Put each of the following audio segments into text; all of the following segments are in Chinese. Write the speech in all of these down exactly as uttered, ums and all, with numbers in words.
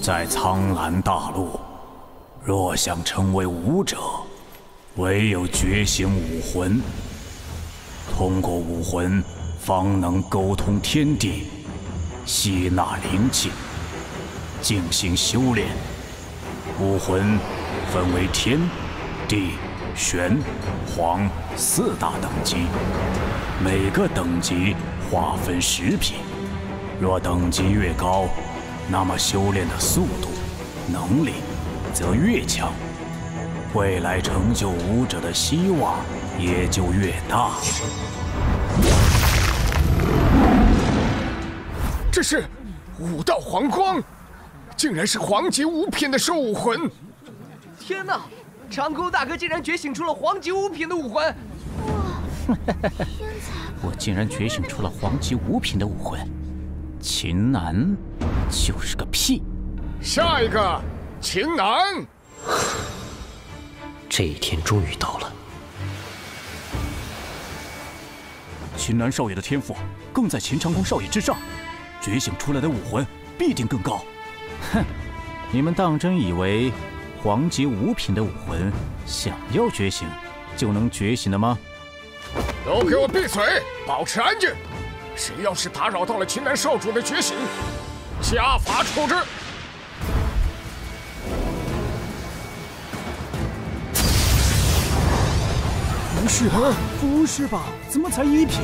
在苍蓝大陆，若想成为武者，唯有觉醒武魂。通过武魂，方能沟通天地，吸纳灵气，进行修炼。武魂分为天、地、玄、黄四大等级，每个等级划分十品。若等级越高，那么修炼的速度、能力则越强，未来成就武者的希望也就越大。 这是武道黄光，竟然是黄级五品的兽武魂！ 天哪，长空大哥竟然觉醒出了黄级五品的武魂！ 哇，天才！ 我竟然觉醒出了黄级五品的武魂，秦南就是个屁！ 下一个，秦南。 这一天终于到了。 秦南少爷的天赋更在秦长空少爷之上，觉醒出来的武魂必定更高。哼，你们当真以为黄级五品的武魂想要觉醒就能觉醒的吗？ 都给我闭嘴，保持安静！谁要是打扰到了秦南少主的觉醒，家法处置。 不是吧？不是吧？怎么才一品？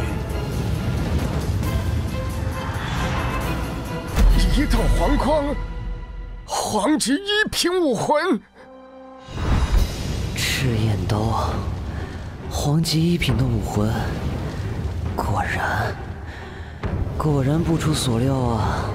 一道黄光，黄级一品武魂。 赤焰刀，黄级一品的武魂，果然，果然不出所料啊！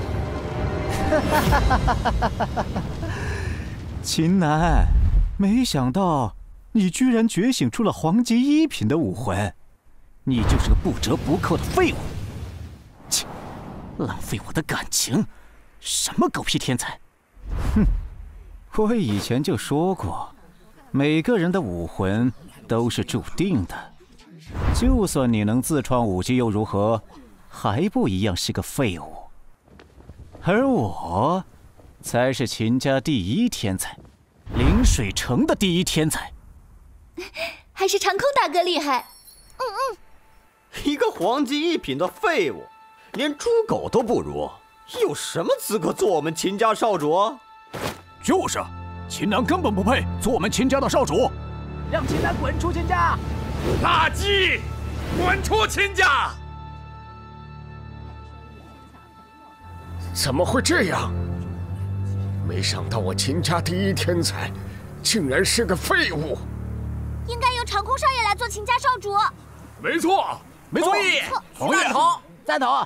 秦南，没想到你居然觉醒出了黄级一品的武魂，你就是个不折不扣的废物！切，浪费我的感情，什么狗屁天才！哼，我以前就说过，每个人的武魂都是注定的，就算你能自创武技又如何，还不一样是个废物。而我，才是秦家第一天才，临水城的第一天才。 还是长空大哥厉害。嗯嗯， 一个黄级一品的废物，连猪狗都不如，有什么资格做我们秦家少主？ 就是，秦南根本不配做我们秦家的少主。 让秦南滚出秦家！ 垃圾，滚出秦家！怎么会这样？没想到我秦家第一天才，竟然是个废物。 应该由长空少爷来做秦家少主。 没错， 没错， 同意， 赞同，赞同。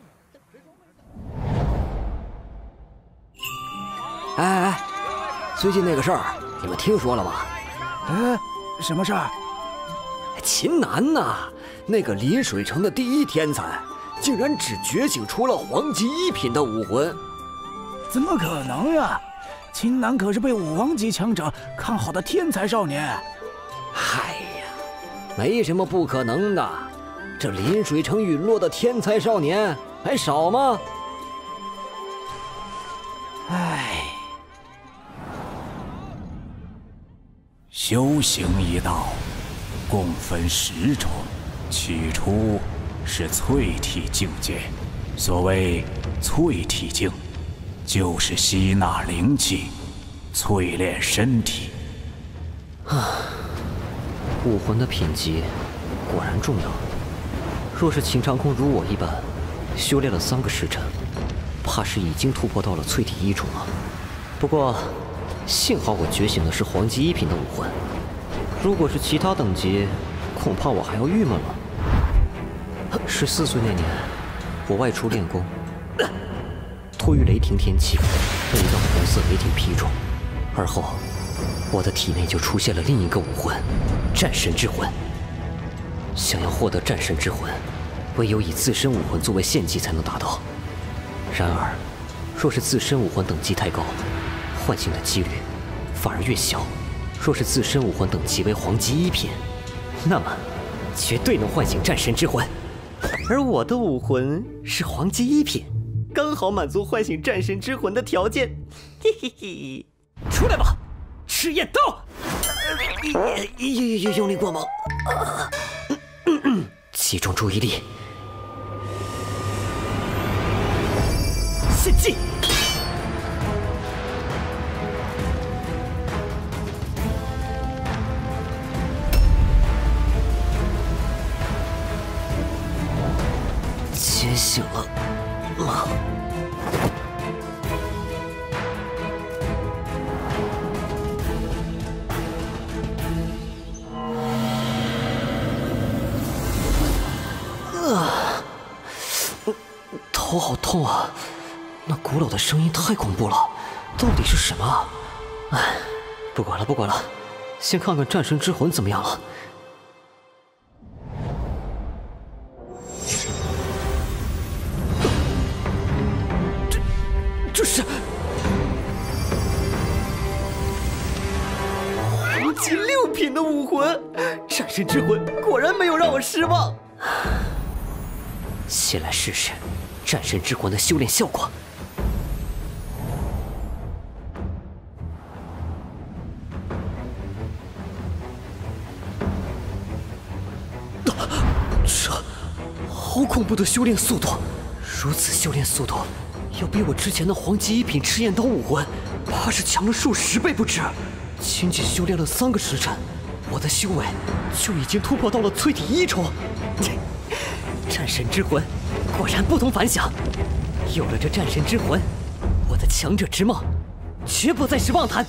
哎哎，最近那个事儿，你们听说了吗？ 哎，什么事儿？ 秦南呐，那个临水城的第一天才，竟然只觉醒出了黄级一品的武魂。 怎么可能呀？秦南可是被武王级强者看好的天才少年。 嗨呀，没什么不可能的，这临水城陨落的天才少年还少吗？ 唉， 修行一道，共分十种，起初是淬体境界。所谓淬体境，就是吸纳灵气，淬炼身体。 啊。武魂的品级果然重要。若是秦长空如我一般，修炼了三个时辰，怕是已经突破到了淬体一种了。不过，幸好我觉醒的是黄级一品的武魂，如果是其他等级，恐怕我还要郁闷了。十四岁那年，我外出练功，突遇雷霆天气，被一道红色雷霆劈中，而后我的体内就出现了另一个武魂。战神之魂，想要获得战神之魂，唯有以自身武魂作为献祭才能达到。然而，若是自身武魂等级太高，唤醒的几率反而越小。若是自身武魂等级为黄级一品，那么绝对能唤醒战神之魂。而我的武魂是黄级一品，刚好满足唤醒战神之魂的条件。 嘿嘿嘿，出来吧，赤焰刀！用用力过猛，啊嗯嗯嗯，集中注意力，献祭！觉醒了吗？啊！头好痛啊！那古老的声音太恐怖了，到底是什么？哎，不管了，不管了，先看看战神之魂怎么样了。这，这是黄金六品的武魂，战神之魂果然没有让我失望。先来试试战神之魂的修炼效果。这好恐怖的修炼速度！如此修炼速度，要比我之前的黄级一品赤焰刀武魂，怕是强了数十倍不止。仅仅修炼了三个时辰，我的修为就已经突破到了淬体一重。战神之魂果然不同凡响，有了这战神之魂，我的强者之梦绝不再是妄谈。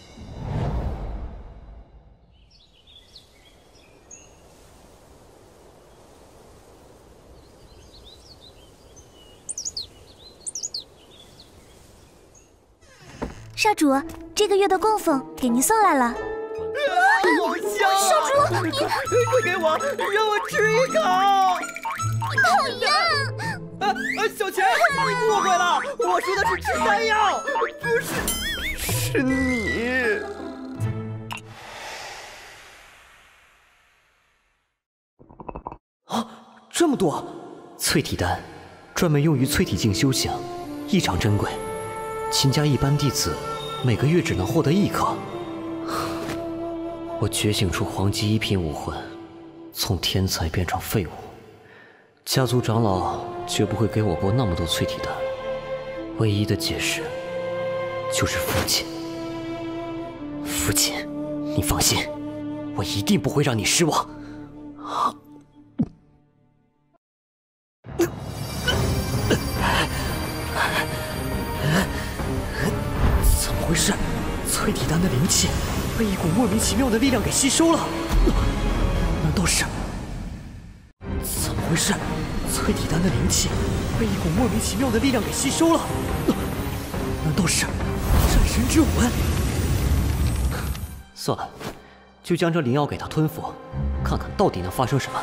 少主，这个月的供奉给您送来了。 好香啊！ 少主，你快给我，让我吃一口！ 讨厌！ 啊啊！小钱，你误会了，我说的是吃丹药，不是，是你。啊，这么多！淬体丹，专门用于淬体境修行，异常珍贵。秦家一般弟子每个月只能获得一颗。我觉醒出黄级一品武魂，从天才变成废物，家族长老绝不会给我拨那么多淬体丹。唯一的解释就是父亲。父亲，你放心，我一定不会让你失望。啊！怎么回事？淬体丹的灵气被一股莫名其妙的力量给吸收了？难道是？怎么回事？淬体丹的灵气被一股莫名其妙的力量给吸收了？难道是战神之魂？算了，就将这灵药给他吞服，看看到底能发生什么。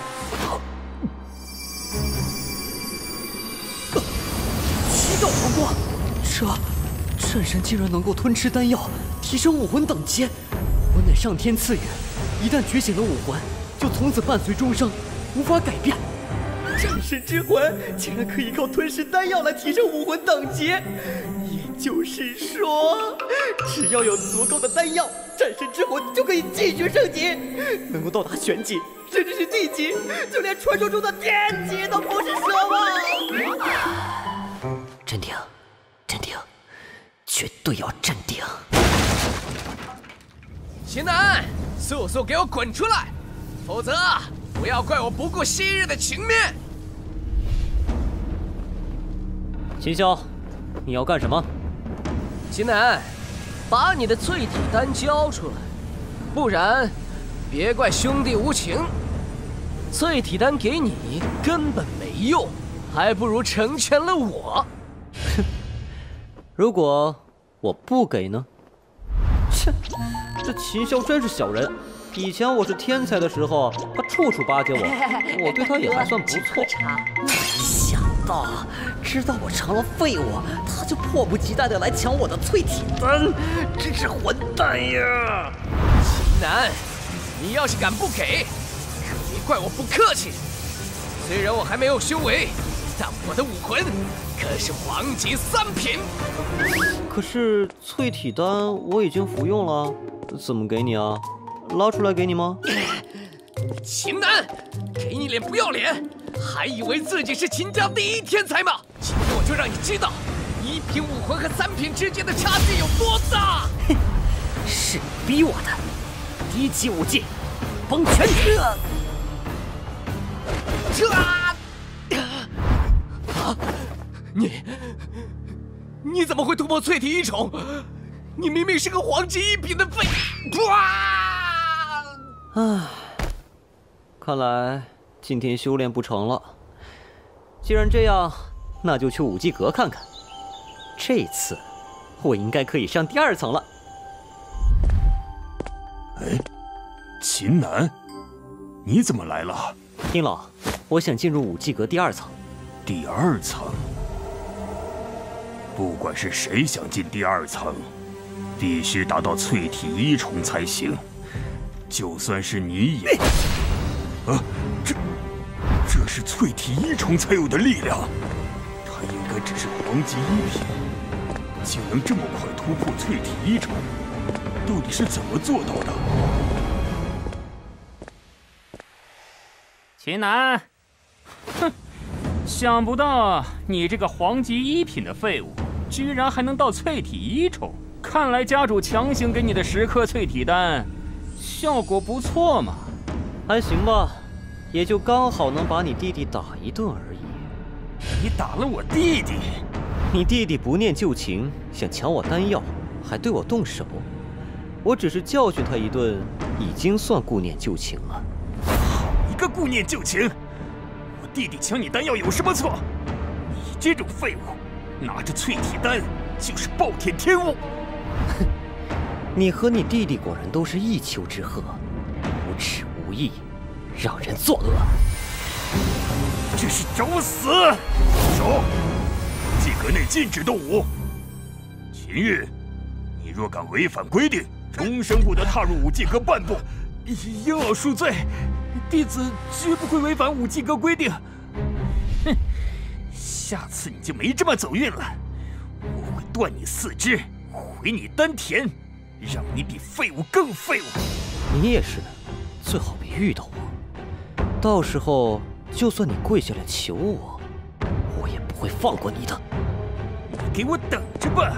七道黄光，这战神竟然能够吞吃丹药，提升武魂等级。我乃上天赐予，一旦觉醒了武魂，就从此伴随终生，无法改变。战神之魂竟然可以靠吞噬丹药来提升武魂等级，也就是说，只要有足够的丹药，战神之魂就可以继续升级，能够到达玄级，甚至是地级，就连传说中的天级都不是奢望。镇定，镇定，绝对要镇定。 秦南，速速给我滚出来，否则不要怪我不顾昔日的情面。 秦霄，你要干什么？ 秦南，把你的淬体丹交出来，不然别怪兄弟无情。淬体丹给你根本没用，还不如成全了我。 哼，如果我不给呢？切，这秦霄真是小人。以前我是天才的时候，他处处巴结我，我对他也还算不错。没想到，知道我成了废物，他就迫不及待的来抢我的淬体丹，真是混蛋呀！ 秦南，你要是敢不给，可别怪我不客气。虽然我还没有修为，但我的武魂可是黄级三品。 可是淬体丹我已经服用了，怎么给你啊？拉出来给你吗？ 秦南，给你脸不要脸，还以为自己是秦家第一天才吗？今天我就让你知道，一品武魂和三品之间的差距有多大！ 哼，是你逼我的，低级武技，崩拳！ 这啊！你你怎么会突破淬体一重？你明明是个黄级一品的废！哇！ 唉，看来今天修炼不成了。既然这样，那就去武技阁看看。这次我应该可以上第二层了。 哎，秦南，你怎么来了？ 丁老，我想进入武技阁第二层。 第二层？不管是谁想进第二层，必须达到淬体一重才行。就算是你也……啊，这这是淬体一重才有的力量，他应该只是黄级一品，竟能这么快突破淬体一重，到底是怎么做到的？ 秦南，哼，想不到你这个黄级一品的废物，居然还能到淬体一重。看来家主强行给你的十颗淬体丹，效果不错嘛。 还行吧，也就刚好能把你弟弟打一顿而已。 你打了我弟弟？ 你弟弟不念旧情，想抢我丹药，还对我动手。我只是教训他一顿，已经算顾念旧情了。 一个顾念旧情！我弟弟抢你丹药有什么错？你这种废物，拿着淬体丹就是暴殄天物！ 哼，你和你弟弟果然都是一丘之貉，无耻无义，让人作恶。 这是找死！ 手！武技阁内禁止动武。秦玉，你若敢违反规定，终生不得踏入武技阁半步。 应老恕罪，弟子绝不会违反武技阁规定。哼，下次你就没这么走运了，我会断你四肢，毁你丹田，让你比废物更废物。 你也是，最好别遇到我，到时候就算你跪下来求我，我也不会放过你的。 你给我等着吧！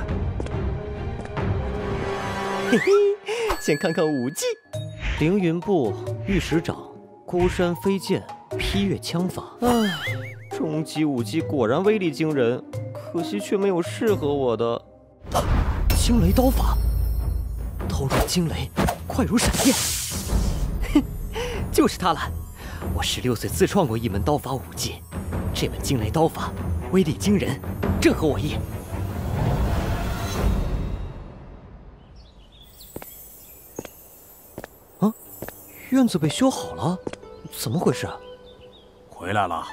嘿嘿，先看看武技。凌云步、玉石掌、孤山飞剑、劈月枪法。唉，终极武技果然威力惊人，可惜却没有适合我的。啊，惊雷刀法，刀若惊雷，快如闪电。哼，就是它了。我十六岁自创过一门刀法武技，这门惊雷刀法威力惊人，正合我意。啊，院子被修好了，怎么回事？ 回来了。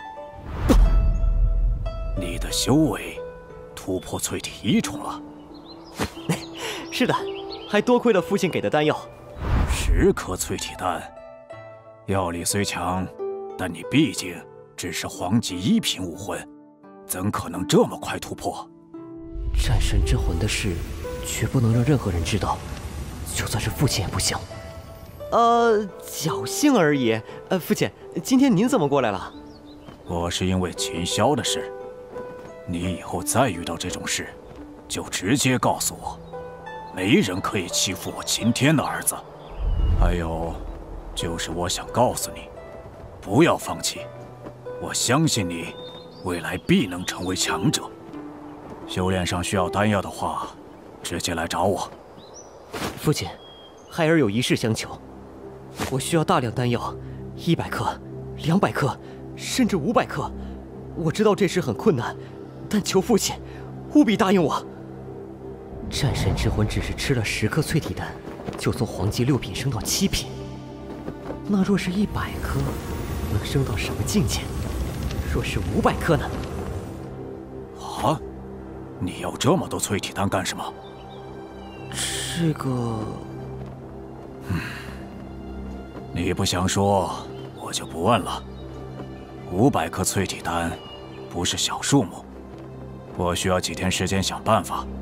你的修为突破淬体一重了。 是的，还多亏了父亲给的丹药。 十颗淬体丹，药力虽强，但你毕竟只是黄级一品武魂，怎可能这么快突破？ 战神之魂的事，绝不能让任何人知道，就算是父亲也不行。呃，侥幸而已。呃，父亲，今天您怎么过来了？ 我是因为秦霄的事，你以后再遇到这种事，就直接告诉我，没人可以欺负我秦天的儿子。还有，就是我想告诉你，不要放弃，我相信你，未来必能成为强者。修炼上需要丹药的话，直接来找我。 父亲，孩儿有一事相求，我需要大量丹药，一百克、两百克，甚至五百克。我知道这事很困难，但求父亲务必答应我。战神之魂只是吃了十颗淬体丹，就从黄级六品升到七品。那若是一百颗，能升到什么境界？若是五百颗呢？ 啊！你要这么多淬体丹干什么？ 这个…… 嗯，你不想说，我就不问了。五百颗淬体丹不是小数目， 我需要几天时间想办法。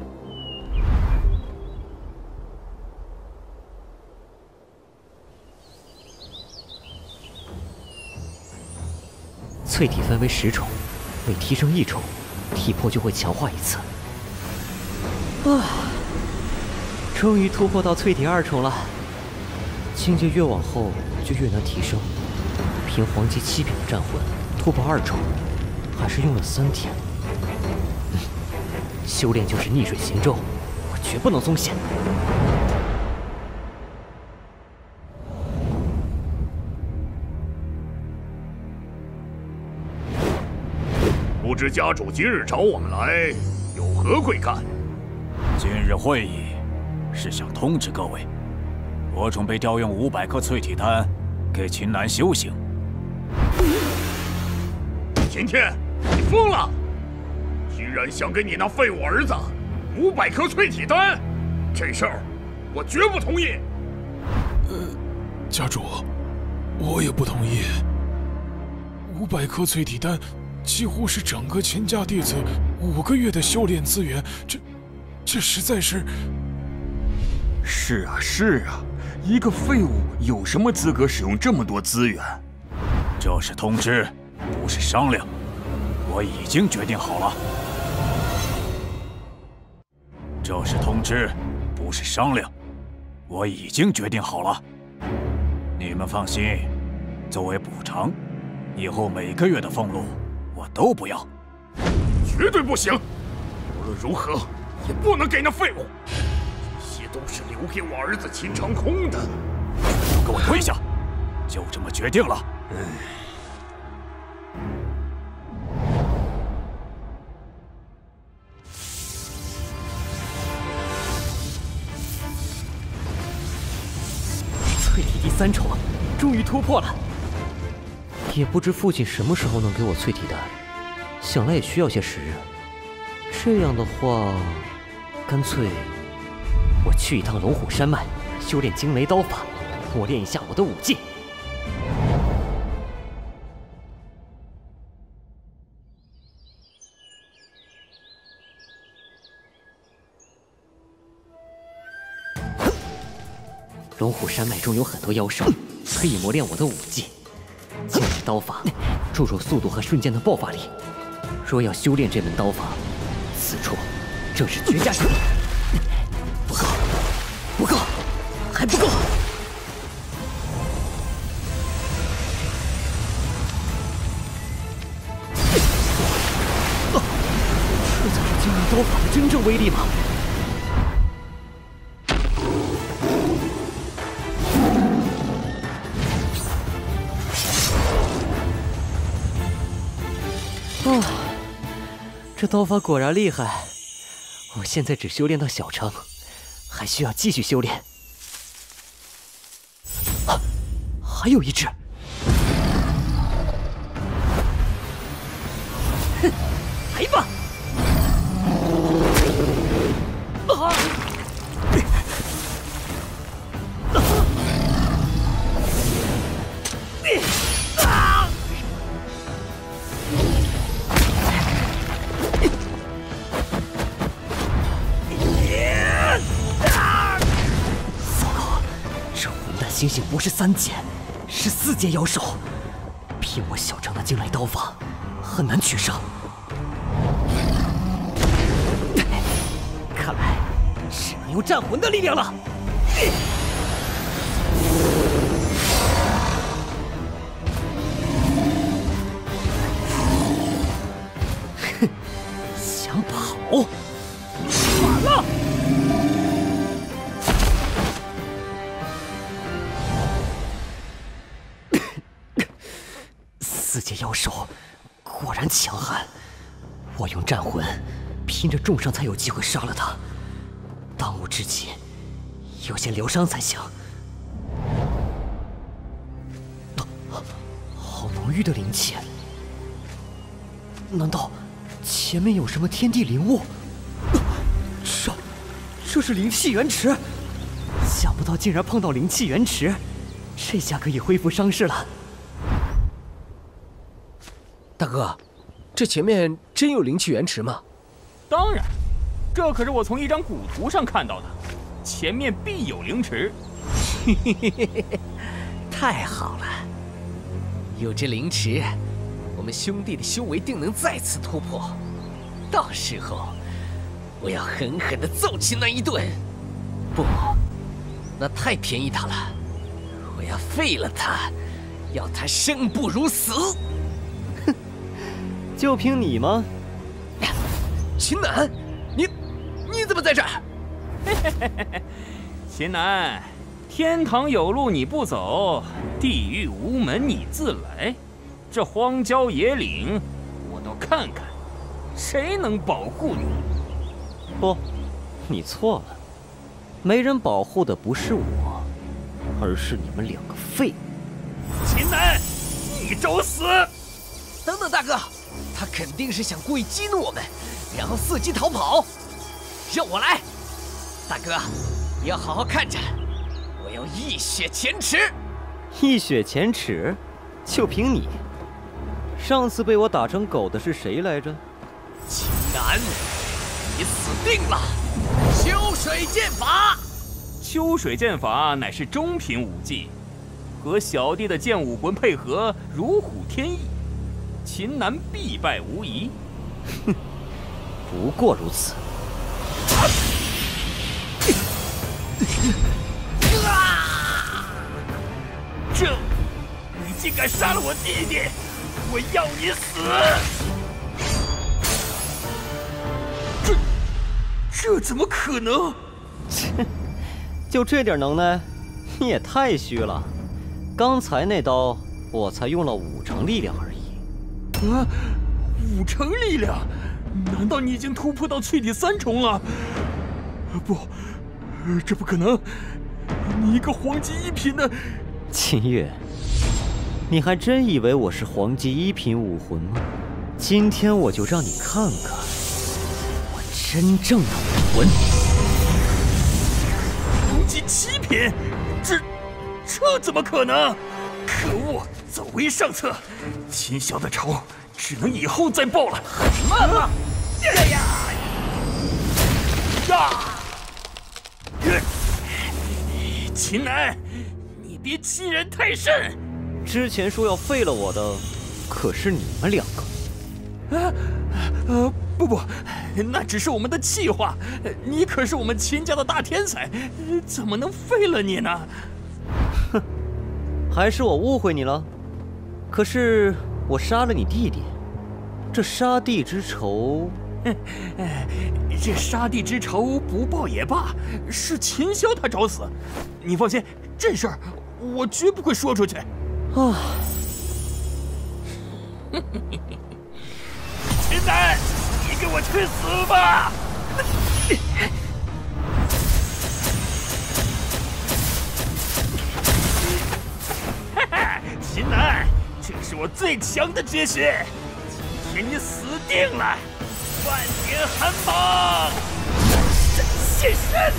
淬体分为十重，每提升一重，体魄就会强化一次。啊，终于突破到淬体二重了。境界越往后就越难提升。凭黄阶七品的战魂突破二重，还是用了三天。嗯，修炼就是逆水行舟，我绝不能松懈。 不知家主今日找我们来，有何贵干？ 今日会议是想通知各位，我准备调用五百颗淬体丹给秦南修行。 秦天，你疯了！居然想给你那废物儿子五百颗淬体丹，这事儿我绝不同意。 呃，家主，我也不同意。五百颗淬体丹。几乎是整个秦家弟子五个月的修炼资源，这，这实在是…… 是啊，是啊，一个废物有什么资格使用这么多资源？ 这是通知，不是商量。我已经决定好了。这是通知，不是商量。我已经决定好了。你们放心，作为补偿，以后每个月的俸禄。我都不要， 绝对不行！无论如何也不能给那废物。这些都是留给我儿子秦长空的。 都给我退下！就这么决定了。 嗯。 淬体第三重，终于突破了。也不知父亲什么时候能给我淬体丹，想来也需要些时日。这样的话，干脆我去一趟龙虎山脉，修炼惊雷刀法，磨练一下我的武技。龙虎山脉中有很多妖兽，可以磨练我的武技。今日刀法注入速度和瞬间的爆发力，若要修炼这门刀法，此处正是绝佳之地。不够，不够，还不够！这才是惊人刀法的真正威力吗？啊，这刀法果然厉害！我现在只修炼到小成，还需要继续修炼。啊，还有一只！哼，来吧！啊！星星不是三阶，是四阶妖兽，凭我小成的惊雷刀法，很难取胜。看来只能用战魂的力量了。哼，想跑？晚了。四阶妖兽果然强悍，我用战魂拼着重伤才有机会杀了他。当务之急，要先疗伤才行。好浓郁的灵气，难道前面有什么天地灵物？这，这是灵气源池！想不到竟然碰到灵气源池，这下可以恢复伤势了。 大哥，这前面真有灵气源池吗？ 当然，这可是我从一张古图上看到的，前面必有灵池。 嘿嘿嘿嘿嘿，太好了！有这灵池，我们兄弟的修为定能再次突破。到时候，我要狠狠地揍秦南一顿。不，那太便宜他了。我要废了他，要他生不如死。 哼，就凭你吗？ 秦南，你你怎么在这儿？ 嘿嘿嘿嘿，秦南，天堂有路你不走，地狱无门你自来。这荒郊野岭，我倒看看，谁能保护你？ 不，你错了，没人保护的不是我，而是你们两个废物。 秦南，你找死！ 等等，大哥，他肯定是想故意激怒我们，然后伺机逃跑。让我来，大哥，你要好好看着，我要一雪前耻。 一雪前耻？就凭你？上次被我打成狗的是谁来着？ 秦南，你死定了！秋水剑法， 秋水剑法乃是中品武技，和小弟的剑武魂配合，如虎添翼，秦南必败无疑。 哼，不过如此。 啊！这，你竟敢杀了我弟弟！我要你死！这，这怎么可能？ 切，就这点能耐，你也太虚了。刚才那刀，我才用了五成力量而已。 啊，五成力量？难道你已经突破到淬体三重了？不，这不可能！你一个黄级一品的…… 秦月，你还真以为我是黄级一品武魂吗？今天我就让你看看我真正的武魂。 黄级七品？这这怎么可能？可恶，走为上策，秦萧的仇只能以后再报了。慢了！呀呀！呀！秦南，你别欺人太甚！ 之前说要废了我的，可是你们两个。 啊，呃，不不，那只是我们的气话。你可是我们秦家的大天才，怎么能废了你呢？ 哼，还是我误会你了。可是我杀了你弟弟，这杀弟之仇…… 这杀弟之仇不报也罢，是秦萧他找死。你放心，这事儿我绝不会说出去。 啊！ 秦南，你给我去死吧！哈哈，秦南，这是我最强的绝学，今天你死定了！万年寒芒，闪现身！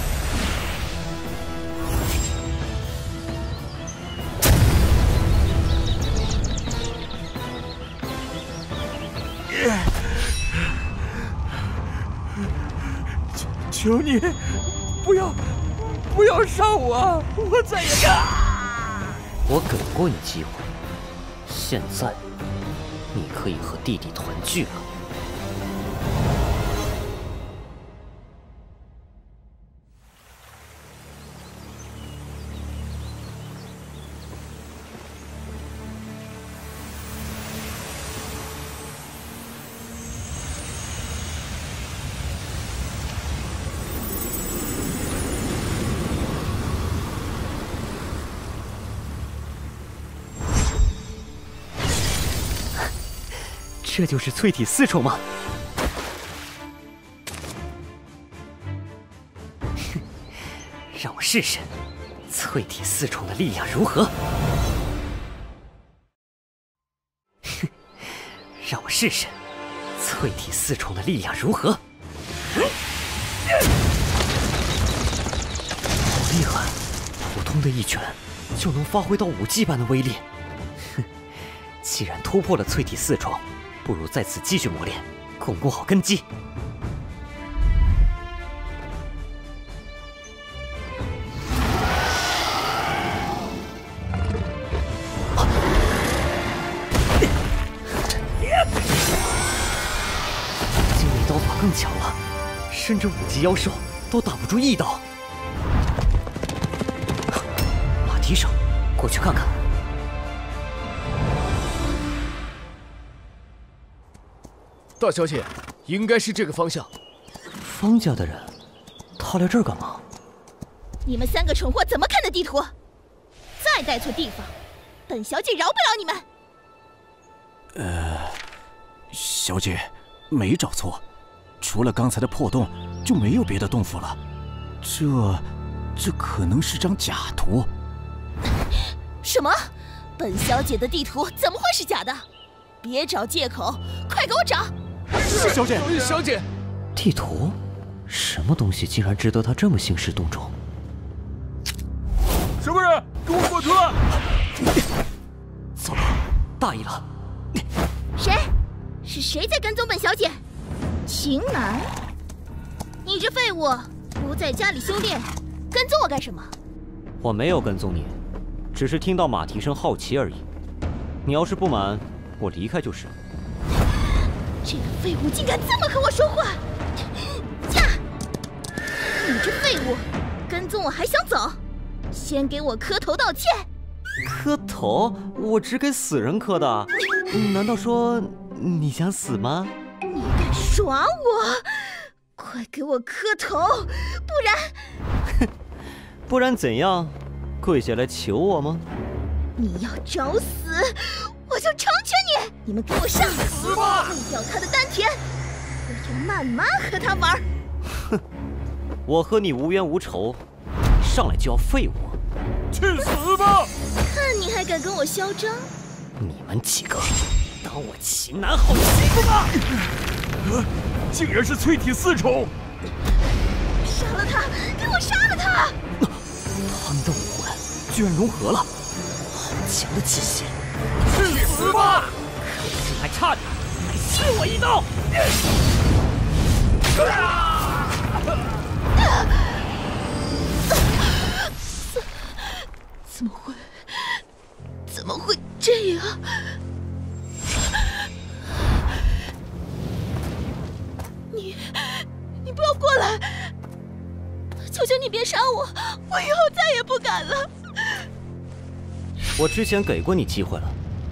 求求你，不要，不要杀我！我再也…… 我给过你机会，现在你可以和弟弟团聚了。这就是淬体四重吗？哼，让我试试淬体四重的力量如何。哼，让我试试淬体四重的力量如何。好厉害！普通的一拳就能发挥到武技般的威力。哼，既然突破了淬体四重，不如在此继续磨练，巩固好根基。 刀法更强了，甚至五级妖兽都挡不住一刀。马蹄声，过去看看。 大小姐，应该是这个方向。 方家的人，他来这儿干嘛？ 你们三个蠢货怎么看的地图？再带错地方，本小姐饶不了你们！ 呃，小姐，没找错，除了刚才的破洞，就没有别的洞府了。这，这可能是张假图。 什么？本小姐的地图怎么会是假的？别找借口，快给我找！ 是小姐， 小姐。 地图，什么东西竟然值得他这么兴师动众？ 什么人？给我滚出来！ 糟糕，大意了！ 谁？是谁在跟踪本小姐？秦南，你这废物，不在家里修炼，跟踪我干什么？ 我没有跟踪你，只是听到马蹄声好奇而已。你要是不满，我离开就是。 这个废物竟敢这么和我说话！驾！你这废物，跟踪我还想走？先给我磕头道歉！ 磕头？我只给死人磕的。难道说你想死吗？ 你敢耍我？快给我磕头，不然…… 不然怎样？跪下来求我吗？ 你要找死，我就成全你！你们给我上！ 死吧！ 废掉他的丹田，我要慢慢和他玩。 哼，我和你无冤无仇，你上来就要废我？ 去死吧！ 看你还敢跟我嚣张！ 你们几个当我秦南好欺负吗？ 呃，竟然是淬体四重！ 杀了他！给我杀了他！ 他们的武魂居然融合了，好强的气息！ 去死吧！ 可惜还差点，还吃我一刀！ 怎么会？怎么会这样？你，你不要过来！求求你别杀我，我以后再也不敢了。 我之前给过你机会了。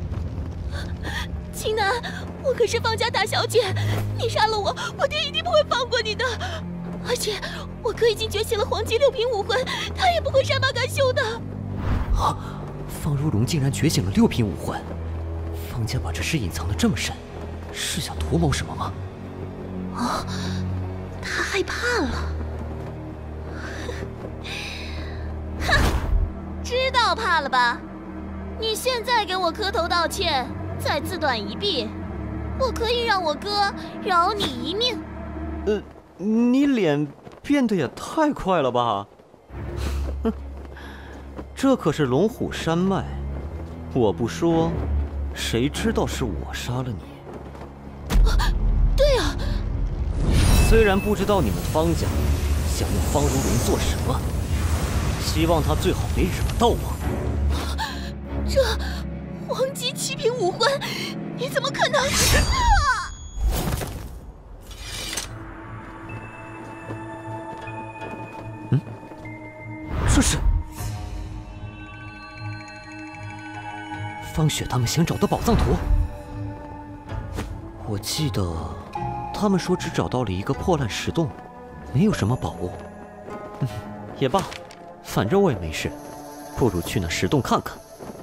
秦南，我可是方家大小姐，你杀了我，我爹一定不会放过你的。而且我哥已经觉醒了黄级六品武魂，他也不会善罢甘休的。 啊！方如龙竟然觉醒了六品武魂，方家把这事隐藏得这么深，是想图谋什么吗？ 哦，他害怕了。哼，知道怕了吧？你现在给我磕头道歉，再自断一臂，我可以让我哥饶你一命。 呃，你脸变得也太快了吧？哼，这可是龙虎山脉，我不说，谁知道是我杀了你？ 啊，对啊。 虽然不知道你们方家想用方如龙做什么，希望他最好别惹到我。 这黄级七品武魂，你怎么可能？啊！ 嗯，这是方雪他们想找的宝藏图。我记得他们说只找到了一个破烂石洞，没有什么宝物。嗯，也罢，反正我也没事，不如去那石洞看看。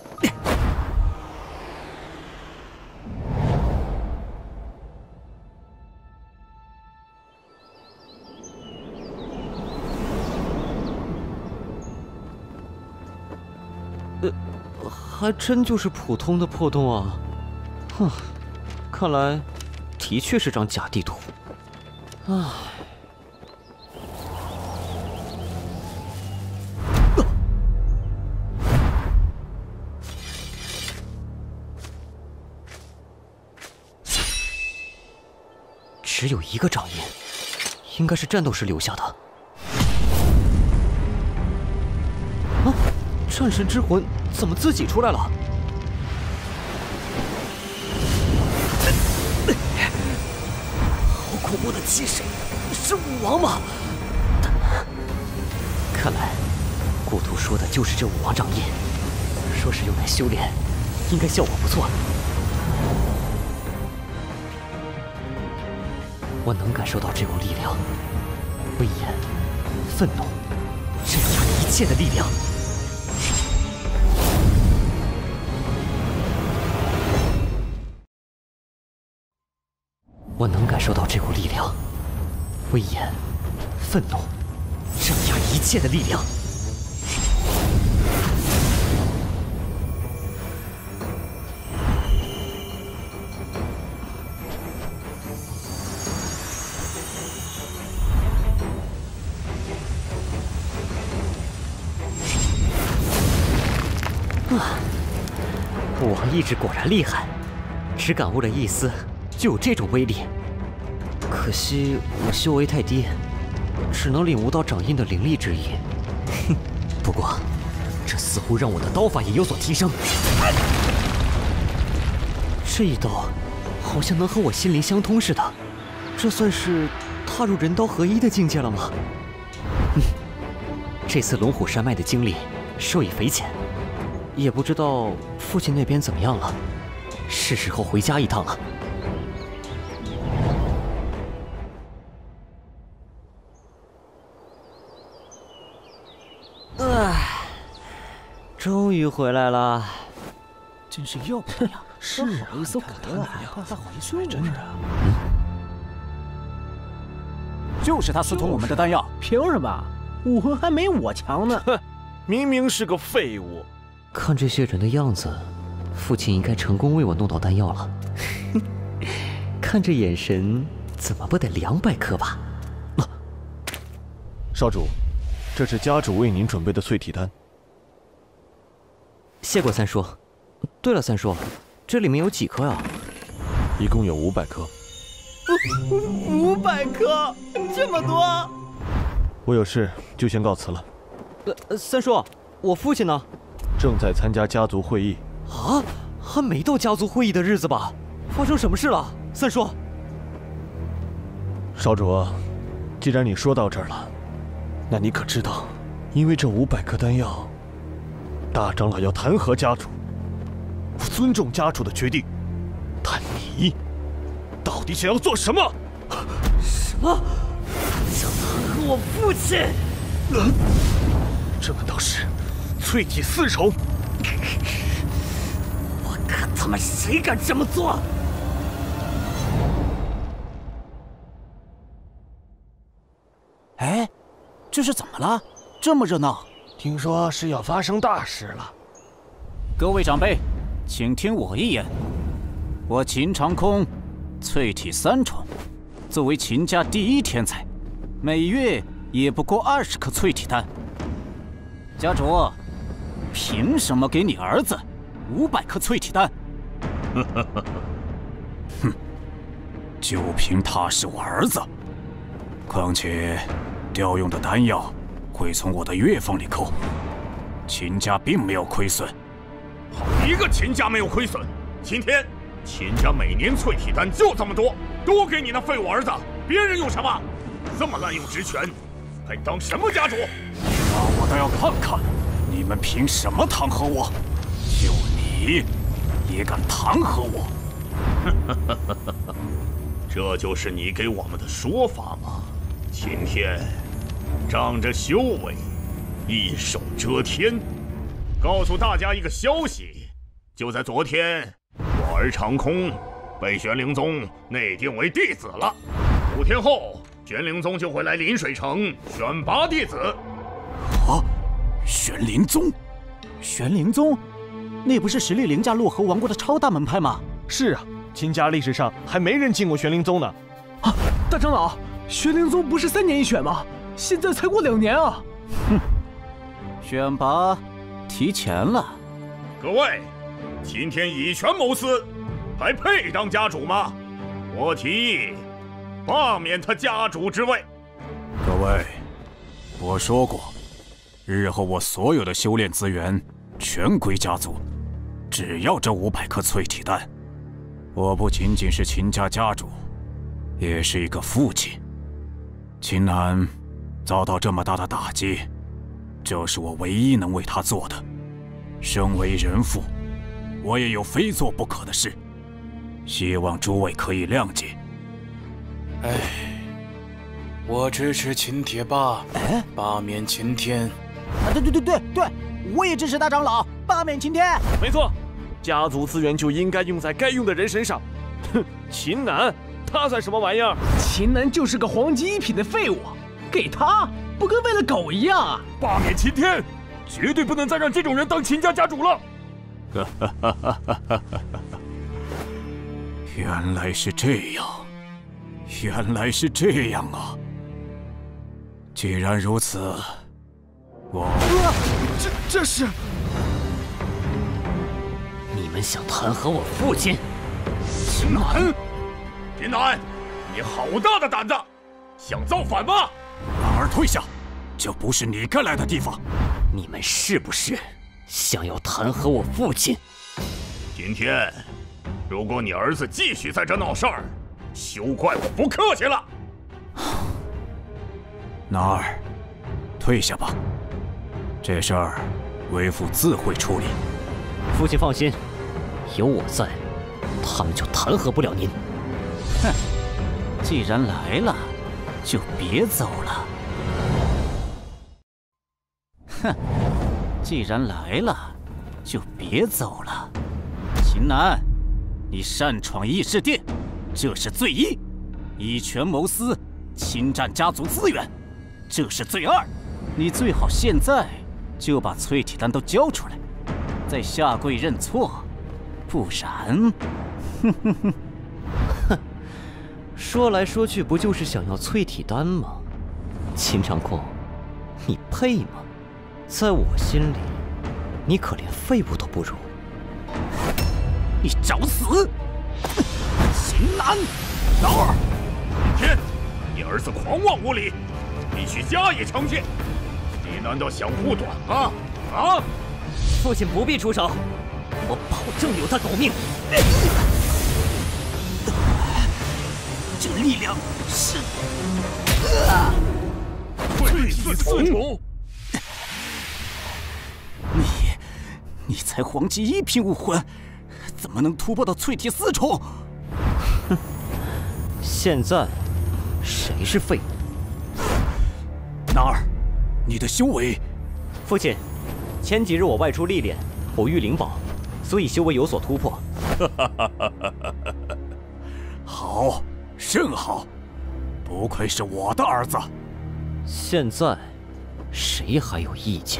呃，还真就是普通的破洞啊！哼，看来的确是张假地图。唉。只有一个掌印，应该是战斗时留下的。啊！战神之魂怎么自己出来了？好恐怖的气势，是武王吗？看来，故土说的就是这武王掌印。若是用来修炼，应该效果不错。我能感受到这股力量，威严、愤怒，镇压一切的力量。我能感受到这股力量，威严、愤怒，镇压一切的力量。啊！武王意志果然厉害，只感悟了一丝，就有这种威力。可惜我修为太低，只能领悟到掌印的灵力之意。哼，不过这似乎让我的刀法也有所提升。这一刀好像能和我心灵相通似的，这算是踏入人刀合一的境界了吗？嗯，这次龙虎山脉的经历受益匪浅。也不知道父亲那边怎么样了，是时候回家一趟了。唉，终于回来了。 真是又不一样，是啊，一艘可得来，再回去真是。 就是他私吞我们的丹药， 凭什么？武魂还没我强呢。 哼，明明是个废物。 看这些人的样子，父亲应该成功为我弄到丹药了。看这眼神，怎么不得两百颗吧？ 啊、少主，这是家主为您准备的淬体丹。 谢过三叔。对了，三叔，这里面有几颗呀？ 一共有五百颗。 五五百颗，这么多！ 我有事就先告辞了。 呃，三叔，我父亲呢？ 正在参加家族会议。 啊，还没到家族会议的日子吧？发生什么事了，三叔？ 少主，既然你说到这儿了，那你可知道，因为这五百颗丹药，大长老要弹劾家主。我尊重家主的决定，但你到底想要做什么？ 什么？想弹劾我父亲？ 呃，这难道是淬体四重？ 我看他们谁敢这么做！ 哎，这是怎么了？这么热闹？ 听说是要发生大事了。 各位长辈，请听我一言。我秦长空，淬体三重，作为秦家第一天才，每月也不过二十颗淬体丹。家主，凭什么给你儿子五百颗淬体丹？哼，就凭他是我儿子。况且，调用的丹药会从我的月俸里扣，秦家并没有亏损。 好一个秦家没有亏损！今天秦家每年淬体丹就这么多，都给你那废物儿子，别人有什么？这么滥用职权，还当什么家主？ 那我倒要看看，你们凭什么弹劾我？就你，也敢弹劾我？ 这就是你给我们的说法吗？今天仗着修为，一手遮天。告诉大家一个消息，就在昨天，我儿长空被玄灵宗内定为弟子了。五天后，玄灵宗就会来临水城选拔弟子。 啊，玄灵宗？ 玄灵宗？那不是实力凌驾洛河王国的超大门派吗？ 是啊，秦家历史上还没人进过玄灵宗呢。 啊，大长老，玄灵宗不是三年一选吗？现在才过两年啊！ 哼，选拔提前了。 各位，今天以权谋私，还配当家主吗？我提议罢免他家主之位。 各位，我说过，日后我所有的修炼资源全归家族，只要这五百颗淬体丹。我不仅仅是秦家家主， 也是一个父亲。秦南遭到这么大的打击，这是我唯一能为他做的。身为人父，我也有非做不可的事，希望诸位可以谅解。 哎，我支持秦铁霸，罢免秦天。 啊，对对对对对，我也支持大长老罢免秦天。 没错，家族资源就应该用在该用的人身上。哼，秦南，他算什么玩意儿？ 秦南就是个黄级一品的废物，给他不跟喂了狗一样啊！ 罢免秦天，绝对不能再让这种人当秦家家主了。 哈哈哈哈哈哈！原来是这样，原来是这样啊！既然如此，我…… 啊、这这是…… 你们想弹劾我父亲？ 秦南，秦南，你好大的胆子，想造反吗？ 男儿退下，这不是你该来的地方。 你们是不是想要弹劾我父亲？ 今天，如果你儿子继续在这闹事儿，休怪我不客气了。 男儿，退下吧，这事儿为父自会处理。 父亲放心，有我在，他们就弹劾不了您。 哼，既然来了，就别走了。哼，既然来了，就别走了。秦南，你擅闯议事殿，这是罪一；以权谋私，侵占家族资源，这是罪二。你最好现在就把淬体丹都交出来，再下跪认错，不然……哼哼哼。 哼，说来说去，不就是想要淬体丹吗？秦长空，你配吗？在我心里，你可连废物都不如。 你找死！秦南， 男儿，今天你儿子狂妄无礼，必须加以惩戒。你难道想护短吗？啊！ 父亲不必出手，我保证留他狗命。 这力量是…… 淬体四重。 你，你才黄级一品武魂，怎么能突破到淬体四重？ 哼，现在谁是废物？ 男儿，你的修为…… 父亲，前几日我外出历练，偶遇灵宝，所以修为有所突破。 好，甚好，不愧是我的儿子。 现在，谁还有意见？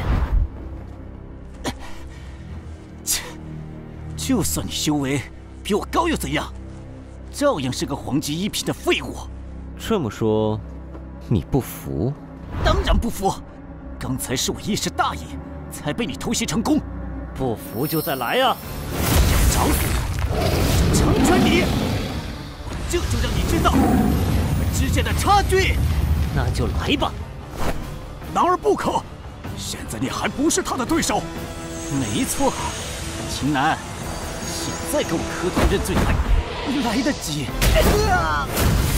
切，就算你修为比我高又怎样？照样是个黄级一品的废物。 这么说，你不服？ 当然不服。刚才是我一时大意，才被你偷袭成功。 不服就再来呀！ 找死！成全你！这就让你知道我们之间的差距。 那就来吧。 男儿不可！现在你还不是他的对手。没错，秦南，现在给我磕头认罪还来得及。啊！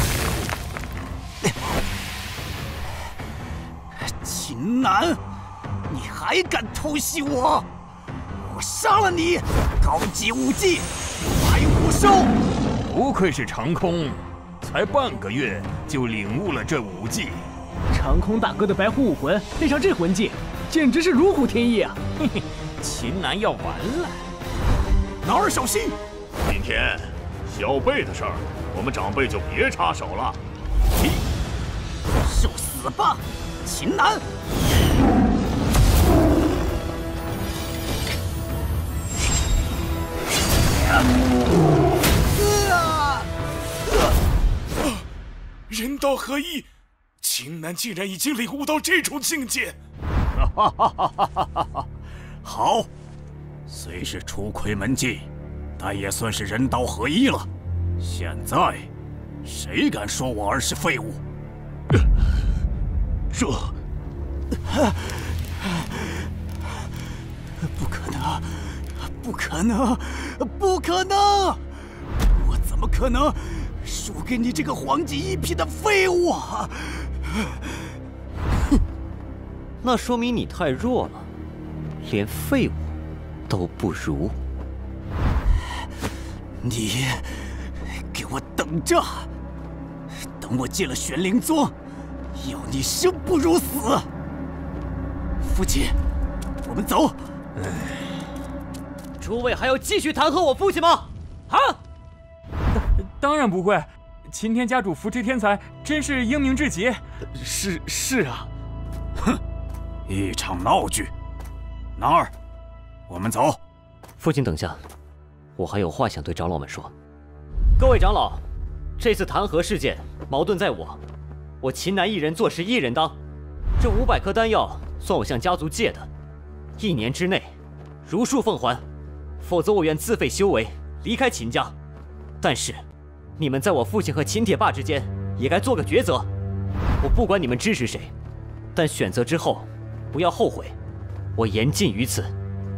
秦南，你还敢偷袭我？我杀了你！高级武技，白虎收。 不愧是长空，才半个月就领悟了这武技。 长空大哥的白虎武魂配上这魂技，简直是如虎添翼啊！ 嘿嘿，秦南要完了。 男儿小心！ 今天小贝的事儿，我们长辈就别插手了。 你受死吧，秦南！ 人道合一，秦南竟然已经领悟到这种境界。 哈哈哈哈哈哈！好，虽是初窥门迹，但也算是人道合一了。现在，谁敢说我儿是废物？这，不可能，不可能，不可能！我怎么可能输给你这个黄级一品的废物！ 哼，那说明你太弱了，连废物都不如。 你给我等着！等我进了玄灵宗，要你生不如死！父亲，我们走。 诸位还要继续弹劾我父亲吗？啊！ 当然不会，秦天家主扶持天才，真是英明至极。 是是啊。 哼，一场闹剧。男儿，我们走。 父亲，等下，我还有话想对长老们说。各位长老，这次弹劾事件矛盾在我，我秦南一人做事一人当。这五百颗丹药算我向家族借的，一年之内如数奉还，否则我愿自废修为，离开秦家。但是，你们在我父亲和秦铁霸之间也该做个抉择。我不管你们支持谁，但选择之后不要后悔。我言尽于此。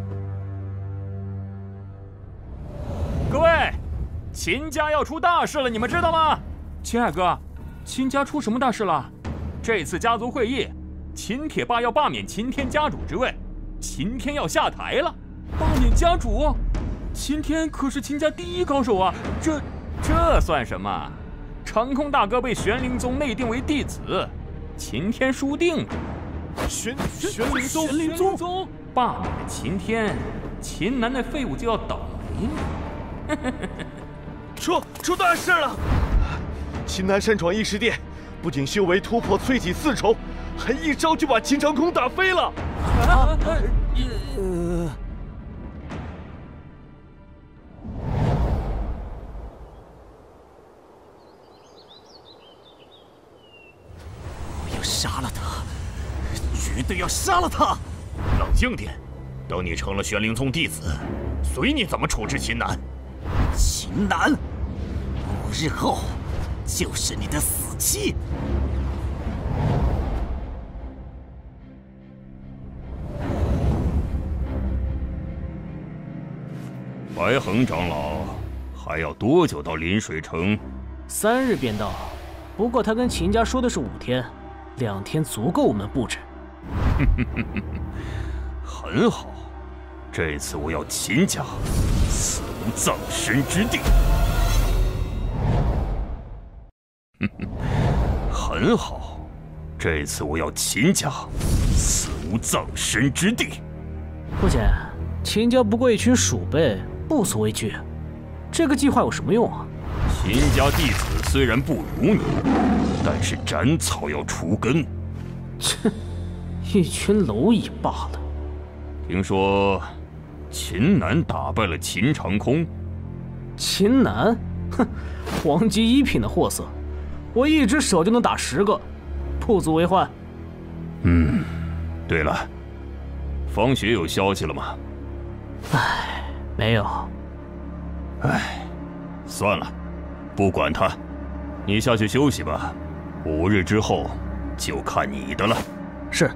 各位，秦家要出大事了，你们知道吗？秦海哥，秦家出什么大事了？这次家族会议，秦铁霸要罢免秦天家主之位，秦天要下台了。罢免家主？秦天可是秦家第一高手啊！这这算什么？长空大哥被玄灵宗内定为弟子，秦天输定了。 玄玄灵宗， 玄灵宗罢免了秦天，秦南那废物就要倒霉了。 出出大事了！秦南擅闯异世殿，不仅修为突破淬体四重，还一招就把秦长空打飞了。 啊！ 呃。杀了他！绝对要杀了他！ 冷静点，等你成了玄灵宗弟子，随你怎么处置秦南。 秦南，我日后就是你的死期！ 白衡长老，还要多久到临水城？ 三日便到，不过他跟秦家说的是五天。两天足够我们布置。 很好，这次我要秦家死无葬身之地。很好，这次我要秦家死无葬身之地。 父亲，秦家不过一群鼠辈，不足为惧。这个计划有什么用啊？ 秦家弟子虽然不如你，但是斩草要除根。 切，一群蝼蚁罢了。 听说秦南打败了秦长空。 秦南，哼，黄级一品的货色，我一只手就能打十个，不足为患。 嗯，对了，方雪有消息了吗？ 唉，没有。 唉，算了。不管他，你下去休息吧。五日之后，就看你的了。 是。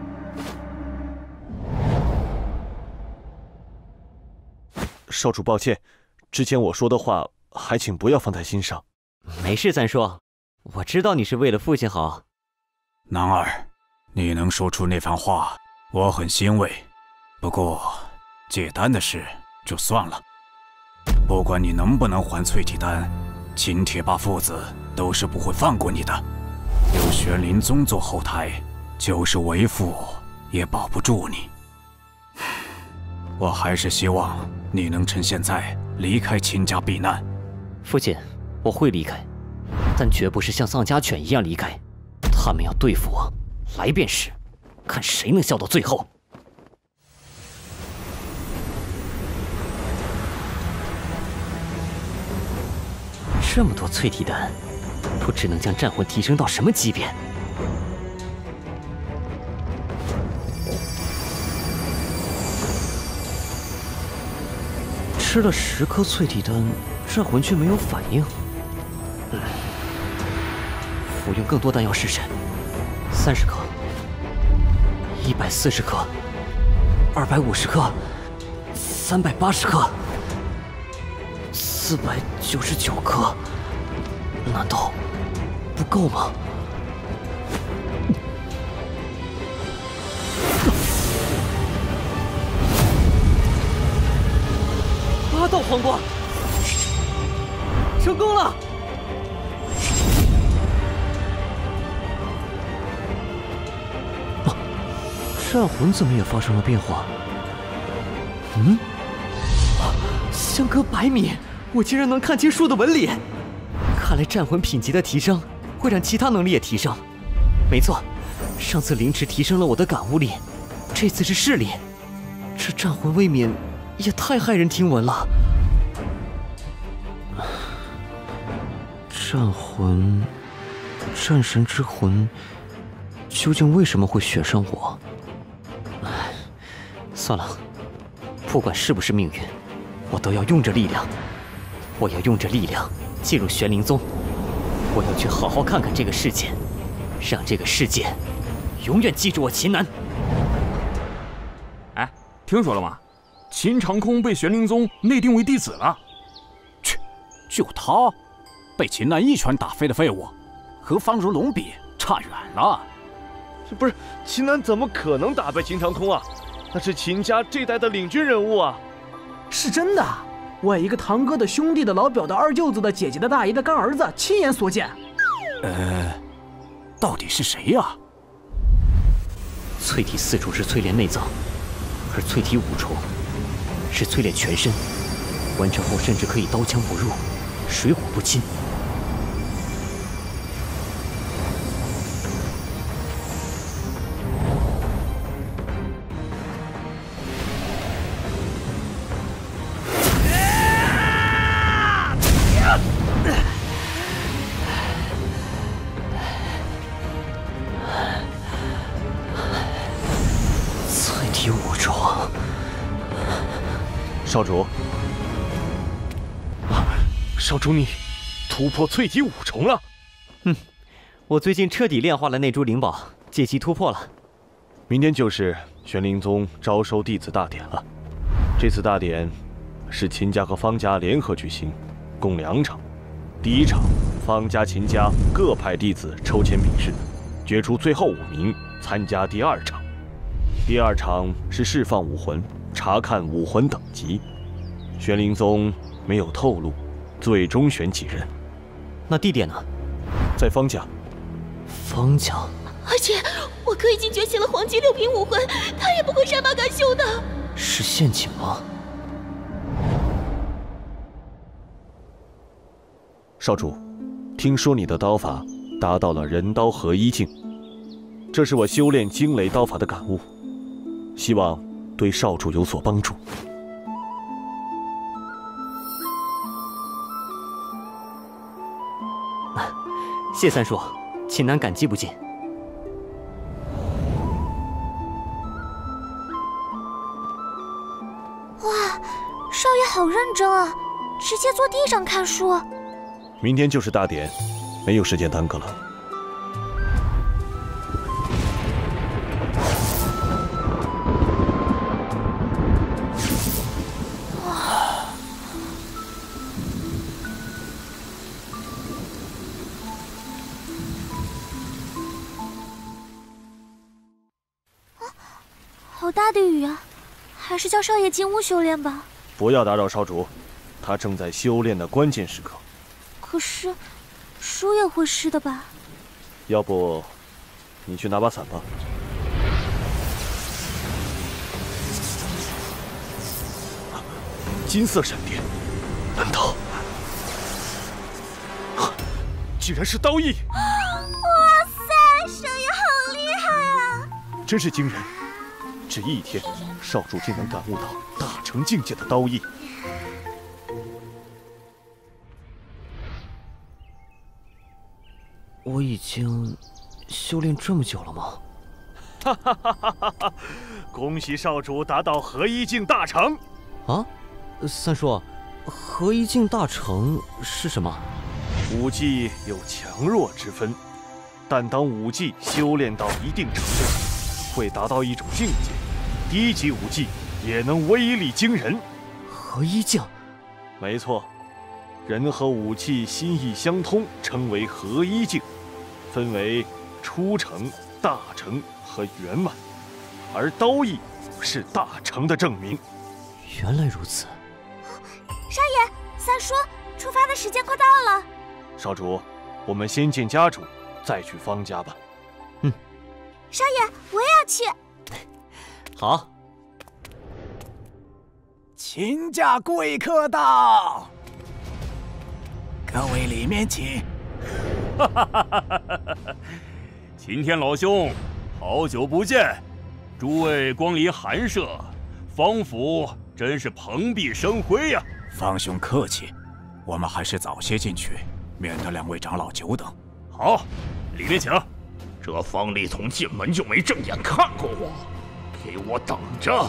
少主，抱歉，之前我说的话，还请不要放在心上。 没事，三叔，我知道你是为了父亲好。 男儿，你能说出那番话，我很欣慰。不过，借丹的事就算了。不管你能不能还淬体丹，秦铁霸父子都是不会放过你的。有玄灵宗做后台，就是为父也保不住你。我还是希望你能趁现在离开秦家避难。 父亲，我会离开，但绝不是像丧家犬一样离开。他们要对付我，来便是，看谁能笑到最后。这么多淬体丹，不知能将战魂提升到什么级别？吃了十颗淬体丹，战魂却没有反应。嗯，服用更多丹药试试。三十颗，一百四十颗，二百五十颗，三百八十颗。四百九十九颗， 难道不够吗？八道黄瓜，成功了！啊，战魂怎么也发生了变化？嗯？啊，相隔百米，我竟然能看清树的纹理。看来战魂品级的提升会让其他能力也提升。没错，上次凌迟提升了我的感悟力，这次是视力。这战魂未免也太骇人听闻了。战魂，战神之魂，究竟为什么会选上我？唉，算了，不管是不是命运，我都要用着力量。我要用着力量进入玄灵宗，我要去好好看看这个世界，让这个世界永远记住我秦南。 哎，听说了吗？秦长空被玄灵宗内定为弟子了。 去，就他，被秦南一拳打飞的废物，和方如龙比差远了。 这不是秦南怎么可能打败秦长空啊？那是秦家这代的领军人物啊！ 是真的。我一个堂哥的兄弟的老表的二舅子的姐姐的大姨的干儿子亲眼所见。 呃，到底是谁呀、啊？ 淬体四重是淬炼内脏，而淬体五重是淬炼全身，完成后甚至可以刀枪不入，水火不侵。 少主，少主你突破淬体五重了。 嗯，我最近彻底炼化了那株灵宝，借机突破了。 明天就是玄灵宗招收弟子大典了。这次大典是秦家和方家联合举行，共两场。第一场，方家、秦家各派弟子抽签比试，决出最后五名参加第二场。第二场是释放武魂。查看武魂等级，玄灵宗没有透露最终选几人。 那地点呢？ 在方家。 方家。 而且我哥已经觉醒了黄级六品武魂，他也不会善罢甘休的。 是陷阱吗？ 少主，听说你的刀法达到了人刀合一境，这是我修炼惊雷刀法的感悟，希望对少主有所帮助。 谢三叔，秦南感激不尽。 哇，少爷好认真啊，直接坐地上看书。 明天就是大典，没有时间耽搁了。 好大的雨啊！还是叫少爷进屋修炼吧。 不要打扰少主，他正在修炼的关键时刻。 可是，书也会湿的吧？ 要不，你去拿把伞吧。金色闪电，难道？竟然是刀意！ 哇塞，少爷好厉害啊！ 真是惊人。只一天，少主竟能感悟到大成境界的刀意。 我已经修炼这么久了吗？ 哈哈哈哈哈！恭喜少主达到合一境大成！ 啊，三叔，合一境大成是什么？ 武技有强弱之分，但当武技修炼到一定程度，会达到一种境界。低级武技也能威力惊人。 合一境， 没错， 人和武器心意相通，称为合一境，分为初成、大成和圆满，而刀意是大成的证明。 原来如此。 少爷，三叔，出发的时间快到了。 少主，我们先见家主，再去方家吧。 嗯。 少爷，我也要去。 好。 秦家贵客到，各位里面请。 哈哈哈哈哈哈！秦天老兄，好久不见，诸位光临寒舍，方府真是蓬荜生辉呀！ 方兄客气，我们还是早些进去，免得两位长老久等。 好，里面请。这方力从进门就没正眼看过我，给我等着！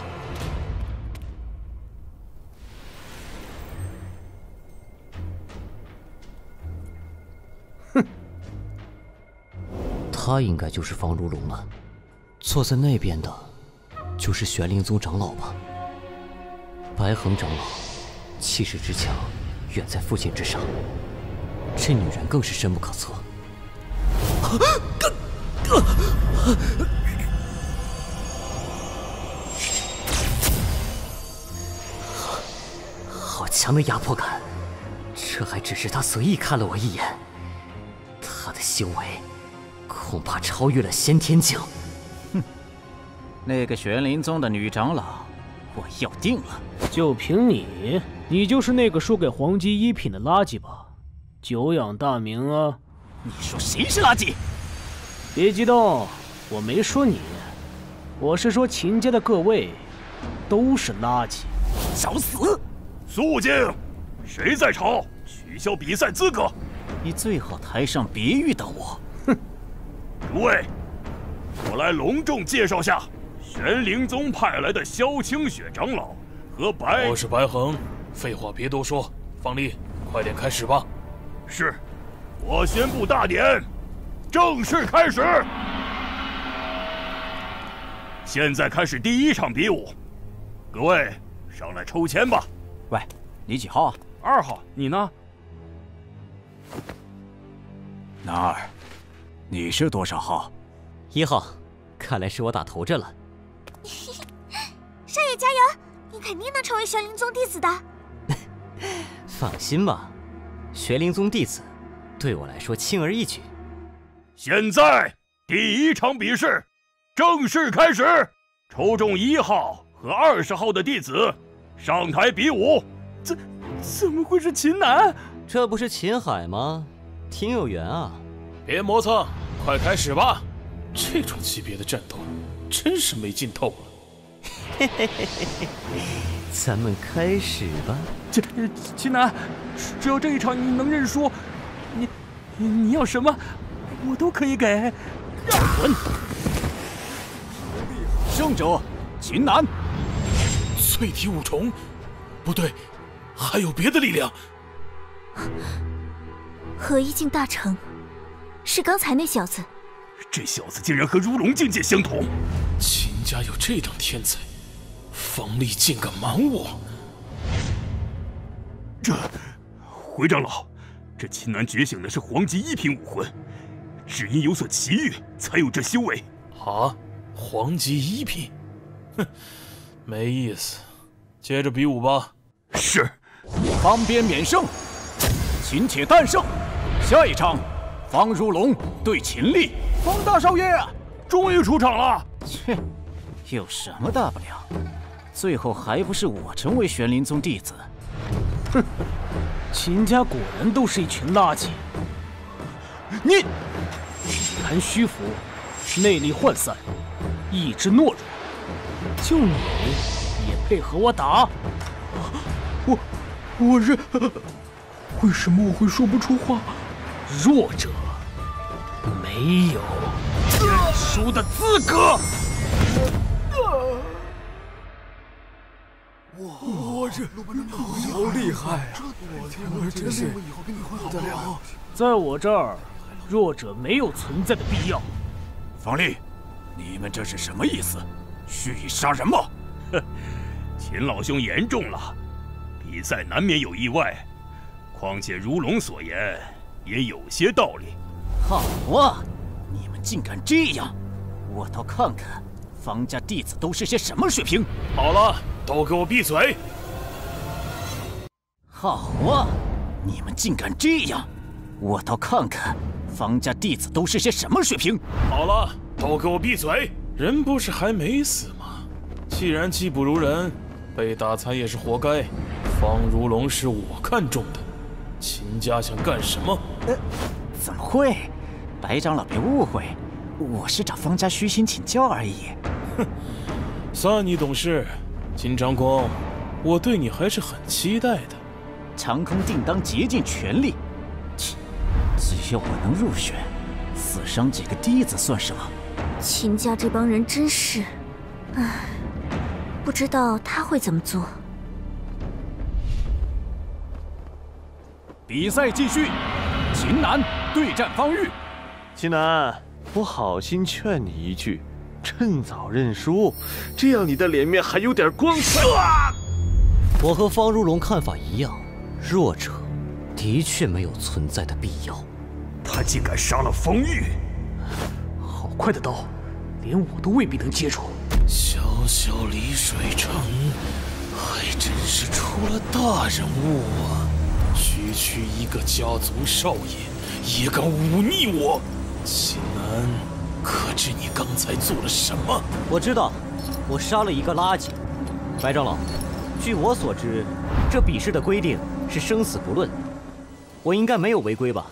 哼，他应该就是方如龙了。坐在那边的，就是玄灵宗长老吧？白衡长老气势之强，远在父亲之上。这女人更是深不可测。好强的压迫感，这还只是他随意看了我一眼，他的修为恐怕超越了先天境。 哼，那个玄灵宗的女长老，我要定了。 就凭你，你就是那个输给黄级一品的垃圾吧？久仰大名啊！ 你说谁是垃圾？ 别激动，我没说你，我是说秦家的各位都是垃圾。 找死！ 肃静！谁在吵？取消比赛资格！ 你最好台上别遇到我。 哼！诸位，我来隆重介绍下玄灵宗派来的萧清雪长老和白…… 我是白衡，废话别多说，方力，快点开始吧。 是，我宣布大典正式开始。现在开始第一场比武，各位上来抽签吧。 喂，你几号啊？ 二号，你呢？ 男儿，你是多少号？ 一号，看来是我打头阵了。 少爷加油，你肯定能成为玄灵宗弟子的。 放心吧，玄灵宗弟子对我来说轻而易举。 现在第一场比试正式开始，抽中一号和二十号的弟子上台比武。 怎怎么会是秦南？ 这不是秦海吗？挺有缘啊！ 别磨蹭，快开始吧！这种级别的战斗，真是没劲透了。 嘿嘿嘿嘿嘿，咱们开始吧。 这秦南，只要这一场你能认输，你你你要什么，我都可以给。 滚！胜者秦南。 淬体五重，不对，还有别的力量。 合一境大成，是刚才那小子。 这小子竟然和如龙境界相同。 秦家有这等天才，方力竟敢瞒我。 这，回长老，这秦南觉醒的是黄级一品武魂，只因有所奇遇，才有这修为。 啊，黄级一品，哼，没意思。接着比武吧。 是。 方边免胜，秦铁诞胜。下一场，方如龙对秦力。 方大少爷终于出场了。 切，有什么大不了？最后还不是我成为玄灵宗弟子？ 哼，秦家果然都是一群垃圾。 你体坛虚浮，内力涣散，意志懦弱，就你也配和我打？ 我我认，为什么我会说不出话？ 弱者没有认输的资格。 我这好厉害啊！我天哪，真是不得了！ 在我这儿，弱者没有存在的必要。 方力，你们这是什么意思？蓄意杀人吗？ 哼，秦老兄言重了，比赛难免有意外， 况且如龙所言也有些道理。 好啊，你们竟敢这样！我倒看看方家弟子都是些什么水平。 好了，都给我闭嘴！ 好啊，你们竟敢这样！我倒看看方家弟子都是些什么水平。 好了，都给我闭嘴！人不是还没死吗？既然技不如人，被打残也是活该。方如龙是我看中的，秦家想干什么？ 呃，怎么会？白长老别误会，我是找方家虚心请教而已。 哼，算你懂事。秦长空，我对你还是很期待的。 长空定当竭尽全力。切，只要我能入选，死伤几个弟子算什么？ 秦家这帮人真是，唉，不知道他会怎么做。 比赛继续，秦南对战方玉。 秦南，我好心劝你一句，趁早认输，这样你的脸面还有点光彩。 我和方如龙看法一样，弱者的确没有存在的必要。 他竟敢杀了方玉！好快的刀，连我都未必能接住。 小小离水城，还真是出了大人物啊！区区一个家族少爷，也敢忤逆我！秦南，可知你刚才做了什么？ 我知道，我杀了一个垃圾。白长老，据我所知，这比试的规定是生死不论，我应该没有违规吧？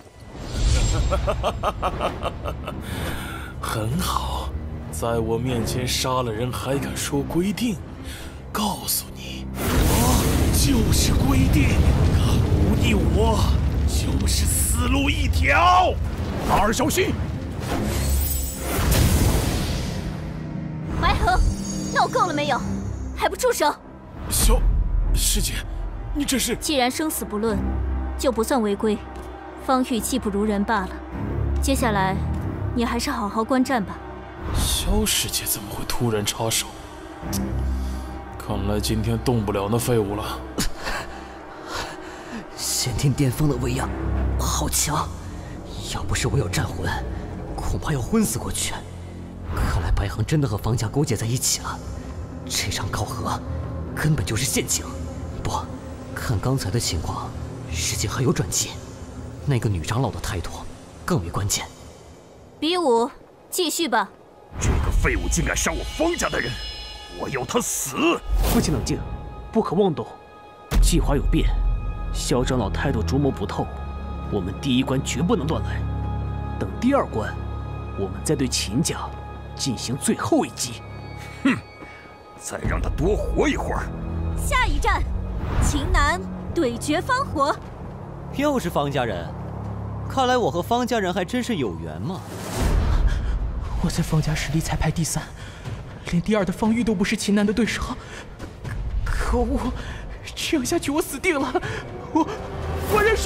很好，在我面前杀了人还敢说规定？告诉你，我就是规定，敢忤逆我，就是死路一条。 大儿小心！ 白河，闹够了没有？还不住手！ 小师姐，你这是…… 既然生死不论，就不算违规。方玉技不如人罢了。接下来，你还是好好观战吧。 萧师姐怎么会突然插手？看来今天动不了那废物了。 先天巅峰的威压，好强！ 要不是我有战魂，恐怕要昏死过去。看来白航真的和方家勾结在一起了。这场考核根本就是陷阱。不，看刚才的情况，事情还有转机。那个女长老的态度更为关键。 比武，继续吧。 这个废物竟敢杀我方家的人，我要他死！ 父亲冷静，不可妄动。计划有变，萧长老态度琢磨不透，我们第一关绝不能乱来。等第二关，我们再对秦家进行最后一击。 哼，再让他多活一会儿。 下一站，秦南对决方火。 又是方家人，看来我和方家人还真是有缘嘛。 我在方家实力才排第三，连第二的方玉都不是秦南的对手。可恶，这样下去我死定了！我我认输！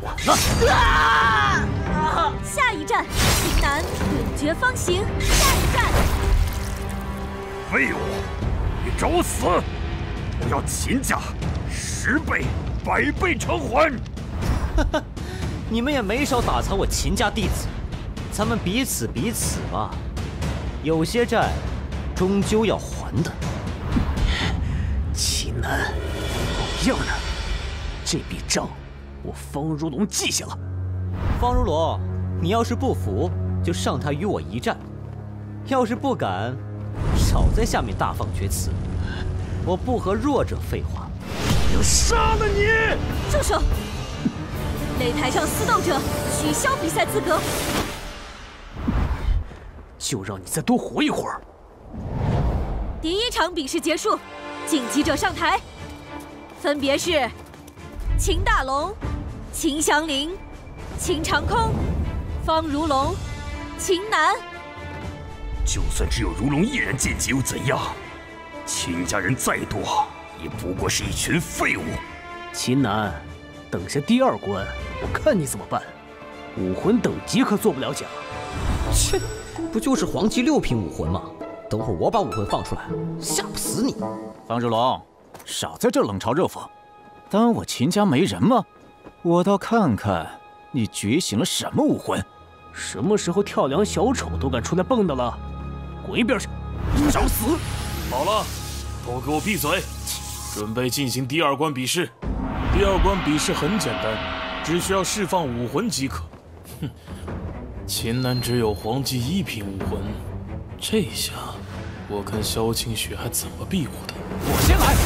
啊啊、下一站，秦南对决方行。下一站， 废物，你找死！我要秦家十倍、百倍偿还！ 你们也没少打残我秦家弟子，咱们彼此彼此吧。有些债，终究要还的。 秦南，好样的！这笔账，我方如龙记下了。 方如龙，你要是不服，就上台与我一战；要是不敢，少在下面大放厥词。我不和弱者废话。 我要杀了你！ 住手！擂台上私斗者取消比赛资格。 就让你再多活一会儿。 第一场比试结束，晋级者上台，分别是秦大龙、秦祥林、秦长空、方如龙、秦南。 就算只有如龙一人晋级又怎样？秦家人再多，也不过是一群废物。 秦南，等下第二关，我看你怎么办。武魂等级可做不了假。 切，不就是黄级六品武魂吗？等会儿我把武魂放出来，吓不死你。 方如龙，少在这冷嘲热讽，当我秦家没人吗？ 我倒看看你觉醒了什么武魂。 什么时候跳梁小丑都敢出来蹦跶了？滚一边去！ 找死！好了，都给我闭嘴！准备进行第二关比试。第二关比试很简单，只需要释放武魂即可。哼，秦南只有黄级一品武魂，这下我看萧清雪还怎么庇护他。 我先来。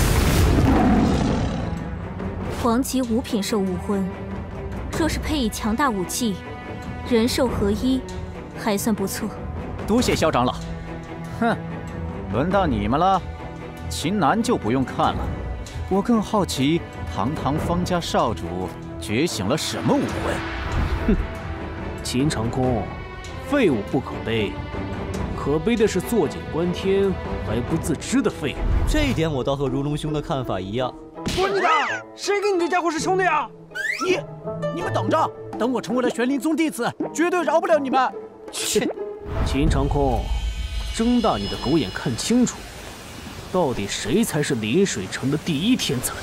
黄级五品兽武魂，若是配以强大武器，人兽合一，还算不错。 多谢萧长老。哼，轮到你们了。秦南就不用看了，我更好奇堂堂方家少主觉醒了什么武魂。 哼，秦长空，废物不可悲，可悲的是坐井观天还不自知的废物。 这一点我倒和如龙兄的看法一样。 滚你的！谁跟你这家伙是兄弟啊？ 你，你们等着，等我成为了玄灵宗弟子，绝对饶不了你们！ 切！秦长空，睁大你的狗眼看清楚，到底谁才是临水城的第一天才？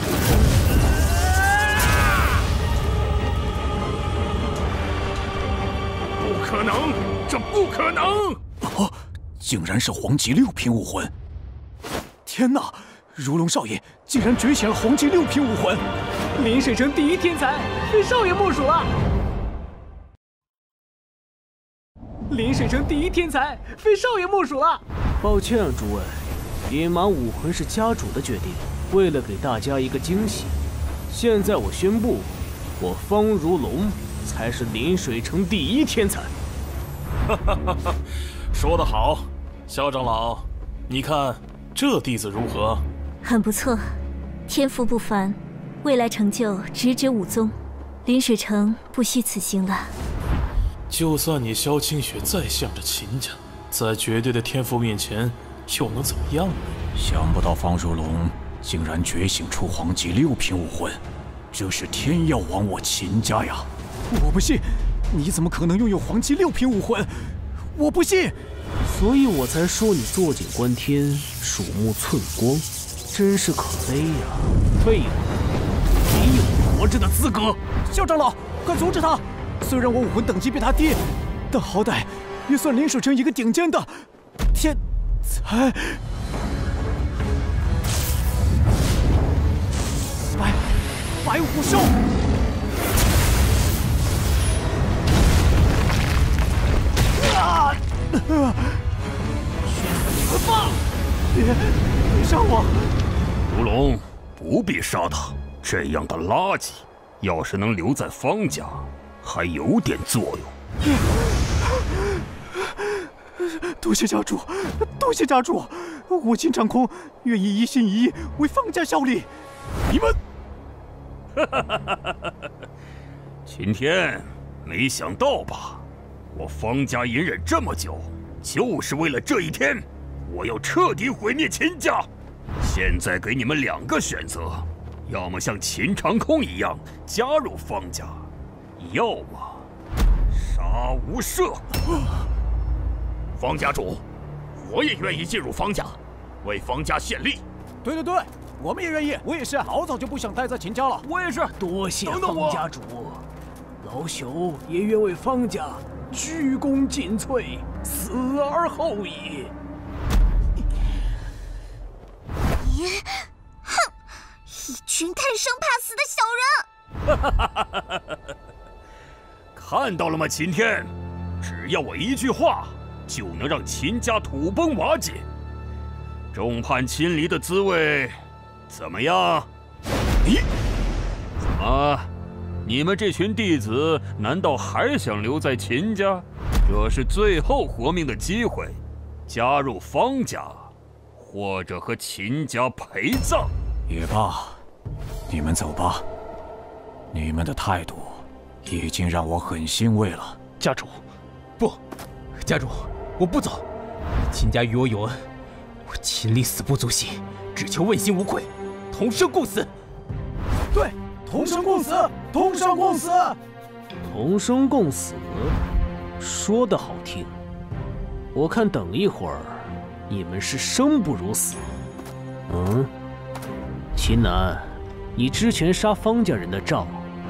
不可能，这不可能！ 哦，竟然是黄级六品武魂！天哪！如龙少爷竟然觉醒了黄级六品武魂， 临水城第一天才，非少爷莫属了！临水城第一天才，非少爷莫属了！ 抱歉啊，诸位，隐瞒武魂是家主的决定。为了给大家一个惊喜，现在我宣布，我方如龙才是临水城第一天才。 哈哈哈哈，说得好，萧长老，你看这弟子如何？ 很不错，天赋不凡，未来成就直指武宗。临水城不虚此行了。 就算你萧清雪再向着秦家，在绝对的天赋面前，又能怎么样呢？ 想不到方如龙竟然觉醒出黄级六品武魂，这是天要亡我秦家呀！我不信，你怎么可能拥有黄级六品武魂？我不信！ 所以我才说你坐井观天，鼠目寸光。真是可悲呀！废物，没有活着的资格！ 萧长老，快阻止他！虽然我武魂等级比他低，但好歹也算临水城一个顶尖的天才。白白虎兽！啊！去死吧！别别杀我！ 如龙，不必杀他，这样的垃圾，要是能留在方家，还有点作用。 多谢家主，多谢家主，我秦长空愿意一心一意为方家效力。 你们，秦天，没想到吧？我方家隐忍这么久，就是为了这一天。我要彻底毁灭秦家！现在给你们两个选择，要么像秦长空一样加入方家，要么杀无赦。方家主，我也愿意进入方家，为方家献力。 对对对，我们也愿意，我也是，老早就不想待在秦家了。 我也是。多谢方家主，老朽也愿为方家鞠躬尽瘁，死而后已。 哼！一群贪生怕死的小人！ 看到了吗，秦天？只要我一句话，就能让秦家土崩瓦解。众叛亲离的滋味，怎么样？你怎么？你们这群弟子难道还想留在秦家？这是最后活命的机会，加入方家。或者和秦家陪葬也罢，你们走吧。你们的态度已经让我很欣慰了。 家主， 不，家主，我不走。秦家与我有恩，我秦力死不足惜，只求问心无愧，同生共死。 对，同生共死，同生共死， 同生共死，说得好听。我看等一会儿。你们是生不如死。嗯，秦南，你之前杀方家人的账，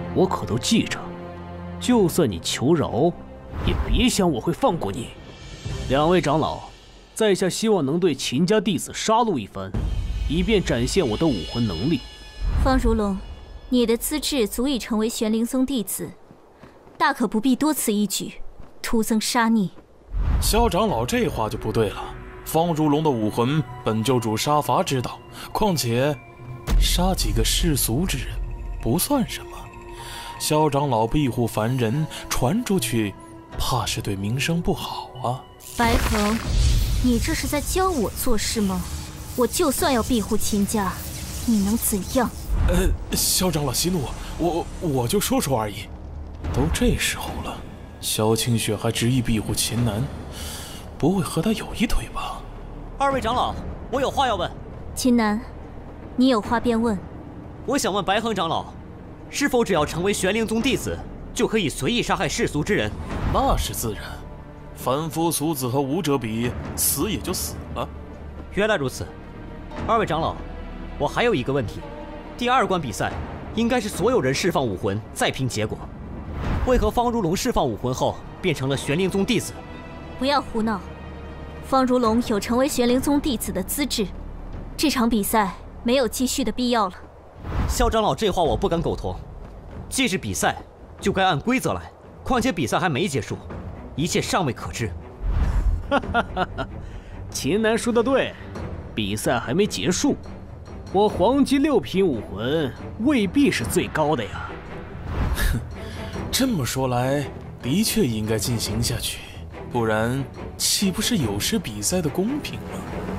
我可都记着。就算你求饶，也别想我会放过你。两位长老，在下希望能对秦家弟子杀戮一番，以便展现我的武魂能力。 方如龙，你的资质足以成为玄灵宗弟子，大可不必多此一举，徒增杀孽。 萧长老这话就不对了。方如龙的武魂本就主杀伐之道，况且杀几个世俗之人不算什么。萧长老庇护凡人，传出去，怕是对名声不好啊。 白恒，你这是在教我做事吗？我就算要庇护秦家，你能怎样？ 呃，萧长老息怒，我我就说说而已。都这时候了，萧清雪还执意庇护秦南，不会和他有一腿吧？ 二位长老，我有话要问。 秦南，你有话便问。 我想问白恒长老，是否只要成为玄灵宗弟子，就可以随意杀害世俗之人？ 那是自然。凡夫俗子和武者比，死也就死了。 原来如此。二位长老，我还有一个问题：第二关比赛应该是所有人释放武魂，再拼结果。为何方如龙释放武魂后变成了玄灵宗弟子？ 不要胡闹！方如龙有成为玄灵宗弟子的资质，这场比赛没有继续的必要了。 萧长老这话我不敢苟同。既是比赛，就该按规则来。况且比赛还没结束，一切尚未可知。 哈哈哈哈！秦南说的对，比赛还没结束，我黄级六品武魂未必是最高的呀。 哼，这么说来，的确应该进行下去，不然岂不是有失比赛的公平吗？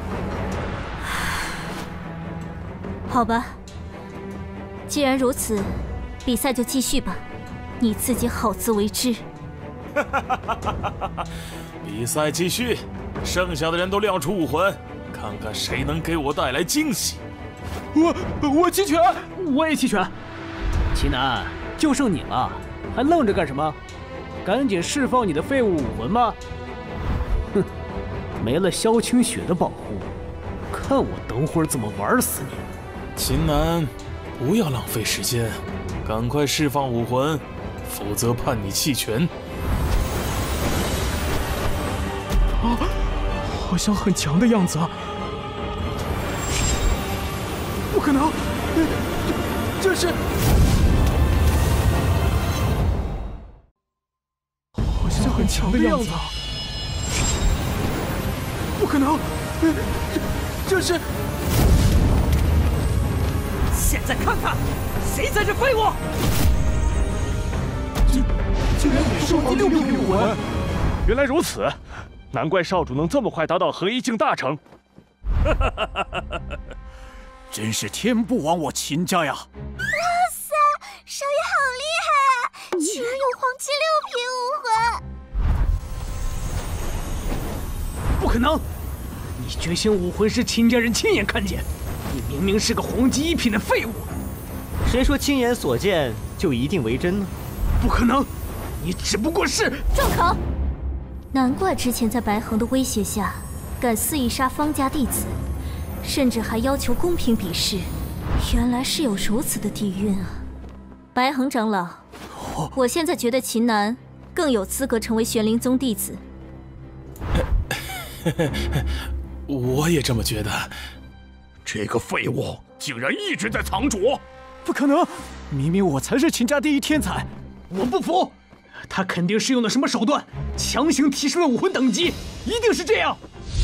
好吧，既然如此，比赛就继续吧，你自己好自为之。 比赛继续，剩下的人都亮出武魂，看看谁能给我带来惊喜。 我我弃权，我也弃权。秦南，就剩你了，还愣着干什么？赶紧释放你的废物武魂吧！哼，没了萧清雪的保护，看我等会儿怎么玩死你！ 秦南，不要浪费时间，赶快释放武魂，否则判你弃权。 啊，好像很强的样子啊！不可能，这这是……好像很强的样子啊！不可能，这这是…… 现在看看，谁才是废物！ 竟竟然也是黄级六品武魂！原来如此，难怪少主能这么快达到合一境大成。 真是天不亡我秦家呀！ 哇塞，少爷好厉害啊！居然有黄级六品武魂！ 不可能！你觉醒武魂是秦家人亲眼看见，你明明是个黄级一品的废物。 谁说亲眼所见就一定为真呢？ 不可能！你只不过是…… 住口！难怪之前在白恒的威胁下，敢肆意杀方家弟子，甚至还要求公平比试。原来是有如此的底蕴啊！白恒长老，我现在觉得秦南更有资格成为玄灵宗弟子。 我也这么觉得。 这个废物竟然一直在藏拙！ 不可能！明明我才是秦家第一天才！ 我不服！他肯定是用了什么手段，强行提升了武魂等级，一定是这样。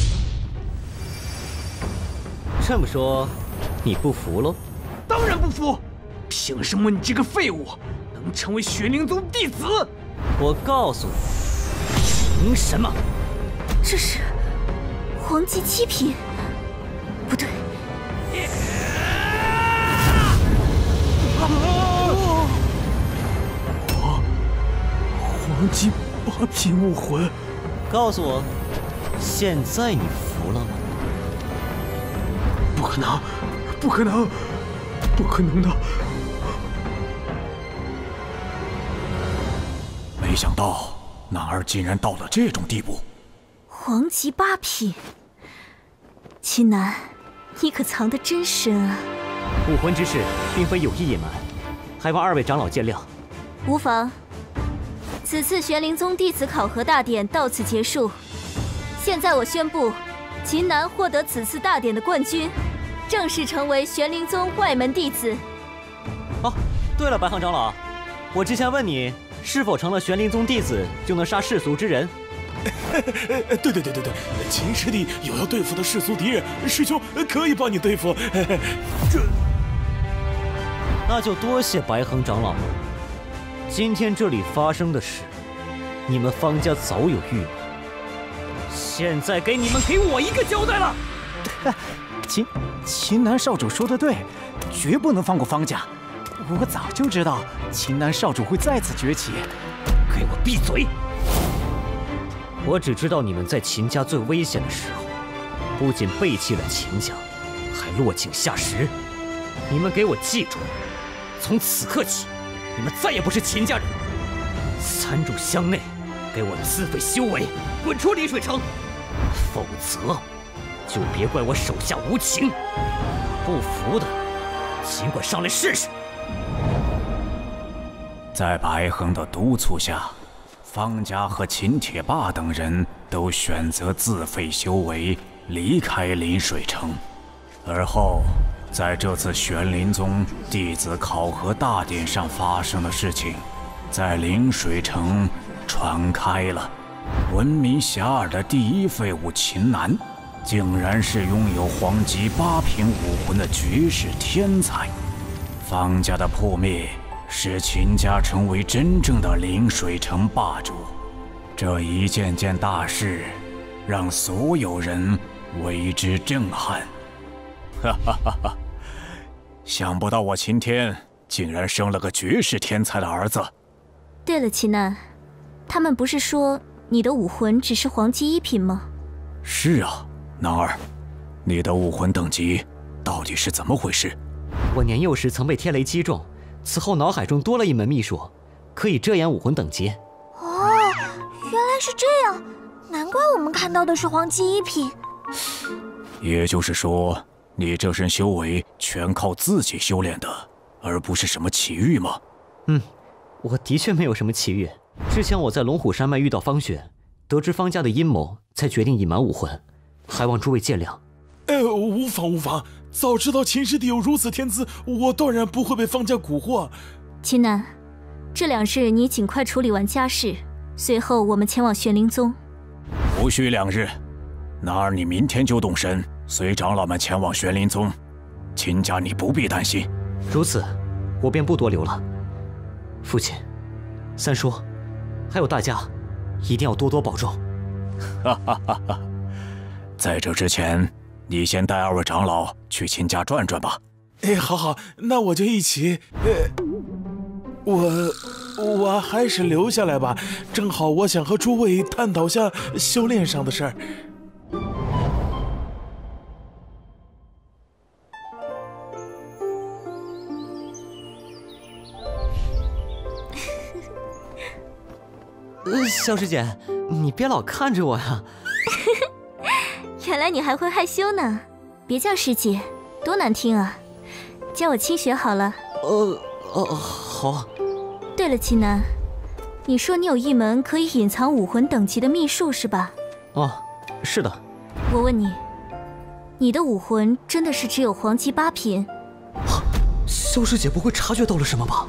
这么说，你不服喽？ 当然不服！凭什么你这个废物能成为玄灵宗弟子？ 我告诉你，凭什么？ 这是黄级七品，不对。 黄级八品武魂， 告诉我，现在你服了吗？ 不可能，不可能，不可能的！ 没想到男儿竟然到了这种地步。 黄级八品，秦南，你可藏得真深啊！ 武魂之事并非有意隐瞒，还望二位长老见谅。 无妨。此次玄灵宗弟子考核大典到此结束。现在我宣布，秦南获得此次大典的冠军，正式成为玄灵宗外门弟子。 哦，对了，白行长老，我之前问你，是否成了玄灵宗弟子就能杀世俗之人？ 对对对对对，秦师弟有要对付的世俗敌人，师兄可以帮你对付。这， 那就多谢白衡长老了。今天这里发生的事，你们方家早有预谋，现在给你们给我一个交代了。 秦秦南少主说的对，绝不能放过方家。我早就知道秦南少主会再次崛起。 给我闭嘴！我只知道你们在秦家最危险的时候，不仅背弃了秦家，还落井下石。你们给我记住，从此刻起，你们再也不是秦家人。三炷香内，给我自废修为，滚出离水城！否则，就别怪我手下无情。不服的，尽管上来试试。 在白衡的督促下，方家和秦铁霸等人都选择自废修为，离开临水城。而后，在这次玄灵宗弟子考核大典上发生的事情，在临水城传开了。闻名遐迩的第一废物秦南，竟然是拥有黄级八品武魂的绝世天才。方家的破灭，使秦家成为真正的临水城霸主。这一件件大事，让所有人为之震撼。哈哈哈哈！想不到我秦天竟然生了个绝世天才的儿子。 对了，秦南，他们不是说你的武魂只是黄级一品吗？ 是啊，南儿，你的武魂等级到底是怎么回事？ 我年幼时曾被天雷击中，此后脑海中多了一门秘术，可以遮掩武魂等级。 哦，原来是这样，难怪我们看到的是黄级一品。 也就是说，你这身修为全靠自己修炼的，而不是什么奇遇吗？ 嗯，我的确没有什么奇遇。之前我在龙虎山脉遇到方雪，得知方家的阴谋，才决定隐瞒武魂，还望诸位见谅。 呃，无妨无妨，早知道秦师弟有如此天资，我当然不会被方家蛊惑。 秦南，这两日你尽快处理完家事，随后我们前往玄灵宗。 不需两日，南儿你明天就动身，随长老们前往玄灵宗。秦家你不必担心。 如此，我便不多留了。父亲、三叔，还有大家，一定要多多保重。 哈哈哈哈！在这之前，你先带二位长老去秦家转转吧。 哎，好好，那我就一起。呃，我我还是留下来吧，正好我想和诸位探讨下修炼上的事儿。 呃，小师姐，你别老看着我呀。 原来你还会害羞呢，别叫师姐，多难听啊，叫我清雪好了。 呃呃，好。 对了，秦南，你说你有一门可以隐藏武魂等级的秘术是吧？ 哦，是的。 我问你，你的武魂真的是只有黄级八品？ 萧师姐不会察觉到了什么吧？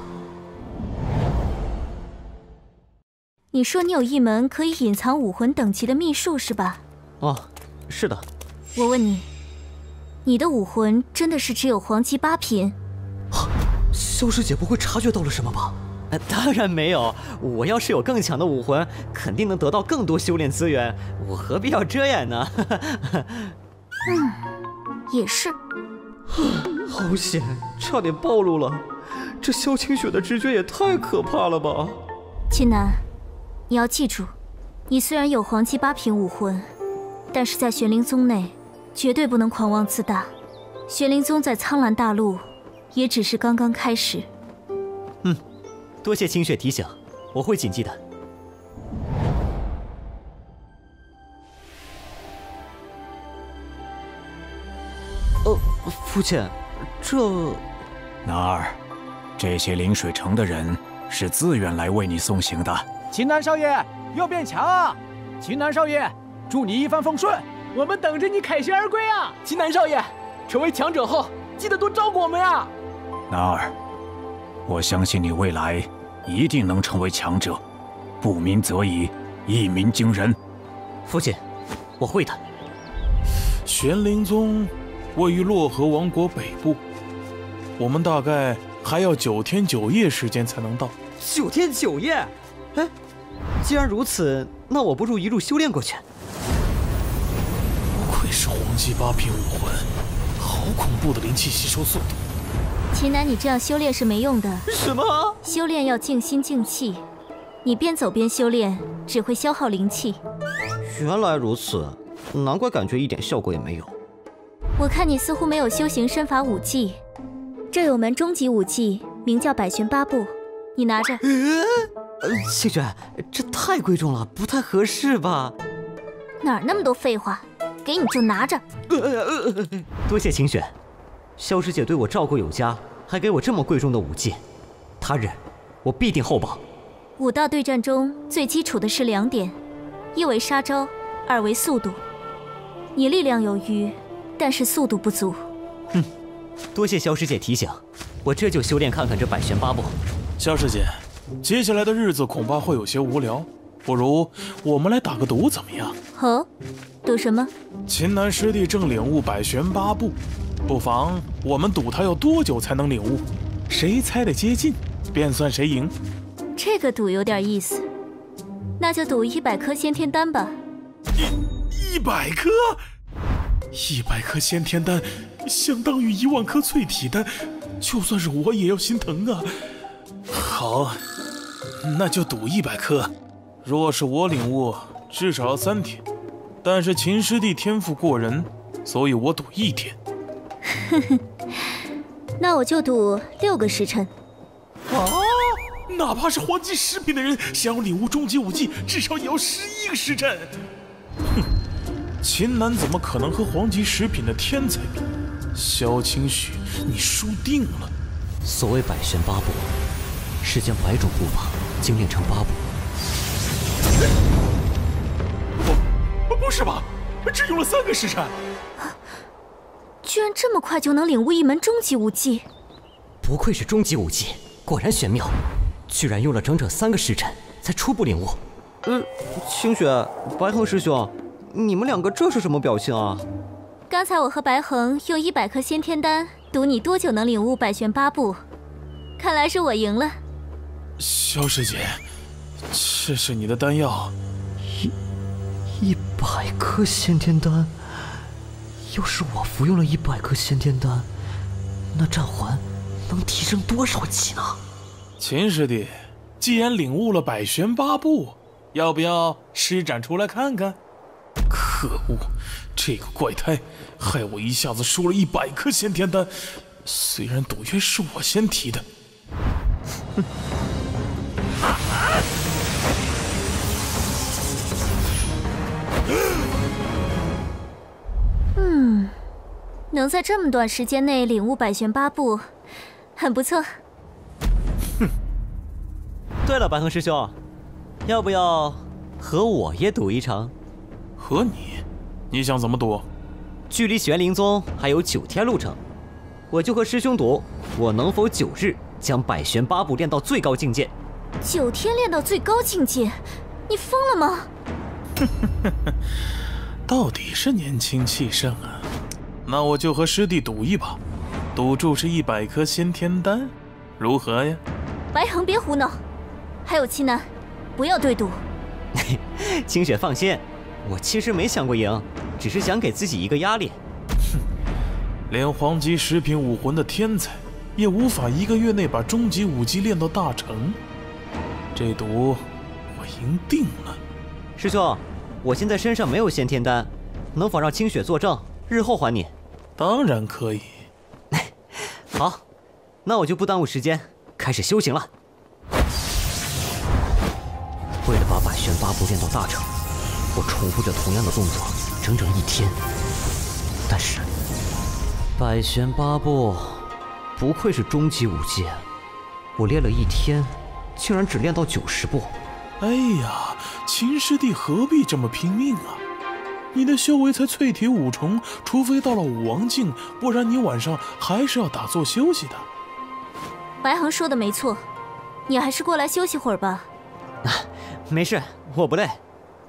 你说你有一门可以隐藏武魂等级的秘术是吧？ 哦，是的。 我问你，你的武魂真的是只有黄级八品？ 萧师姐不会察觉到了什么吧？ 呃，当然没有。我要是有更强的武魂，肯定能得到更多修炼资源，我何必要遮掩呢？ 嗯，也是。 好险，差点暴露了。这萧清雪的直觉也太可怕了吧！ 秦南，你要记住，你虽然有黄级八品武魂，但是在玄灵宗内，绝对不能狂妄自大。玄灵宗在苍蓝大陆，也只是刚刚开始。 嗯，多谢清雪提醒，我会谨记的。 呃，父亲，这…… 南儿，这些临水城的人是自愿来为你送行的。 秦南少爷要变强啊！秦南少爷，祝你一帆风顺， 我们等着你凯旋而归啊！秦南少爷，成为强者后记得多照顾我们呀！ 南儿，我相信你未来一定能成为强者，不鸣则已，一鸣惊人。 父亲，我会的。 玄灵宗位于洛河王国北部，我们大概还要九天九夜时间才能到。 九天九夜？哎，既然如此，那我不如一路修炼过去。 不愧是黄级八品武魂，好恐怖的灵气吸收速度。 秦南，你这样修炼是没用的。 什么？ 修炼要静心静气，你边走边修炼，只会消耗灵气。 原来如此，难怪感觉一点效果也没有。 我看你似乎没有修行身法武技，这有门终极武技，名叫百玄八步，你拿着。 呃，清雪，这太贵重了，不太合适吧？ 哪儿那么多废话，给你就拿着。 多谢清雪，萧师姐对我照顾有加，还给我这么贵重的武技，他日我必定厚报。 武道对战中最基础的是两点，一为杀招，二为速度。你力量有余，但是速度不足。 哼，多谢萧师姐提醒，我这就修炼看看这百玄八步。 萧师姐，接下来的日子恐怕会有些无聊，不如我们来打个赌怎么样？ 哦，赌什么？ 秦南师弟正领悟百玄八步，不妨我们赌他要多久才能领悟，谁猜得接近，便算谁赢。 这个赌有点意思，那就赌一百颗先天丹吧。 一一百颗，一百颗先天丹，相当于一万颗淬体丹，就算是我也要心疼啊！好，那就赌一百颗。若是我领悟，至少要三天，但是秦师弟天赋过人，所以我赌一天。 哼哼，那我就赌六个时辰。 啊！哪怕是黄级十品的人，想要领悟终极武技，至少也要十一个时辰。哼，秦南怎么可能和黄级十品的天才比？萧清雪，你输定了。 所谓百玄八步，是将百种步法精炼成八步。 不，不是吧？只用了三个时辰， 居然这么快就能领悟一门终极武技！ 不愧是终极武技，果然玄妙。居然用了整整三个时辰才初步领悟。 呃，清雪、白恒师兄，你们两个这是什么表情啊？ 刚才我和白恒用一百颗先天丹赌你多久能领悟百玄八步，看来是我赢了。 萧师姐，这是你的丹药。 一一百颗先天丹，要是我服用了一百颗先天丹，那战魂能提升多少级呢？ 秦师弟，既然领悟了百玄八步，要不要施展出来看看？可恶，这个怪胎害我一下子输了一百颗先天丹，虽然赌约是我先提的。 嗯，能在这么短时间内领悟百玄八步，很不错。 对了，白恒师兄，要不要和我也赌一场？ 和你？你想怎么赌？ 距离玄灵宗还有九天路程，我就和师兄赌，我能否九日将百玄八步练到最高境界？ 九天练到最高境界？你疯了吗？ 到底是年轻气盛啊！那我就和师弟赌一把，赌注是一百颗先天丹，如何呀？ 白恒，别胡闹！还有七南，不要对赌。 清雪放心，我其实没想过赢，只是想给自己一个压力。 哼，连黄级十品武魂的天才，也无法一个月内把终极武技练到大成。这赌我赢定了。 师兄，我现在身上没有先天丹，能否让清雪作证，日后还你？ 当然可以。 好，那我就不耽误时间，开始修行了。为了把百玄八步练到大成，我重复着同样的动作整整一天。但是，百玄八步不愧是终极武技，我练了一天竟然只练到九十步。 哎呀，秦师弟何必这么拼命啊？你的修为才淬体五重，除非到了武王境，不然你晚上还是要打坐休息的。 白恒说的没错，你还是过来休息会儿吧。 啊，没事，我不累。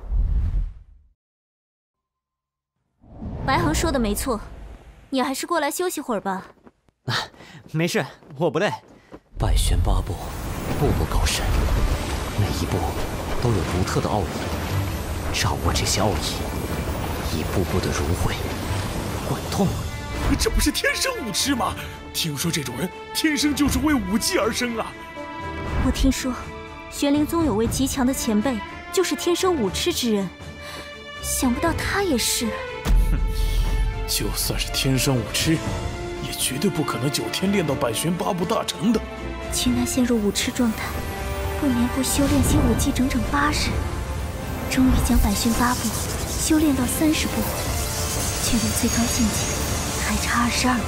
白恒说的没错，你还是过来休息会儿吧。 啊，没事，我不累。百玄八步，步步高深，每一步都有独特的奥义。掌握这些奥义，一步步的融会贯通。 这不是天生武痴吗？听说这种人天生就是为武技而生啊！ 我听说，玄灵宗有位极强的前辈，就是天生武痴之人。想不到他也是。 哼，就算是天生武痴，也绝对不可能九天练到百玄八步大成的。 秦南陷入武痴状态，不眠不休练习武技整整八日，终于将百玄八步修炼到三十步，距离最高境界还差二十二步。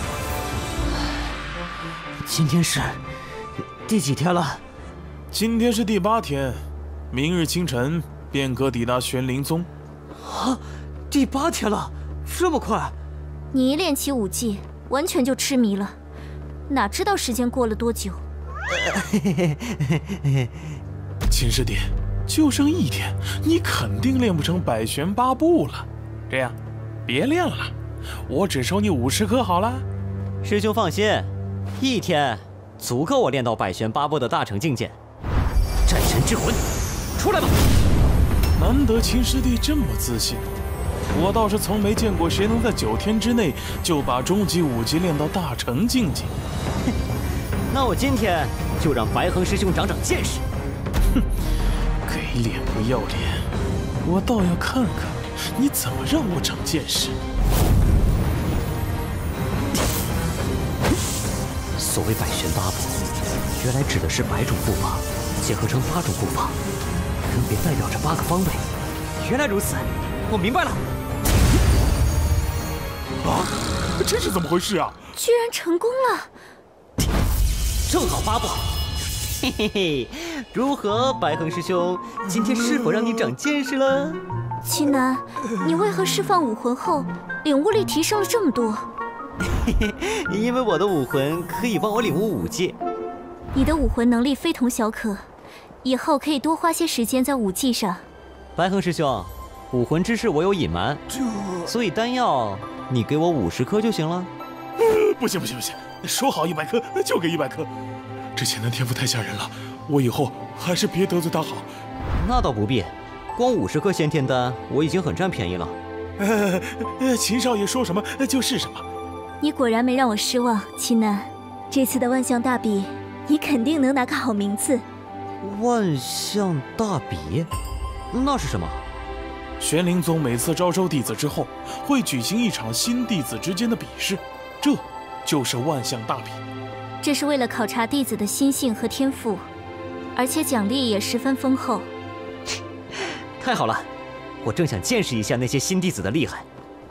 今天是第几天了？ 今天是第八天，明日清晨便可抵达玄灵宗。 啊，第八天了，这么快？ 你一练起武技，完全就痴迷了，哪知道时间过了多久？ 秦师弟，就剩一天，你肯定练不成百玄八步了。这样，别练了，我只收你五十颗好了。 师兄放心，一天足够我练到百玄八步的大成境界。 战神之魂，出来吧！ 难得秦师弟这么自信，我倒是从没见过谁能在九天之内就把终极武技练到大成境界。 那我今天就让白恒师兄长长见识。 哼，给脸不要脸，我倒要看看你怎么让我长见识。 所谓百玄八步，原来指的是百种步法结合成八种步法，分别代表着八个方位。原来如此，我明白了。 啊，这是怎么回事啊？ 居然成功了！ 正好八步，嘿嘿嘿，如何，白恒师兄？今天是否让你长见识了？ 秦南，你为何释放武魂后，领悟力提升了这么多？ 嘿嘿，因为我的武魂可以帮我领悟武技。 你的武魂能力非同小可，以后可以多花些时间在武技上。 白恒师兄，武魂之事我有隐瞒，所以丹药你给我五十颗就行了。 呃、不行不行不行，说好一百颗就给一百颗。这钱南天赋太吓人了，我以后还是别得罪他好。 那倒不必，光五十颗先天丹我已经很占便宜了。 呃呃，秦少爷说什么就是什么。 你果然没让我失望，秦南。这次的万象大比，你肯定能拿个好名次。 万象大比，那是什么？ 玄灵宗每次招收弟子之后，会举行一场新弟子之间的比试，这就是万象大比。 这是为了考察弟子的心性和天赋，而且奖励也十分丰厚。 太好了，我正想见识一下那些新弟子的厉害。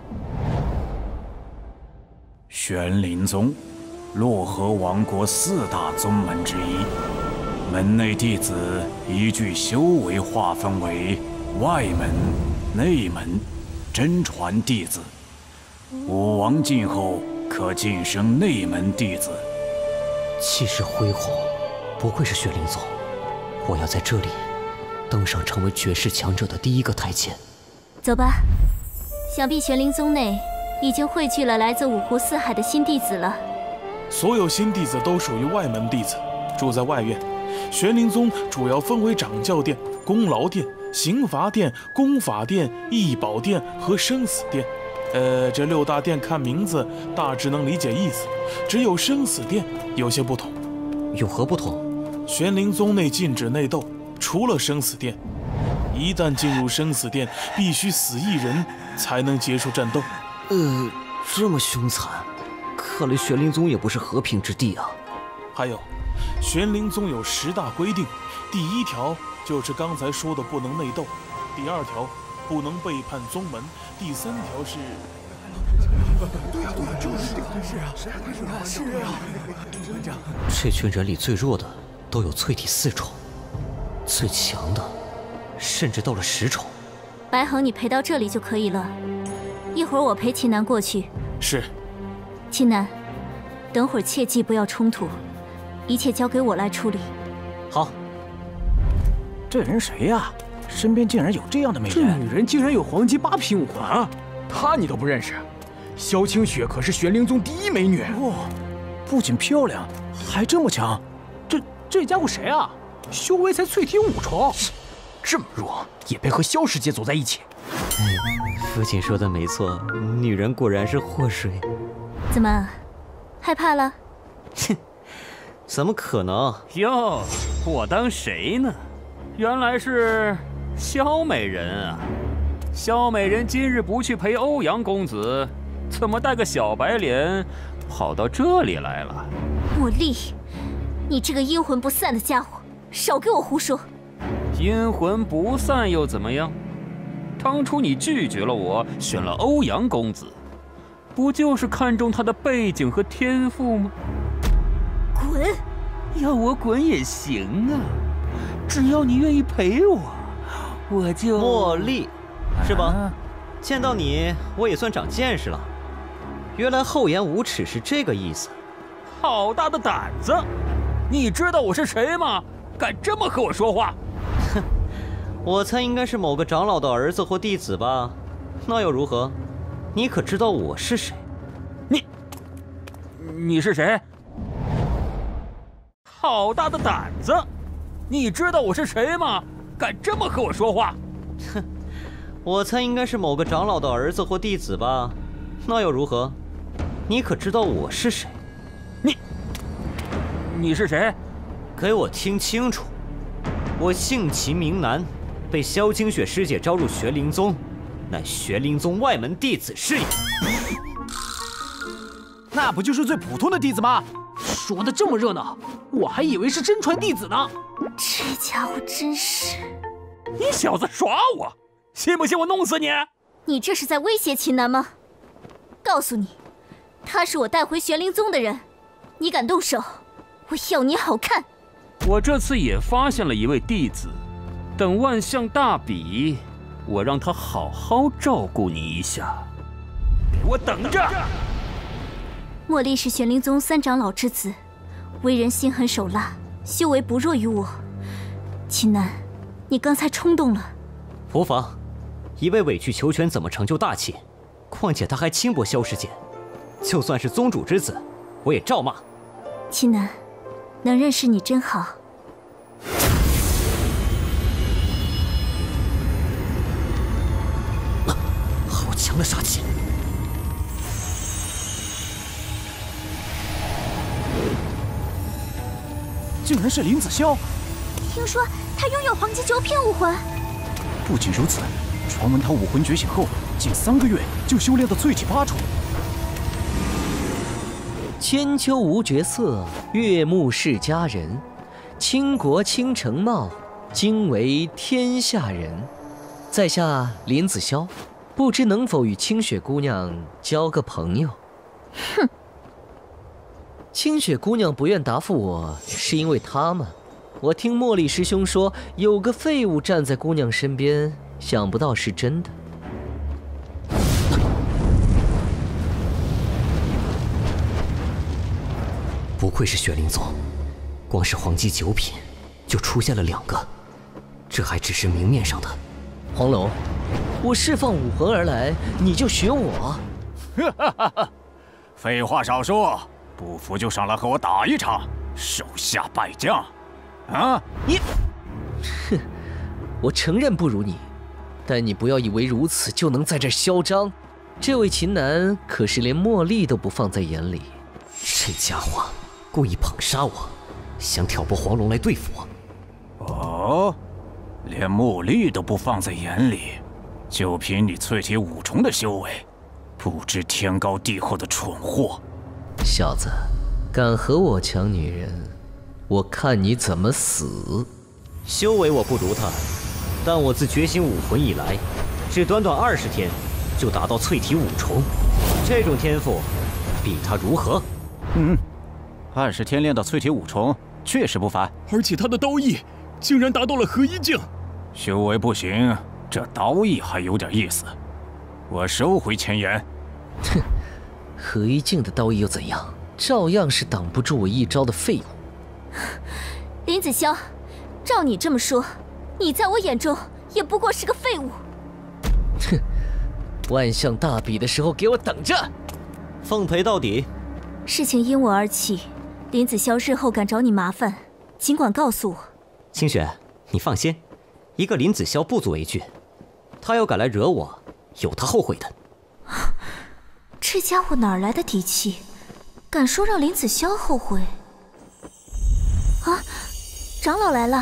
玄灵宗，洛河王国四大宗门之一，门内弟子依据修为划分为外门、内门、真传弟子。武王晋后可晋升内门弟子。 气势恢宏，不愧是玄灵宗。我要在这里登上成为绝世强者的第一个台阶。 走吧，想必玄灵宗内已经汇聚了来自五湖四海的新弟子了。 所有新弟子都属于外门弟子，住在外院。玄灵宗主要分为掌教殿、功劳殿、刑罚殿、功法殿、异宝殿和生死殿。呃，这六大殿看名字大致能理解意思，只有生死殿有些不同。 有何不同？ 玄灵宗内禁止内斗，除了生死殿。一旦进入生死殿，必须死一人才能结束战斗。 呃，这么凶残，看来玄灵宗也不是和平之地啊。 还有，玄灵宗有十大规定，第一条就是刚才说的不能内斗，第二条不能背叛宗门，第三条是…… 对呀对呀，就是这个是啊，是啊是啊， 这群人里最弱的都有淬体四重， 最强的，甚至到了十重。 白恒，你陪到这里就可以了。一会儿我陪秦南过去。 是。 秦南，等会儿切记不要冲突，一切交给我来处理。 好。 这人谁呀？身边竟然有这样的美人！ 这女人竟然有黄金八品武魂啊！她你都不认识？萧清雪可是玄灵宗第一美女。 哇，不仅漂亮，还这么强。 这这家伙谁啊？修为才淬体五重，这么弱也配和萧师姐走在一起？ 父亲说的没错，女人果然是祸水。 怎么，害怕了？ 哼，怎么可能？ 哟，我当谁呢？原来是萧美人啊！萧美人今日不去陪欧阳公子，怎么带个小白脸跑到这里来了？ 茉莉，你这个阴魂不散的家伙，少给我胡说！ 阴魂不散又怎么样？当初你拒绝了我，选了欧阳公子，不就是看中他的背景和天赋吗？ 滚！ 要我滚也行啊，只要你愿意陪我，我就…… 茉莉，是吧？啊、见到你，我也算长见识了。原来厚颜无耻是这个意思。 好大的胆子！你知道我是谁吗？敢这么和我说话？ 哼，我猜应该是某个长老的儿子或弟子吧？那又如何？你可知道我是谁？ 你，你是谁？好大的胆子！你知道我是谁吗？敢这么和我说话？ 哼，我猜应该是某个长老的儿子或弟子吧？那又如何？你可知道我是谁？ 你，你是谁？ 给我听清楚！我姓秦名南，被萧清雪师姐招入玄灵宗，乃玄灵宗外门弟子是也。 那不就是最普通的弟子吗？说的这么热闹，我还以为是真传弟子呢。 这家伙真是…… 你小子耍我，信不信我弄死你？ 你这是在威胁秦南吗？告诉你，他是我带回玄灵宗的人，你敢动手，我要你好看！ 我这次也发现了一位弟子，等万象大比，我让他好好照顾你一下。给我等着！ 茉莉是玄灵宗三长老之子，为人心狠手辣，修为不弱于我。秦南，你刚才冲动了。 无妨，一味委曲求全怎么成就大器？况且他还轻薄萧师姐，就算是宗主之子，我也照骂。 秦南，能认识你真好。 好强的杀气！ 竟然是林子霄！ 听说他拥有黄金九品武魂。 不仅如此，传闻他武魂觉醒后，仅三个月就修炼到淬体八重。 千秋无绝色，月暮是佳人。倾国倾城貌，惊为天下人。在下林子霄，不知能否与清雪姑娘交个朋友？ 哼！ 清雪姑娘不愿答复我，是因为她吗？我听茉莉师兄说，有个废物站在姑娘身边，想不到是真的。 不愧是玄灵宗，光是黄金九品就出现了两个，这还只是明面上的。 黄龙，我释放武魂而来，你就学我？ 哈哈哈！废话少说，不服就上来和我打一场，手下败将。啊！ 你，哼，我承认不如你，但你不要以为如此就能在这嚣张。这位秦南可是连茉莉都不放在眼里。 这家伙故意捧杀我，想挑拨黄龙来对付我。 哦，连茉莉都不放在眼里，就凭你淬体五重的修为，不知天高地厚的蠢货！ 小子，敢和我抢女人，我看你怎么死！ 修为我不如他，但我自觉醒武魂以来，只短短二十天就达到淬体五重，这种天赋，比他如何？ 嗯，二十天练到淬体五重，确实不凡。 而且他的刀意竟然达到了合一境。 修为不行，这刀意还有点意思。我收回前言。 哼，合一境的刀意又怎样？照样是挡不住我一招的废物。 林子霄，照你这么说，你在我眼中也不过是个废物。 哼，万象大比的时候给我等着， 奉陪到底。 事情因我而起，林子霄日后敢找你麻烦，尽管告诉我。 清雪，你放心，一个林子霄不足为惧，他要敢来惹我，有他后悔的。 这家伙哪来的底气，敢说让林子霄后悔？啊，长老来了！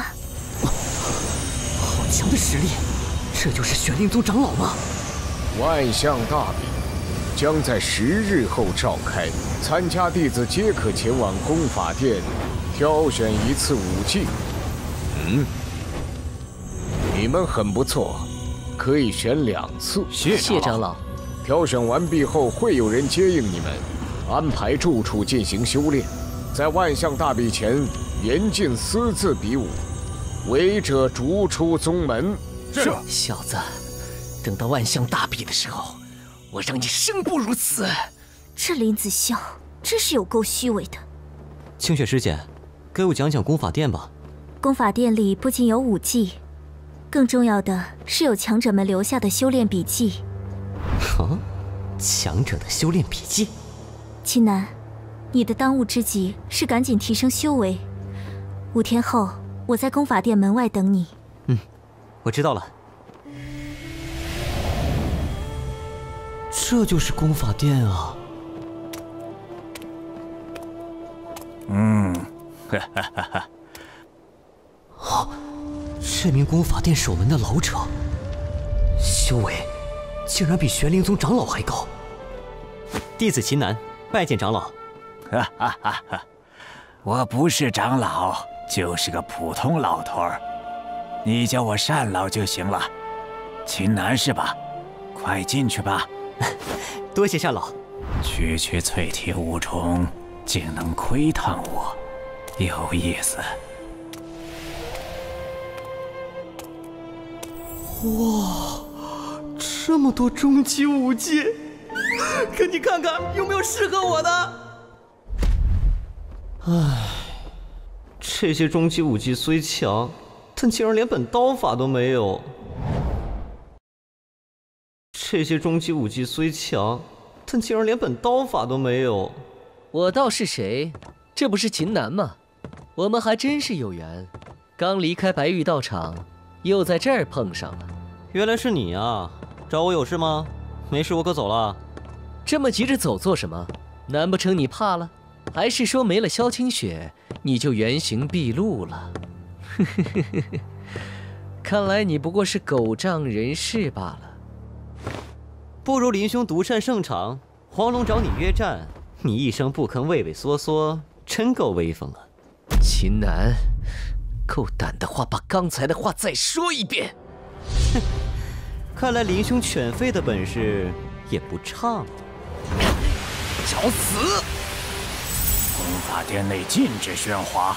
好强的实力，这就是玄灵宗长老吗？ 万象大比将在十日后召开，参加弟子皆可前往功法殿挑选一次武技。嗯，你们很不错，可以选两次。 谢谢长老。 挑选完毕后，会有人接应你们，安排住处进行修炼。在万象大比前，严禁私自比武，违者逐出宗门。 是。小子，等到万象大比的时候，我让你生不如死！ 这林子霄真是有够虚伪的。 清雪师姐，给我讲讲功法殿吧。 功法殿里不仅有武技，更重要的是有强者们留下的修炼笔记。 啊，强者的修炼笔记。 青南，你的当务之急是赶紧提升修为。五天后，我在功法殿门外等你。 嗯，我知道了。这就是功法殿啊！ 嗯，哈哈哈哈。 啊，这名功法殿守门的老者，修为竟然比玄灵宗长老还高。弟子秦南拜见长老。 哈哈哈哈！我不是长老，就是个普通老头儿，你叫我单老就行了。秦南是吧？快进去吧。 多谢单老。 区区淬体五重，竟能窥探我，有意思。 哇，这么多终极武技，赶紧看看有没有适合我的。唉，这些终极武技虽强，但竟然连本刀法都没有。这些终极武技虽强，但竟然连本刀法都没有。 我倒是谁？这不是秦南吗？我们还真是有缘，刚离开白玉道场，又在这儿碰上了。 原来是你啊！找我有事吗？没事，我可走了。 这么急着走做什么？难不成你怕了？还是说没了萧清雪，你就原形毕露了？看来你不过是狗仗人势罢了。 不如林兄独占盛场，黄龙找你约战，你一声不吭，畏畏缩缩，真够威风啊！ 秦南，够胆的话，把刚才的话再说一遍。 哼，看来林兄犬吠的本事也不差嘛。 找死！功法殿内禁止喧哗。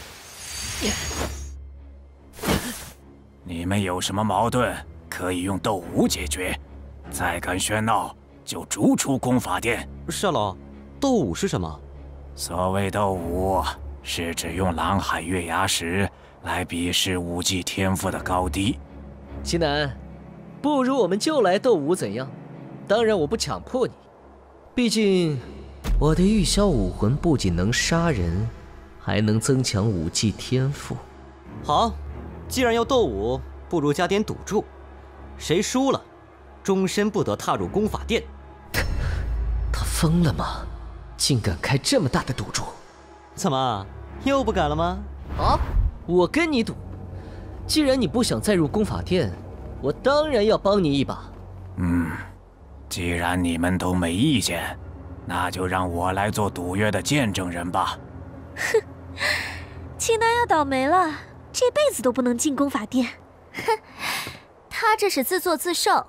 你们有什么矛盾，可以用斗武解决。再敢喧闹，就逐出功法殿。 单老，斗武是什么？ 所谓斗武，是指用蓝海月牙石来比试武技天赋的高低。 秦南，不如我们就来斗武怎样？当然我不强迫你，毕竟我的玉箫武魂不仅能杀人，还能增强武技天赋。 好，既然要斗武，不如加点赌注，谁输了，终身不得踏入功法殿。 他疯了吗？竟敢开这么大的赌注？ 怎么又不敢了吗？ 啊！我跟你赌，既然你不想再入功法殿，我当然要帮你一把。 嗯，既然你们都没意见，那就让我来做赌约的见证人吧。 哼，秦南要倒霉了，这辈子都不能进功法殿。 哼，他这是自作自受。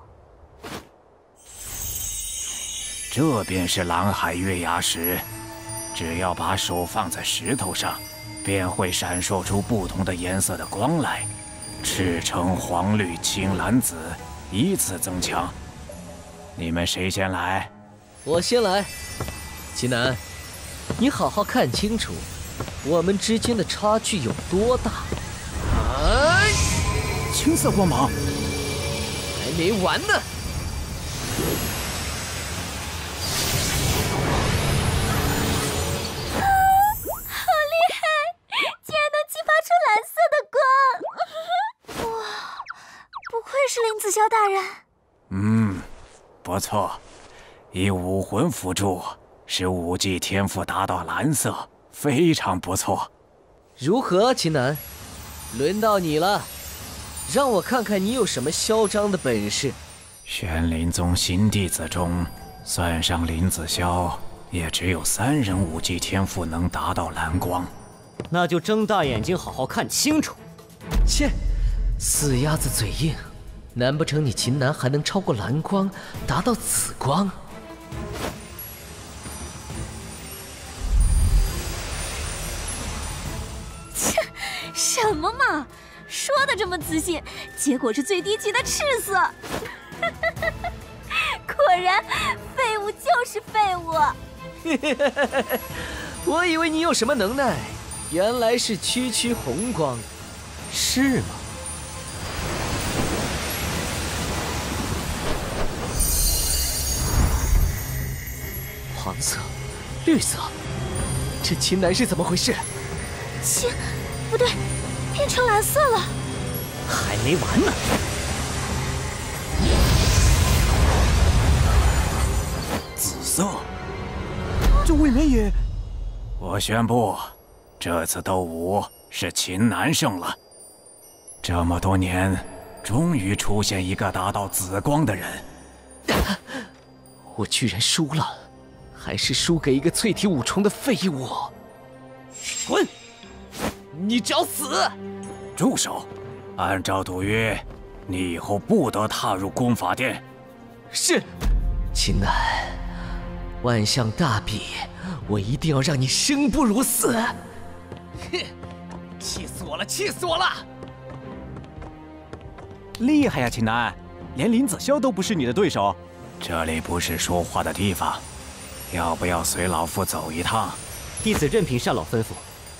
这便是蓝海月牙石，只要把手放在石头上， 便会闪烁出不同的颜色的光来，赤橙黄绿青蓝紫，依次增强。你们谁先来？ 我先来。秦南，你好好看清楚，我们之间的差距有多大。哎， 青色光芒， 还没完呢！ 是林子霄大人。 嗯，不错，以武魂辅助，使武技天赋达到蓝色，非常不错。 如何，秦南？轮到你了，让我看看你有什么嚣张的本事。 玄灵宗新弟子中，算上林子霄，也只有三人武技天赋能达到蓝光。 那就睁大眼睛，好好看清楚。 切，死鸭子嘴硬。难不成你秦南还能超过蓝光，达到紫光？ 切，什么嘛！说的这么自信，结果是最低级的赤色。果然，废物就是废物。 我以为你有什么能耐，原来是区区红光，是吗？黄色，绿色，这秦南是怎么回事？ 切，不对，变成蓝色了。 还没完呢！ 紫色，这未免也……我宣布，这次斗武是秦南胜了。这么多年，终于出现一个达到紫光的人。 我居然输了！还是输给一个淬体五重的废物！滚！你找死！ 住手！按照赌约，你以后不得踏入功法殿。 是，秦南，万象大比，我一定要让你生不如死！哼，气死我了！气死我了！ 厉害呀，秦南，连林子霄都不是你的对手。 这里不是说话的地方。要不要随老夫走一趟？ 弟子任凭单老吩咐。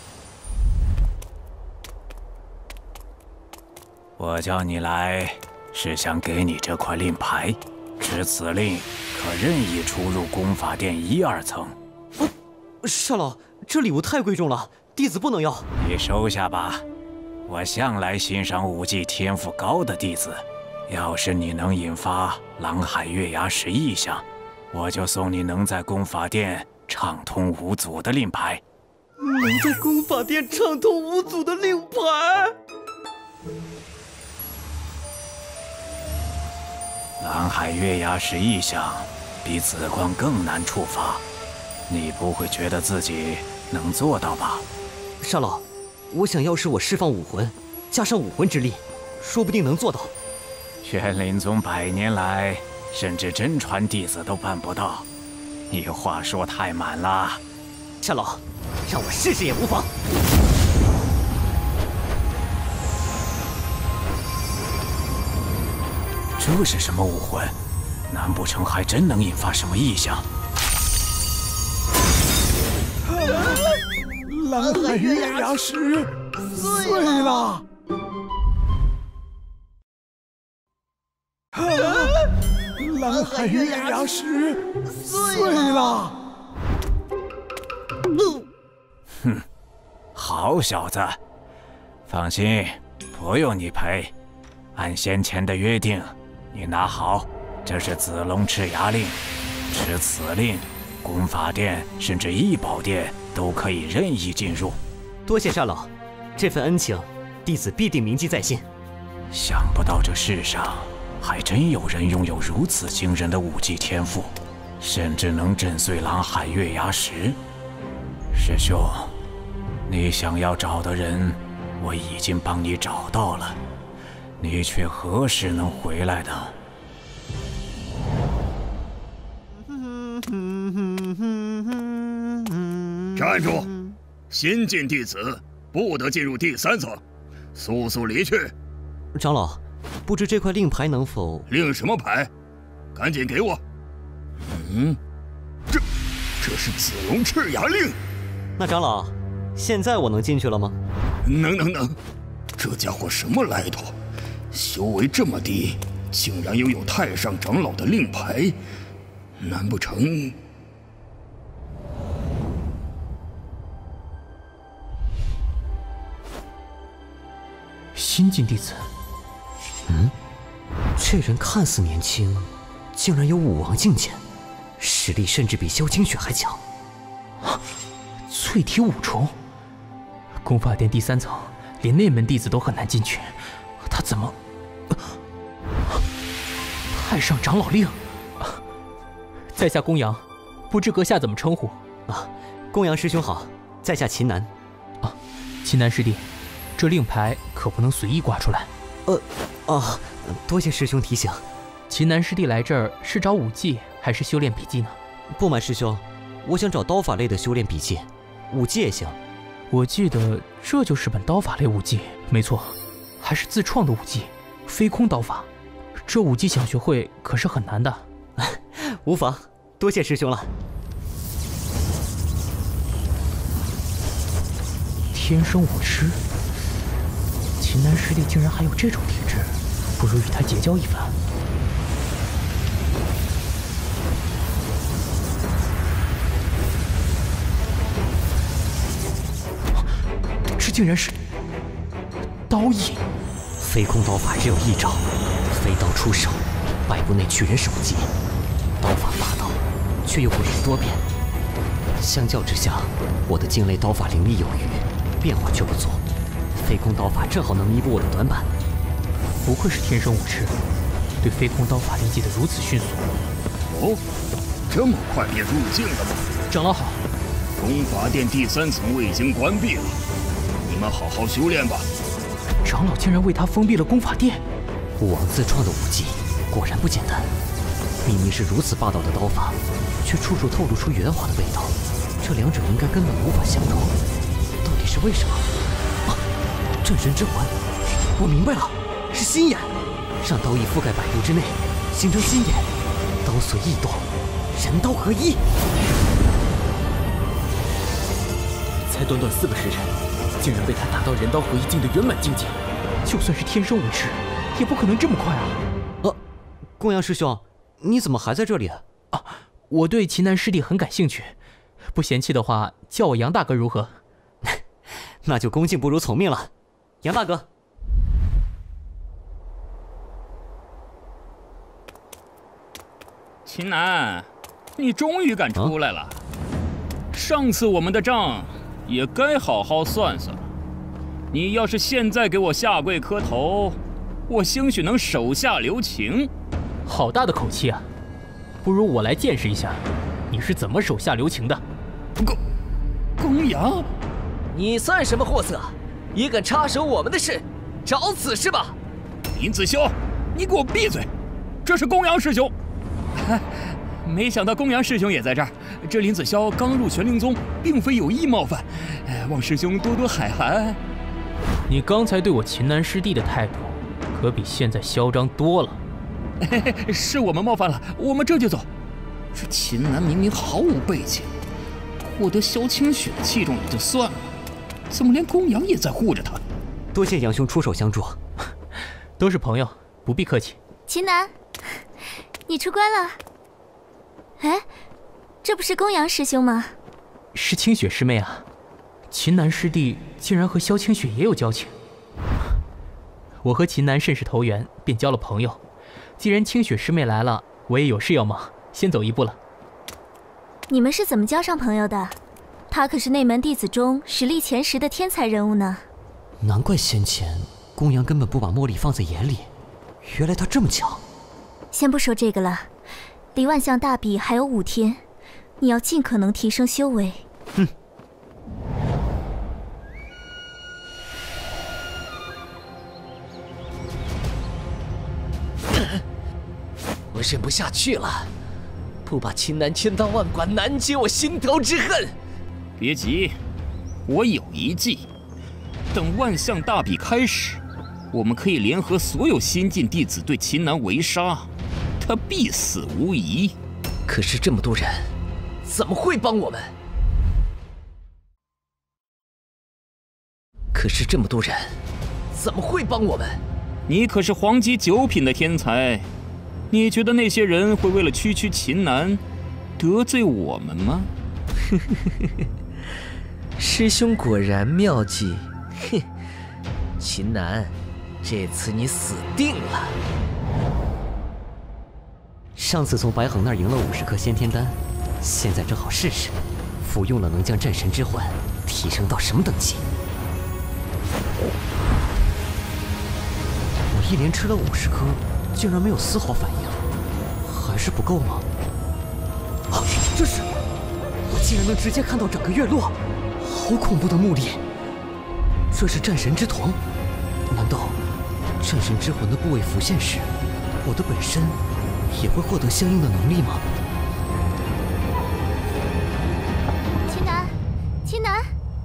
我叫你来，是想给你这块令牌，持此令可任意出入功法殿一二层。 哦，单老，这礼物太贵重了，弟子不能要。 你收下吧，我向来欣赏武技天赋高的弟子。要是你能引发狼海月牙石异象，我就送你能在功法殿畅通无阻的令牌。 能在功法殿畅通无阻的令牌？ 蓝海月牙石异象比紫光更难触发，你不会觉得自己能做到吧？ 单老，我想要是我释放武魂，加上武魂之力，说不定能做到。 玄灵宗百年来，甚至真传弟子都办不到，你话说太满了。 单老，让我试试也无妨。 这是什么武魂？难不成还真能引发什么异象？ 蓝海月牙石碎了！蓝海月牙石碎了！ 哼，好小子，放心，不用你赔。按先前的约定，你拿好，这是紫龙赤牙令。持此令，功法殿甚至异宝殿都可以任意进入。 多谢单老，这份恩情，弟子必定铭记在心。 想不到这世上还真有人拥有如此惊人的武技天赋，甚至能震碎蓝海月牙石。师兄，你想要找的人，我已经帮你找到了，你却何时能回来呢？ 站住！新进弟子不得进入第三层，速速离去。 长老，不知这块令牌能否…… 令什么牌？赶紧给我！嗯，这这是子龙赤牙令。 那长老，现在我能进去了吗？ 能能能，这家伙什么来头？修为这么低，竟然拥有太上长老的令牌，难不成…… 新晋弟子。 嗯，这人看似年轻，竟然有武王境界，实力甚至比萧清雪还强。 淬体五重，功法殿第三层，连内门弟子都很难进去，他怎么？太上长老令，在下公羊，不知阁下怎么称呼？ 啊，公羊师兄好，在下秦南。 啊，秦南师弟，这令牌可不能随意挂出来。 呃，啊，多谢师兄提醒。 秦南师弟来这儿是找武技还是修炼笔记呢？ 不瞒师兄，我想找刀法类的修炼笔记，武技也行。 我记得这就是本刀法类武技，没错，还是自创的武技，飞空刀法。这武技想学会可是很难的。 无妨，多谢师兄了。 天生武痴，秦南师弟竟然还有这种体质，不如与他结交一番。这竟然是刀影。 飞空刀法只有一招，飞刀出手，百步内取人首级。刀法霸道，却又不是多变。相较之下，我的境内刀法灵力有余，变化却不足。飞空刀法正好能弥补我的短板。 不愧是天生武痴，对飞空刀法理解得如此迅速。 哦，这么快便入境了吗？ 长老好。 功法殿第三层未经关闭了，你们好好修炼吧。 长老竟然为他封闭了功法殿， 武王自创的武技果然不简单。明明是如此霸道的刀法，却处处透露出圆滑的味道，这两者应该根本无法相容，到底是为什么？啊，战神之环，我明白了，是心眼，让刀意覆盖百步之内，形成心眼，刀随意动，人刀合一。 才短短四个时辰，竟然被他达到人刀合一境的圆满境界，就算是天生武痴，也不可能这么快啊！ 啊，公羊师兄，你怎么还在这里啊？ 啊，我对秦南师弟很感兴趣，不嫌弃的话，叫我杨大哥如何？ 那就恭敬不如从命了，杨大哥。 秦南，你终于敢出来了。啊、上次我们的账也该好好算算。你要是现在给我下跪磕头，我兴许能手下留情。 好大的口气啊！不如我来见识一下，你是怎么手下留情的。 公公羊， 你算什么货色？也敢插手我们的事，找死是吧？ 林子修，你给我闭嘴！这是公羊师兄。没想到公羊师兄也在这儿。这林子霄刚入玄灵宗，并非有意冒犯，望师兄多多海涵。 你刚才对我秦南师弟的态度，可比现在嚣张多了。 是我们冒犯了，我们这就走。这秦南明明毫无背景，获得萧清雪的器重也就算了，怎么连公羊也在护着他？ 多谢杨兄出手相助， 都是朋友，不必客气。 秦南，你出关了。哎，这不是公羊师兄吗？ 是清雪师妹啊。秦南师弟竟然和萧清雪也有交情。我和秦南甚是投缘，便交了朋友。既然清雪师妹来了，我也有事要忙，先走一步了。 你们是怎么交上朋友的？他可是内门弟子中实力前十的天才人物呢。 难怪先前公羊根本不把茉莉放在眼里，原来他这么强。 先不说这个了，离万象大比还有五天，你要尽可能提升修为。 嗯。 我忍不下去了，不把秦南千刀万剐，难解我心头之恨。 别急，我有一计， 等万象大比开始，我们可以联合所有新晋弟子对秦南围杀，他必死无疑。 可是这么多人，怎么会帮我们？可是这么多人，怎么会帮我们？ 你可是黄级九品的天才，你觉得那些人会为了区区秦南得罪我们吗？ 师兄果然妙计，哼！秦南，这次你死定了！ 上次从白衡那儿赢了五十颗先天丹，现在正好试试，服用了能将战神之魂提升到什么等级。我一连吃了五十颗，竟然没有丝毫反应，还是不够吗？啊，这是！我竟然能直接看到整个月落，好恐怖的目力！这是战神之瞳，难道战神之魂的部位浮现时，我的本身也会获得相应的能力吗？ 秦南，秦南，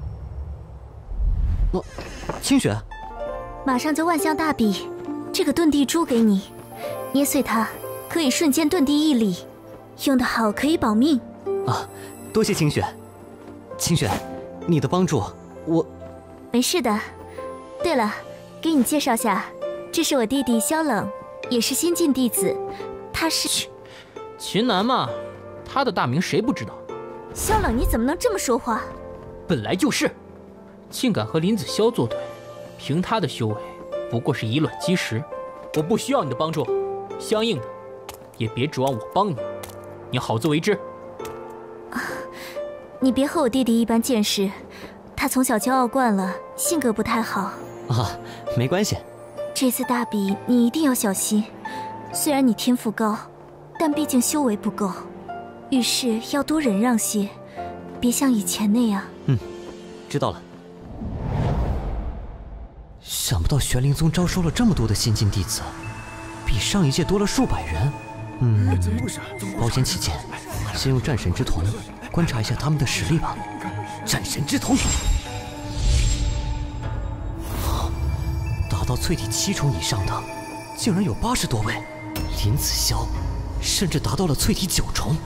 我，清雪， 马上就万象大比，这个遁地珠给你，捏碎它可以瞬间遁地一里，用得好可以保命。 啊，多谢清雪。清雪，你的帮助，我没事的。对了，给你介绍下，这是我弟弟萧冷，也是新晋弟子。他是秦南嘛，他的大名谁不知道？ 萧冷，你怎么能这么说话？ 本来就是，竟敢和林子霄作对，凭他的修为，不过是以卵击石。我不需要你的帮助，相应的，也别指望我帮你，你好自为之。 啊，你别和我弟弟一般见识，他从小骄傲惯了，性格不太好。 啊，没关系。 这次大比你一定要小心，虽然你天赋高，但毕竟修为不够，遇事要多忍让些，别像以前那样。 嗯，知道了。想不到玄灵宗招收了这么多的新晋弟子，比上一届多了数百人。嗯，保险起见，先用战神之瞳观察一下他们的实力吧。战神之瞳，啊，达到淬体七重以上的，竟然有八十多位。林子霄，甚至达到了淬体九重。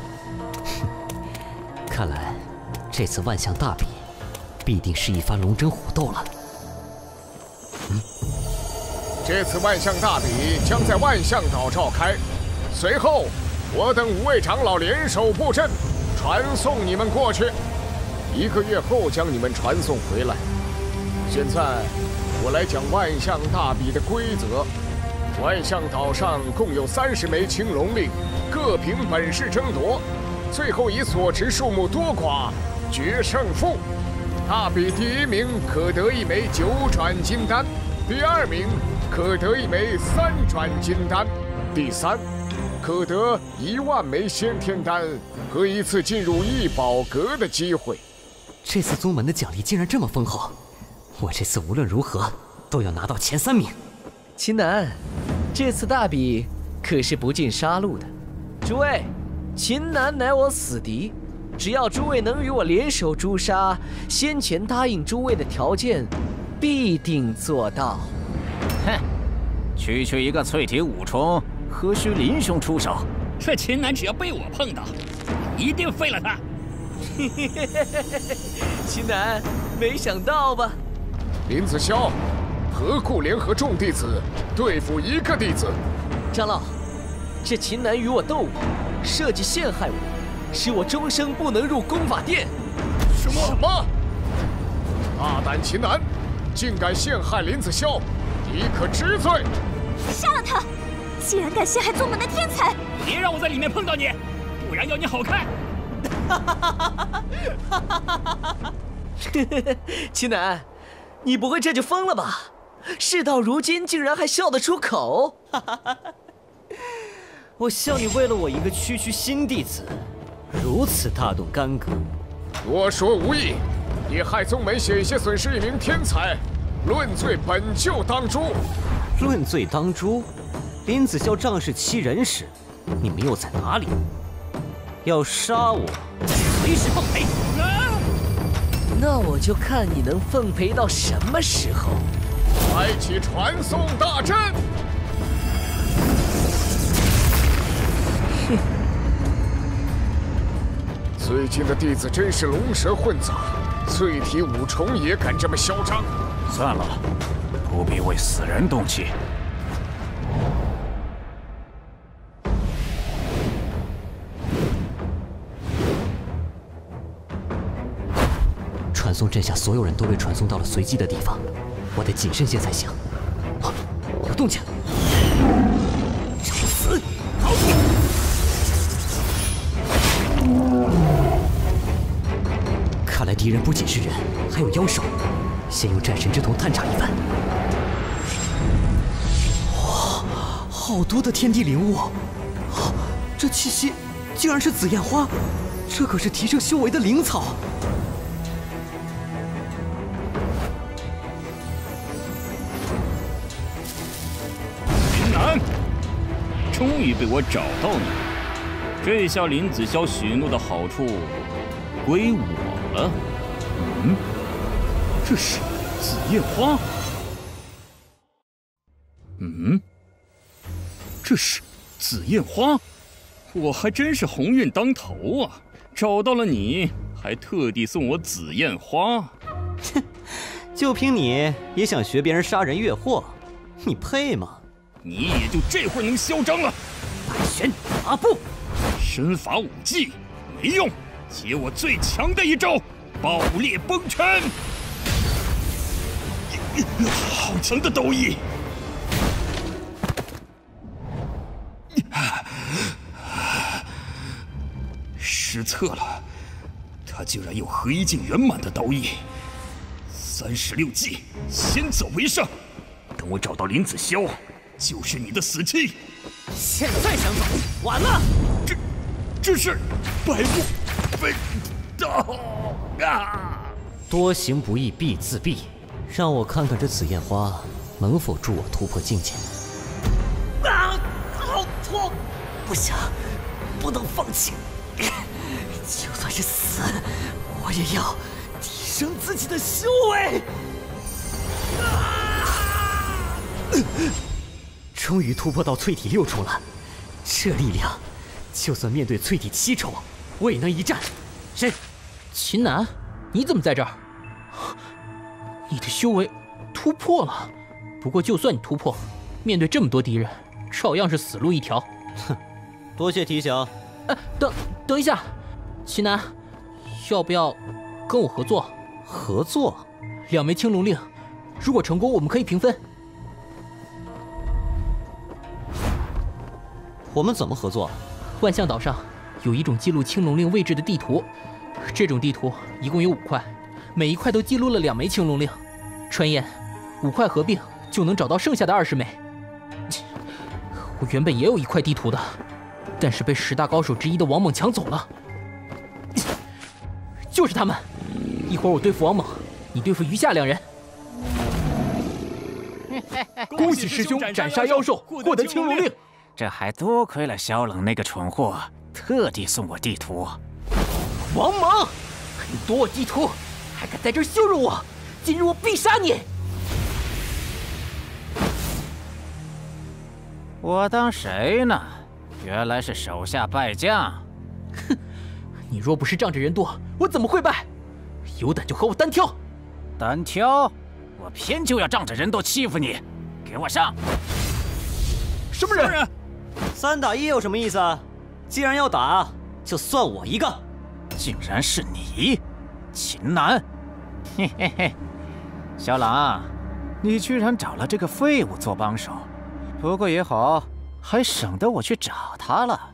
看来，这次万象大比，必定是一番龙争虎斗了。 嗯，这次万象大比将在万象岛召开，随后我等五位长老联手布阵，传送你们过去。一个月后将你们传送回来。现在我来讲万象大比的规则。万象岛上共有三十枚青龙令，各凭本事争夺，最后以所持数目多寡决胜负。大比第一名可得一枚九转金丹，第二名可得一枚三转金丹，第三可得一万枚先天丹和一次进入异宝阁的机会。 这次宗门的奖励竟然这么丰厚，我这次无论如何都要拿到前三名。 秦南，这次大比可是不进杀戮的。诸位，秦南乃我死敌，只要诸位能与我联手诛杀，先前答应诸位的条件，必定做到。 哼，区区一个淬体五重，何须林兄出手？ 这秦南只要被我碰到，一定废了他。 秦南，没想到吧？ 林子霄，何故联合众弟子对付一个弟子？ 长老，这秦南与我斗武，设计陷害我，使我终生不能入功法殿。 什么？什么？大胆秦南，竟敢陷害林子霄，即可知罪。 杀了他！既然敢陷害宗门的天才， 别让我在里面碰到你，不然要你好看。 秦南，你不会这就疯了吧？事到如今，竟然还笑得出口。 我笑你为了我一个区区新弟子，如此大动干戈。 多说无益，你害宗门险些损失一名天才，论罪本就当诛。 论罪当诛？林子霄仗势欺人时，你们又在哪里？要杀我，随时奉陪。啊！ 那我就看你能奉陪到什么时候。 开启传送大阵！ 哼， 最近的弟子真是龙蛇混杂，淬体五重也敢这么嚣张？ 算了，不必为死人动气。 传送阵下所有人都被传送到了随机的地方，我得谨慎些才行。啊，有动静！找死！逃避！看来敌人不仅是人，还有妖兽。先用战神之瞳探查一番。 哇，好多的天地灵物！啊，这气息竟然是紫焰花，这可是提升修为的灵草。 终于被我找到你，这下林子霄许诺的好处归我了。嗯，这是紫焰花。嗯，这是紫焰花，我还真是鸿运当头啊！找到了你，还特地送我紫焰花。 哼，就凭你也想学别人杀人越货，你配吗？ 你也就这会儿能嚣张了。 百旋八步， 身法武技没用，接我最强的一招爆裂崩拳。好强的斗意！失策了，他竟然有合一境圆满的斗意。三十六计，先走为上。等我找到林子霄，就是你的死期。 现在想走，晚了。 这，这是百步飞刀啊！ 多行不义必自毙，让我看看这紫焰花能否助我突破境界。啊，好痛！不行，不能放弃。就算是死，我也要提升自己的修为。啊！终于突破到淬体六重了，这力量，就算面对淬体七重，我也能一战。谁？ 秦南，你怎么在这儿？你的修为突破了，不过就算你突破，面对这么多敌人，照样是死路一条。 哼，多谢提醒。 哎，等等一下，秦南，要不要跟我合作？ 合作？ 两枚青龙令，如果成功，我们可以平分。 我们怎么合作？ 万象岛上有一种记录青龙令位置的地图，这种地图一共有五块，每一块都记录了两枚青龙令。传言五块合并就能找到剩下的二十枚。我原本也有一块地图的，但是被十大高手之一的王猛抢走了。就是他们，一会儿我对付王猛，你对付余下两人。 恭喜师兄斩杀妖兽，获得青龙令。 这还多亏了小冷那个蠢货，特地送我地图。 王猛，你夺我地图，还敢在这儿羞辱我！今日我必杀你！ 我当谁呢？原来是手下败将。 哼，你若不是仗着人多，我怎么会败？有胆就和我单挑！ 单挑？我偏就要仗着人多欺负你！给我上！ 什么人？ 三打一有什么意思啊？既然要打，就算我一个。 竟然是你，秦南！嘿嘿嘿，小朗，你居然找了这个废物做帮手，不过也好，还省得我去找他了。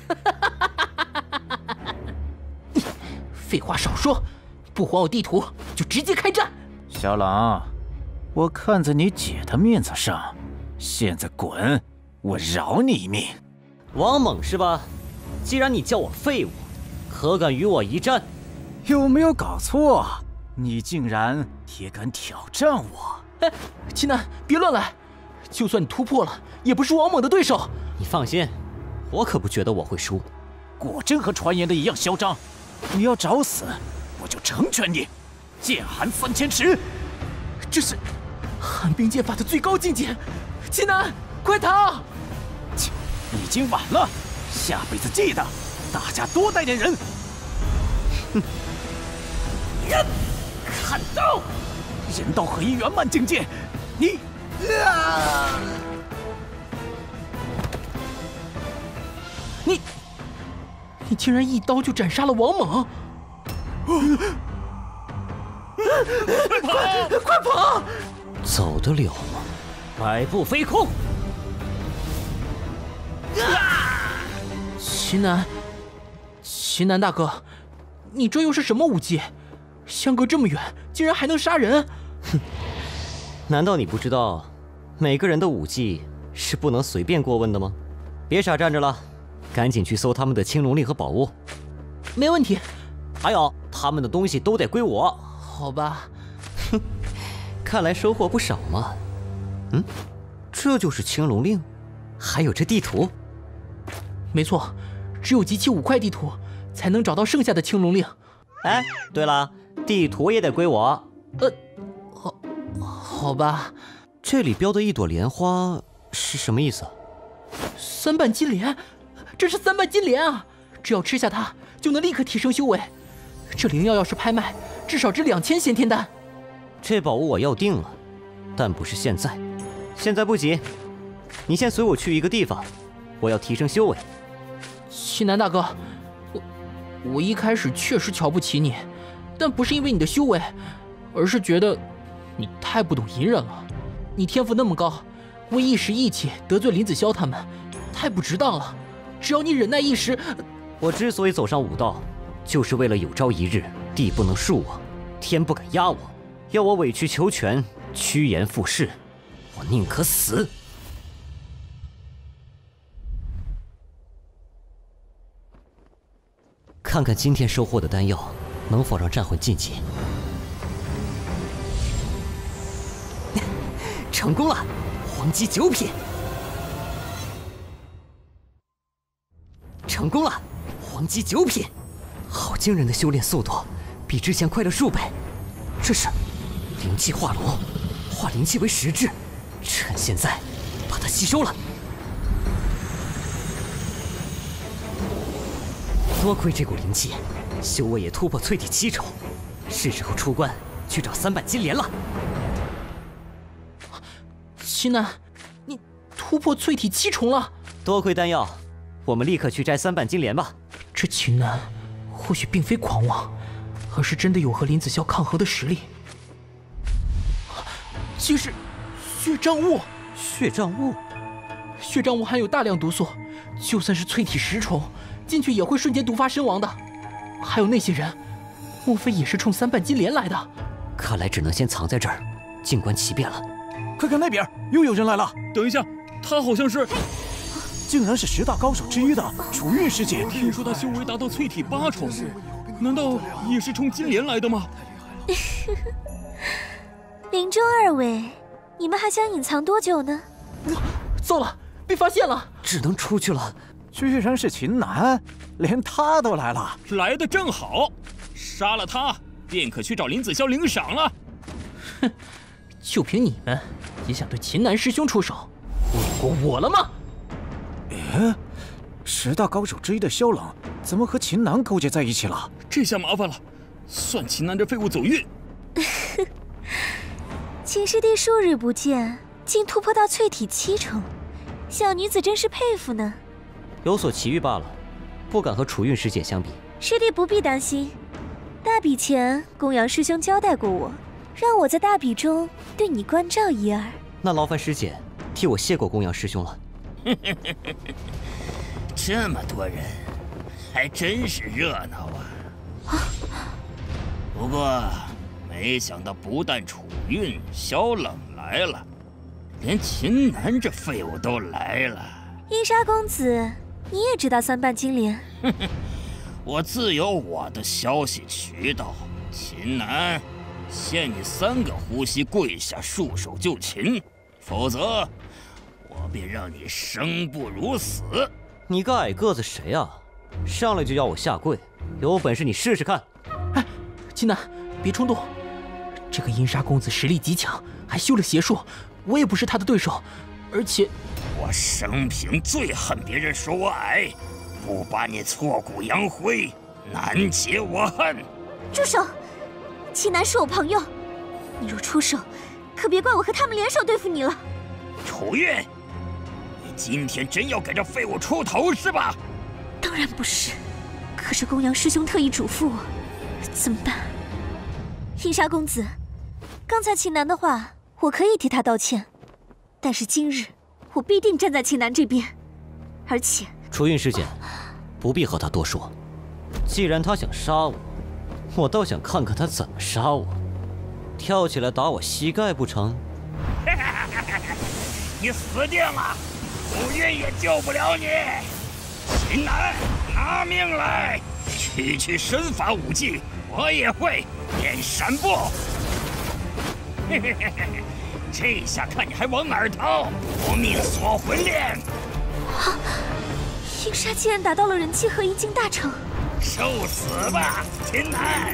废话少说，不还我地图就直接开战！ 小朗，我看在你姐的面子上，现在滚！我饶你一命。 王猛是吧？既然你叫我废物，可敢与我一战？ 有没有搞错？你竟然也敢挑战我？ 哎，秦南，别乱来！就算你突破了，也不是王猛的对手。 你放心，我可不觉得我会输。 果真和传言的一样嚣张！你要找死，我就成全你。 剑寒三千尺。 这是寒冰剑法的最高境界，秦南，快逃！ 切，已经晚了，下辈子记得大家多带点人。哼，人，看招！人道合一圆满境界，你啊！ 你，你竟然一刀就斩杀了王猛！快快跑！ 走得了吗？百步飞空！ 秦南，秦南大哥，你这又是什么武技？相隔这么远，竟然还能杀人！ 哼，难道你不知道，每个人的武技是不能随便过问的吗？别傻站着了，赶紧去搜他们的青龙令和宝物。 没问题。 还有，他们的东西都得归我。 好吧。 哼，看来收获不少嘛。嗯，这就是青龙令，还有这地图。 没错，只有集齐五块地图，才能找到剩下的青龙令。 哎，对了，地图也得归我。 呃，好，好吧。 这里标的一朵莲花是什么意思？ 三瓣金莲，这是三瓣金莲啊！只要吃下它，就能立刻提升修为。这灵药要是拍卖，至少值两千先天丹。 这宝物我要定了，但不是现在，现在不急。你先随我去一个地方，我要提升修为。 西南大哥，我我一开始确实瞧不起你，但不是因为你的修为，而是觉得你太不懂隐忍了。你天赋那么高，为一时义气得罪林子霄他们，太不值当了。只要你忍耐一时， 我之所以走上武道，就是为了有朝一日地不能恕我，天不敢压我，要我委曲求全，趋炎附势，我宁可死。看看今天收获的丹药，能否让战魂晋级？成功了，黄鸡九品！成功了，黄鸡九品！好惊人的修炼速度，比之前快了数倍。这是灵气化龙，化灵气为实质，趁现在把它吸收了。多亏这股灵气，修为也突破淬体七重，是时候出关去找三瓣金莲了。 秦南，你突破淬体七重了！ 多亏丹药，我们立刻去摘三瓣金莲吧。 这秦南或许并非狂妄，而是真的有和林子霄抗衡的实力。竟是血障物！ 血障物， 血障物含有大量毒素，就算是淬体十重，进去也会瞬间毒发身亡的。还有那些人，莫非也是冲三瓣金莲来的？ 看来只能先藏在这儿，静观其变了。 快看那边，又有人来了！ 等一下，他好像是， 竟然是十大高手之一的楚韵师姐。 听说他修为达到淬体八重，难道也是冲金莲来的吗？ 林中二位，你们还想隐藏多久呢？ 糟了，被发现了， 只能出去了。 居然是秦南，连他都来了， 来的正好，杀了他，便可去找林子霄领赏了。 哼，就凭你们，也想对秦南师兄出手，侮辱过我了吗？ 哎，十大高手之一的萧冷，怎么和秦南勾结在一起了？ 这下麻烦了，算秦南这废物走运。 秦师弟数日不见，竟突破到淬体七重，小女子真是佩服呢。 有所奇遇罢了，不敢和楚韵师姐相比。 师弟不必担心，大比前公羊师兄交代过我，让我在大比中对你关照一二。 那劳烦师姐替我谢过公羊师兄了。 这么多人，还真是热闹啊！不过，没想到不但楚韵、萧冷来了，连秦南这废物都来了。 阴沙公子，你也知道三瓣金莲？ 我自有我的消息渠道。秦南，限你三个呼吸跪下束手就擒，否则我便让你生不如死。 你个矮个子谁啊？上来就要我下跪？有本事你试试看！ 哎，秦南，别冲动， 这个阴杀公子实力极强，还修了邪术，我也不是他的对手。而且， 我生平最恨别人说我矮，不把你挫骨扬灰，难解我恨。 住手！齐南是我朋友，你若出手，可别怪我和他们联手对付你了。 楚韵，你今天真要给这废物出头是吧？ 当然不是，可是公羊师兄特意嘱咐我，怎么办？阴杀公子，刚才秦南的话，我可以替他道歉，但是今日我必定站在秦南这边，而且楚韵师姐，不必和他多说。既然他想杀我，我倒想看看他怎么杀我。跳起来打我膝盖不成？ 你死定了，楚韵也救不了你。秦南，拿命来！区区身法武技，我也会练闪步。嘿嘿嘿嘿，这下看你还往哪儿逃！夺命锁魂链！ 啊！阴杀竟然达到了人气合一境大成！ 受死吧，秦南！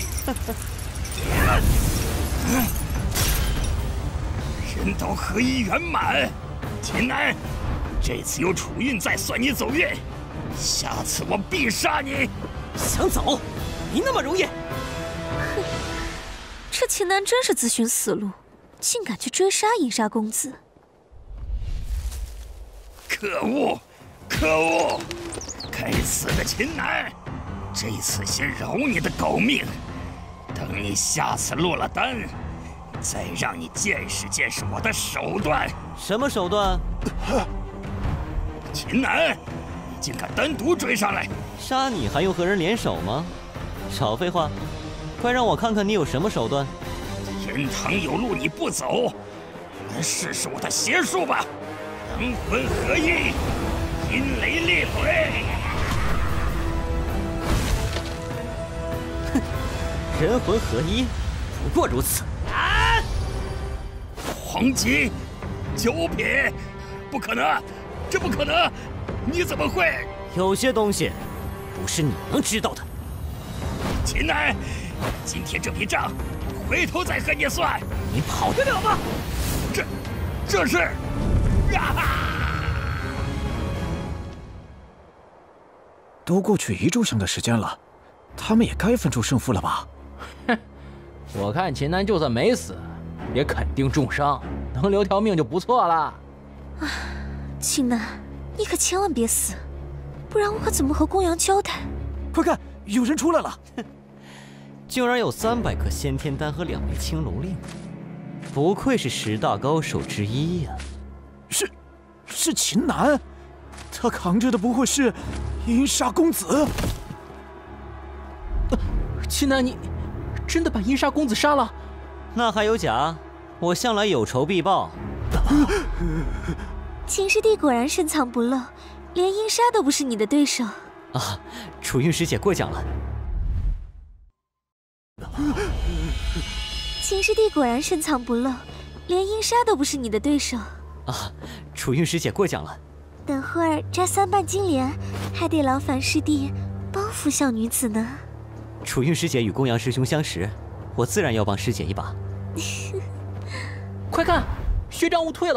人道合一圆满，秦南，这次有楚韵在，算你走运。下次我必杀你！ 想走？你那么容易？ 哼，这秦南真是自寻死路，竟敢去追杀阴杀公子！ 可恶！可恶！该死的秦南！这次先饶你的狗命，等你下次落了单，再让你见识见识我的手段。 什么手段？ 秦南，你竟敢单独追上来！ 杀你还用和人联手吗？少废话，快让我看看你有什么手段！ 天堂有路你不走，来试试我的邪术吧！阳魂合一，阴雷厉鬼。 哼，人魂合一，不过如此。 啊！黄金，九品，不可能，这不可能！你怎么会？ 有些东西不是你能知道的。 秦南，今天这笔账，回头再和你算。 你跑得了吗？ 这，这是，啊！ 都过去一炷香的时间了，他们也该分出胜负了吧？ 哼，我看秦南就算没死，也肯定重伤，能留条命就不错了。 啊，秦南，你可千万别死，不然我可怎么和公羊交代？ 快看，有人出来了！ 竟然有三百颗先天丹和两枚青龙令，不愧是十大高手之一呀！ 是，是秦南，他扛着的不会是阴杀公子？ 呃、秦南，你真的把阴杀公子杀了？ 那还有假？我向来有仇必报。 秦师弟果然深藏不露，连阴杀都不是你的对手啊！楚韵师姐过奖了。 秦师弟果然深藏不露，连阴杀都不是你的对手啊！楚韵师姐过奖了。 等会儿摘三瓣金莲，还得劳烦师弟帮扶小女子呢。 楚韵师姐与公羊师兄相识，我自然要帮师姐一把。 快看，学长误退了。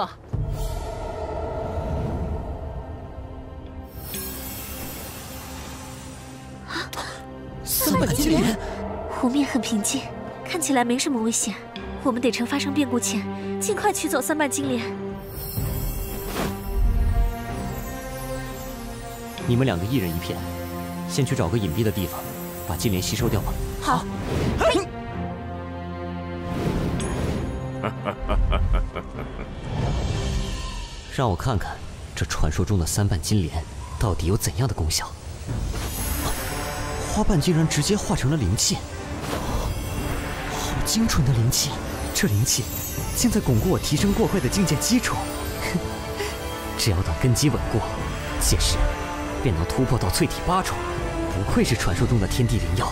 啊！三瓣金莲，湖面很平静，看起来没什么危险。我们得趁发生变故前，尽快取走三瓣金莲。 你们两个一人一片，先去找个隐蔽的地方，把金莲吸收掉吧。 好。 让我看看这传说中的三瓣金莲到底有怎样的功效。啊、花瓣竟然直接化成了灵气，好精纯的灵气！这灵气竟在巩固我提升过快的境界基础。只要等根基稳固，届时便能突破到淬体八重。不愧是传说中的天地灵药。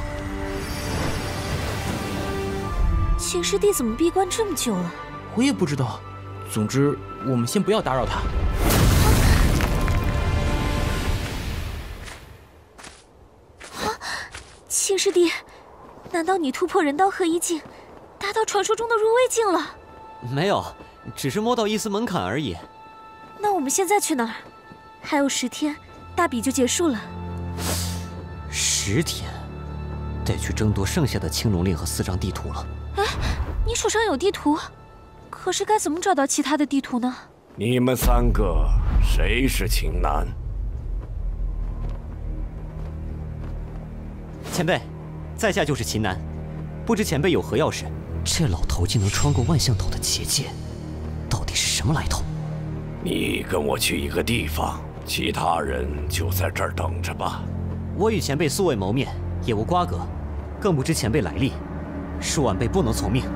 秦师弟怎么闭关这么久了？ 我也不知道。总之，我们先不要打扰他。 啊！秦师弟，难道你突破人道合一境，达到传说中的入微境了？ 没有，只是摸到一丝门槛而已。 那我们现在去哪儿？还有十天，大比就结束了。 十天，得去争夺剩下的青龙令和四张地图了。 哎，你手上有地图，可是该怎么找到其他的地图呢？ 你们三个谁是秦南？ 前辈，在下就是秦南，不知前辈有何要事？这老头竟能穿过万象岛的结界，到底是什么来头？ 你跟我去一个地方，其他人就在这儿等着吧。 我与前辈素未谋面，也无瓜葛，更不知前辈来历，恕晚辈不能从命。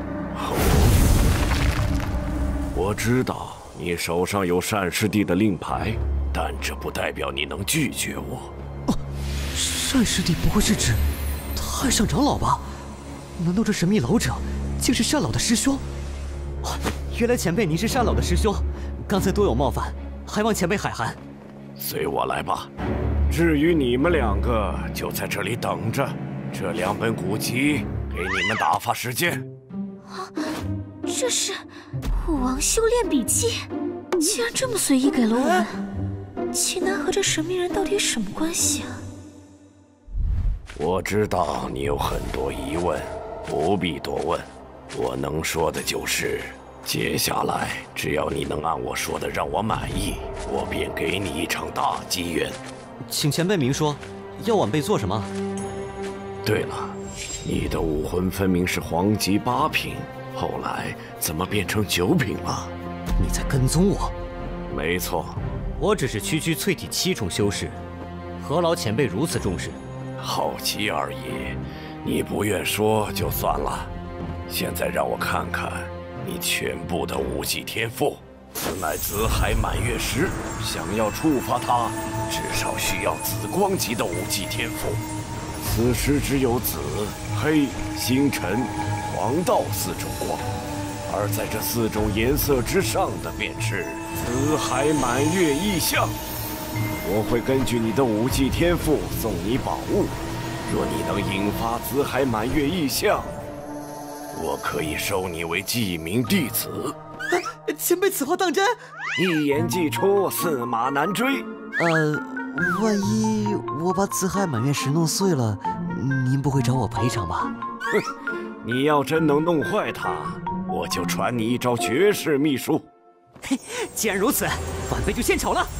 我知道你手上有善师弟的令牌，但这不代表你能拒绝我。 哦，善师弟不会是指太上长老吧？难道这神秘老者竟是单老的师兄？ 哦，原来前辈您是单老的师兄，刚才多有冒犯，还望前辈海涵。 随我来吧。至于你们两个，就在这里等着。这两本古籍给你们打发时间。 啊，这是武王修炼笔记，竟然这么随意给了我们。秦南和这神秘人到底什么关系啊？ 我知道你有很多疑问，不必多问。我能说的就是，接下来只要你能按我说的让我满意，我便给你一场大机缘。 请前辈明说，要晚辈做什么？ 对了，你的武魂分明是黄级八品，后来怎么变成九品了？ 你在跟踪我？ 没错， 我只是区区淬体七重修士，何劳前辈如此重视？ 好奇而已，你不愿说就算了。现在让我看看你全部的武技天赋。此乃紫海满月石，想要触发它，至少需要紫光级的武技天赋。此时只有紫、黑、星辰、黄道四种光，而在这四种颜色之上的便是紫海满月异象。我会根据你的武技天赋送你宝物，若你能引发紫海满月异象，我可以收你为记名弟子。 啊，前辈此话当真？ 一言既出，驷马难追。 呃，万一我把紫海满月石弄碎了，您不会找我赔偿吧？ 哼，你要真能弄坏它，我就传你一招绝世秘术。 嘿，既然如此，晚辈就献丑了。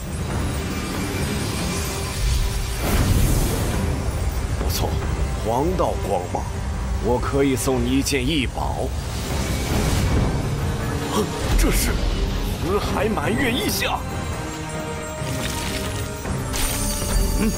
不错，黄道光芒，我可以送你一件异宝。这是紫海满月异象。嗯。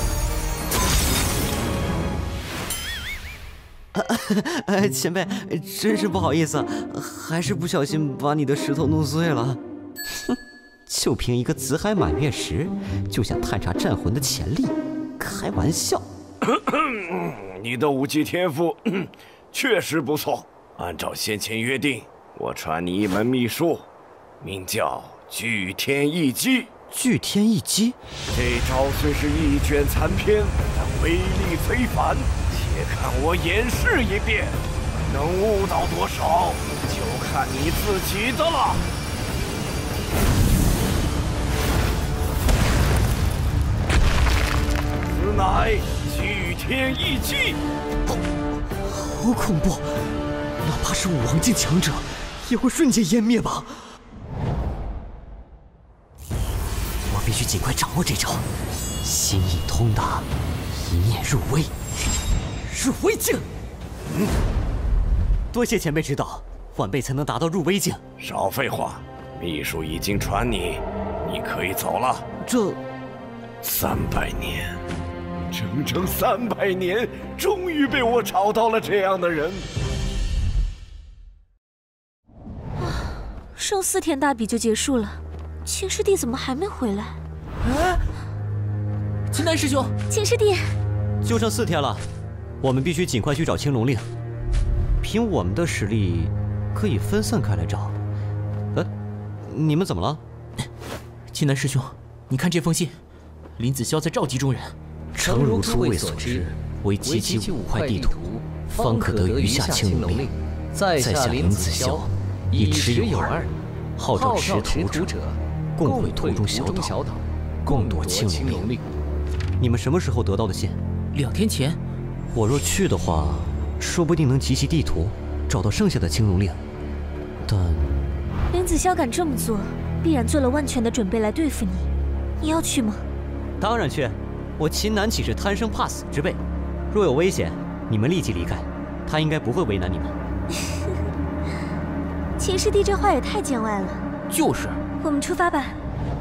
呃，前辈，真是不好意思，还是不小心把你的石头弄碎了。 哼，就凭一个紫海满月石，就想探查战魂的潜力？开玩笑。 你的武技天赋确实不错，按照先前约定，我传你一门秘术，名叫聚天一击。 聚天一击， 这招虽是一卷残篇，但威力非凡。且看我演示一遍，能悟到多少，就看你自己的了。此乃聚天一击。 好，好恐怖！哪怕是武王境强者，也会瞬间湮灭吧？ 我必须尽快掌握这招，心意通达，一念入微。入微境，嗯，多谢前辈指导，晚辈才能达到入微境。 少废话，秘术已经传你，你可以走了。 这三百年，整整三百年，终于被我找到了这样的人。 啊，剩四天大比就结束了，秦师弟怎么还没回来？ 哎，秦南师兄， 秦师弟， 就剩四天了。我们必须尽快去找青龙令。凭我们的实力，可以分散开来找。呃，你们怎么了？ 秦南师兄，你看这封信，林子霄在召集众人。 诚如诸位所知，为集齐五块地图，方可得余下青龙令。 在下林子霄，以持有二， 号召持图者共会途中小岛，共夺青龙令。你们什么时候得到的信？ 两天前。 我若去的话，说不定能集齐地图，找到剩下的青龙令。但林子霄敢这么做，必然做了万全的准备来对付你。你要去吗？ 当然去。我秦南岂是贪生怕死之辈？若有危险，你们立即离开，他应该不会为难你们。 秦师弟这话也太见外了。 就是。 我们出发吧。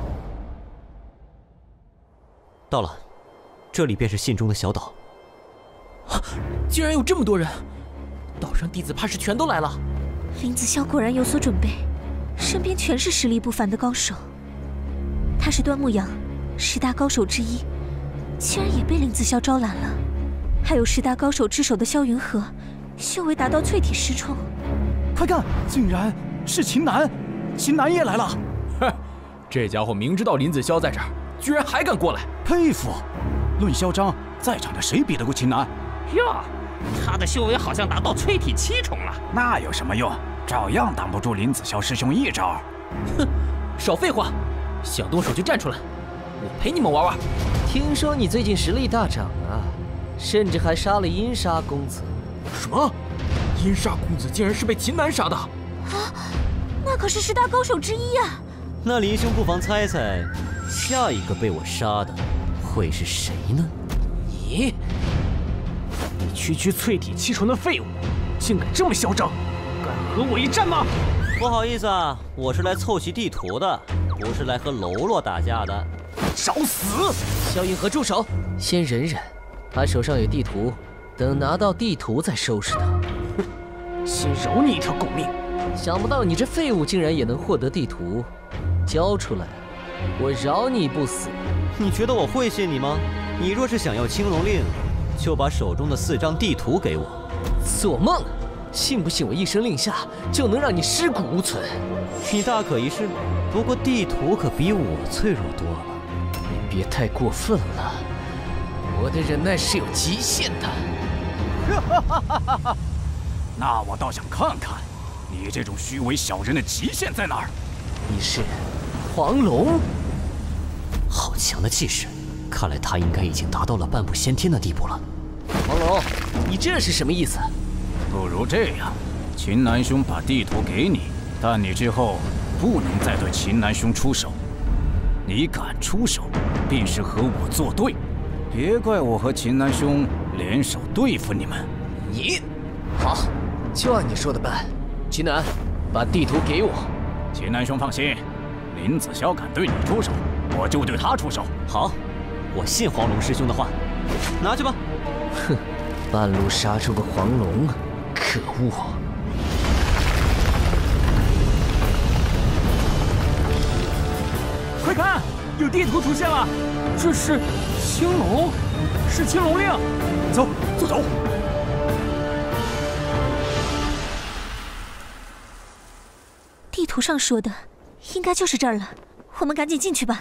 到了，这里便是信中的小岛。 竟然有这么多人！岛上弟子怕是全都来了。 林子霄果然有所准备，身边全是实力不凡的高手。他是端木阳，十大高手之一，竟然也被林子霄招揽了。还有十大高手之首的萧云河，修为达到淬体十重。 快看，竟然是秦南！秦南也来了！ 哼，这家伙明知道林子霄在这儿，居然还敢过来， 佩服！论嚣张，在场的谁比得过秦南？ 哟，他的修为好像达到淬体七重了。 那有什么用？照样挡不住林子霄师兄一招。 哼，少废话，想动手就站出来，我陪你们玩玩。 听说你最近实力大涨啊，甚至还杀了阴沙公子。 什么？阴沙公子竟然是被秦南杀的？啊， 那可是十大高手之一啊！ 那林兄不妨猜猜，下一个被我杀的会是谁呢？ 你？你区区淬体七重的废物，竟敢这么嚣张，敢和我一战吗？ 不好意思啊，我是来凑齐地图的，不是来和喽啰打架的。 找死！ 萧云河住手，先忍忍，他手上有地图，等拿到地图再收拾他。 哼，先饶你一条狗命！ 想不到你这废物竟然也能获得地图，交出来，我饶你不死。 你觉得我会信你吗？你若是想要青龙令，就把手中的四张地图给我。 做梦！信不信我一声令下就能让你尸骨无存？ 你大可一试，不过地图可比我脆弱多了。 你别太过分了，我的忍耐是有极限的。 那我倒想看看，你这种虚伪小人的极限在哪儿？ 你是黄龙？ 好强的气势！看来他应该已经达到了半步先天的地步了。 黄龙，你这是什么意思？ 不如这样，秦南兄把地图给你，但你之后不能再对秦南兄出手。你敢出手，便是和我作对。别怪我和秦南兄联手对付你们。 你，好，就按你说的办。秦南，把地图给我。 秦南兄放心，林子霄敢对你出手，我就对他出手。 好，我信黄龙师兄的话，拿去吧。 哼，半路杀出个黄龙，可恶！ 快看，有地图出现了，这是青龙，是青龙令。走，走走。 地图上说的，应该就是这儿了。我们赶紧进去吧。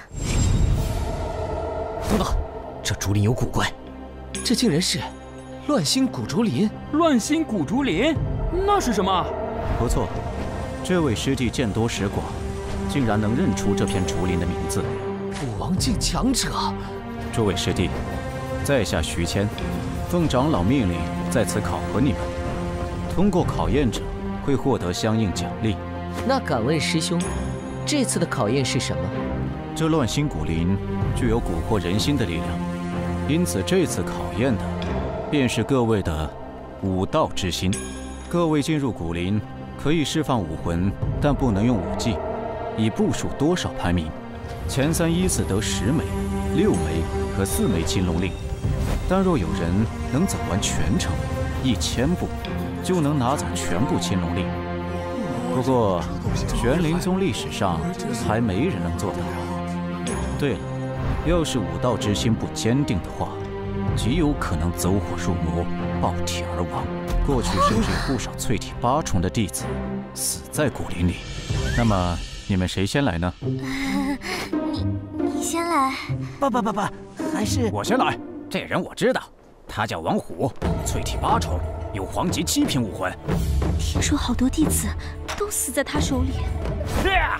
等等，这竹林有古怪。 这竟然是乱心古竹林！ 乱心古竹林，那是什么？ 不错，这位师弟见多识广，竟然能认出这片竹林的名字。 不王境强者。 诸位师弟，在下徐谦，奉长老命令在此考核你们。通过考验者会获得相应奖励。 那敢问师兄，这次的考验是什么？ 这乱心古林具有蛊惑人心的力量，因此这次考验的便是各位的武道之心。各位进入古林可以释放武魂，但不能用武技，以步数多少排名。前三依次得十枚、六枚和四枚青龙令，但若有人能走完全程一千步，就能拿走全部青龙令。不过玄灵宗历史上还没人能做到。对了，要是武道之心不坚定的话，极有可能走火入魔，爆体而亡。过去甚至有不少淬体八重的弟子死在古林里。那么你们谁先来呢？ 你你先来。 不不不不，还是我先来。这人我知道，他叫王虎，淬体八重， 有黄级七品武魂。 听说好多弟子都死在他手里。啊，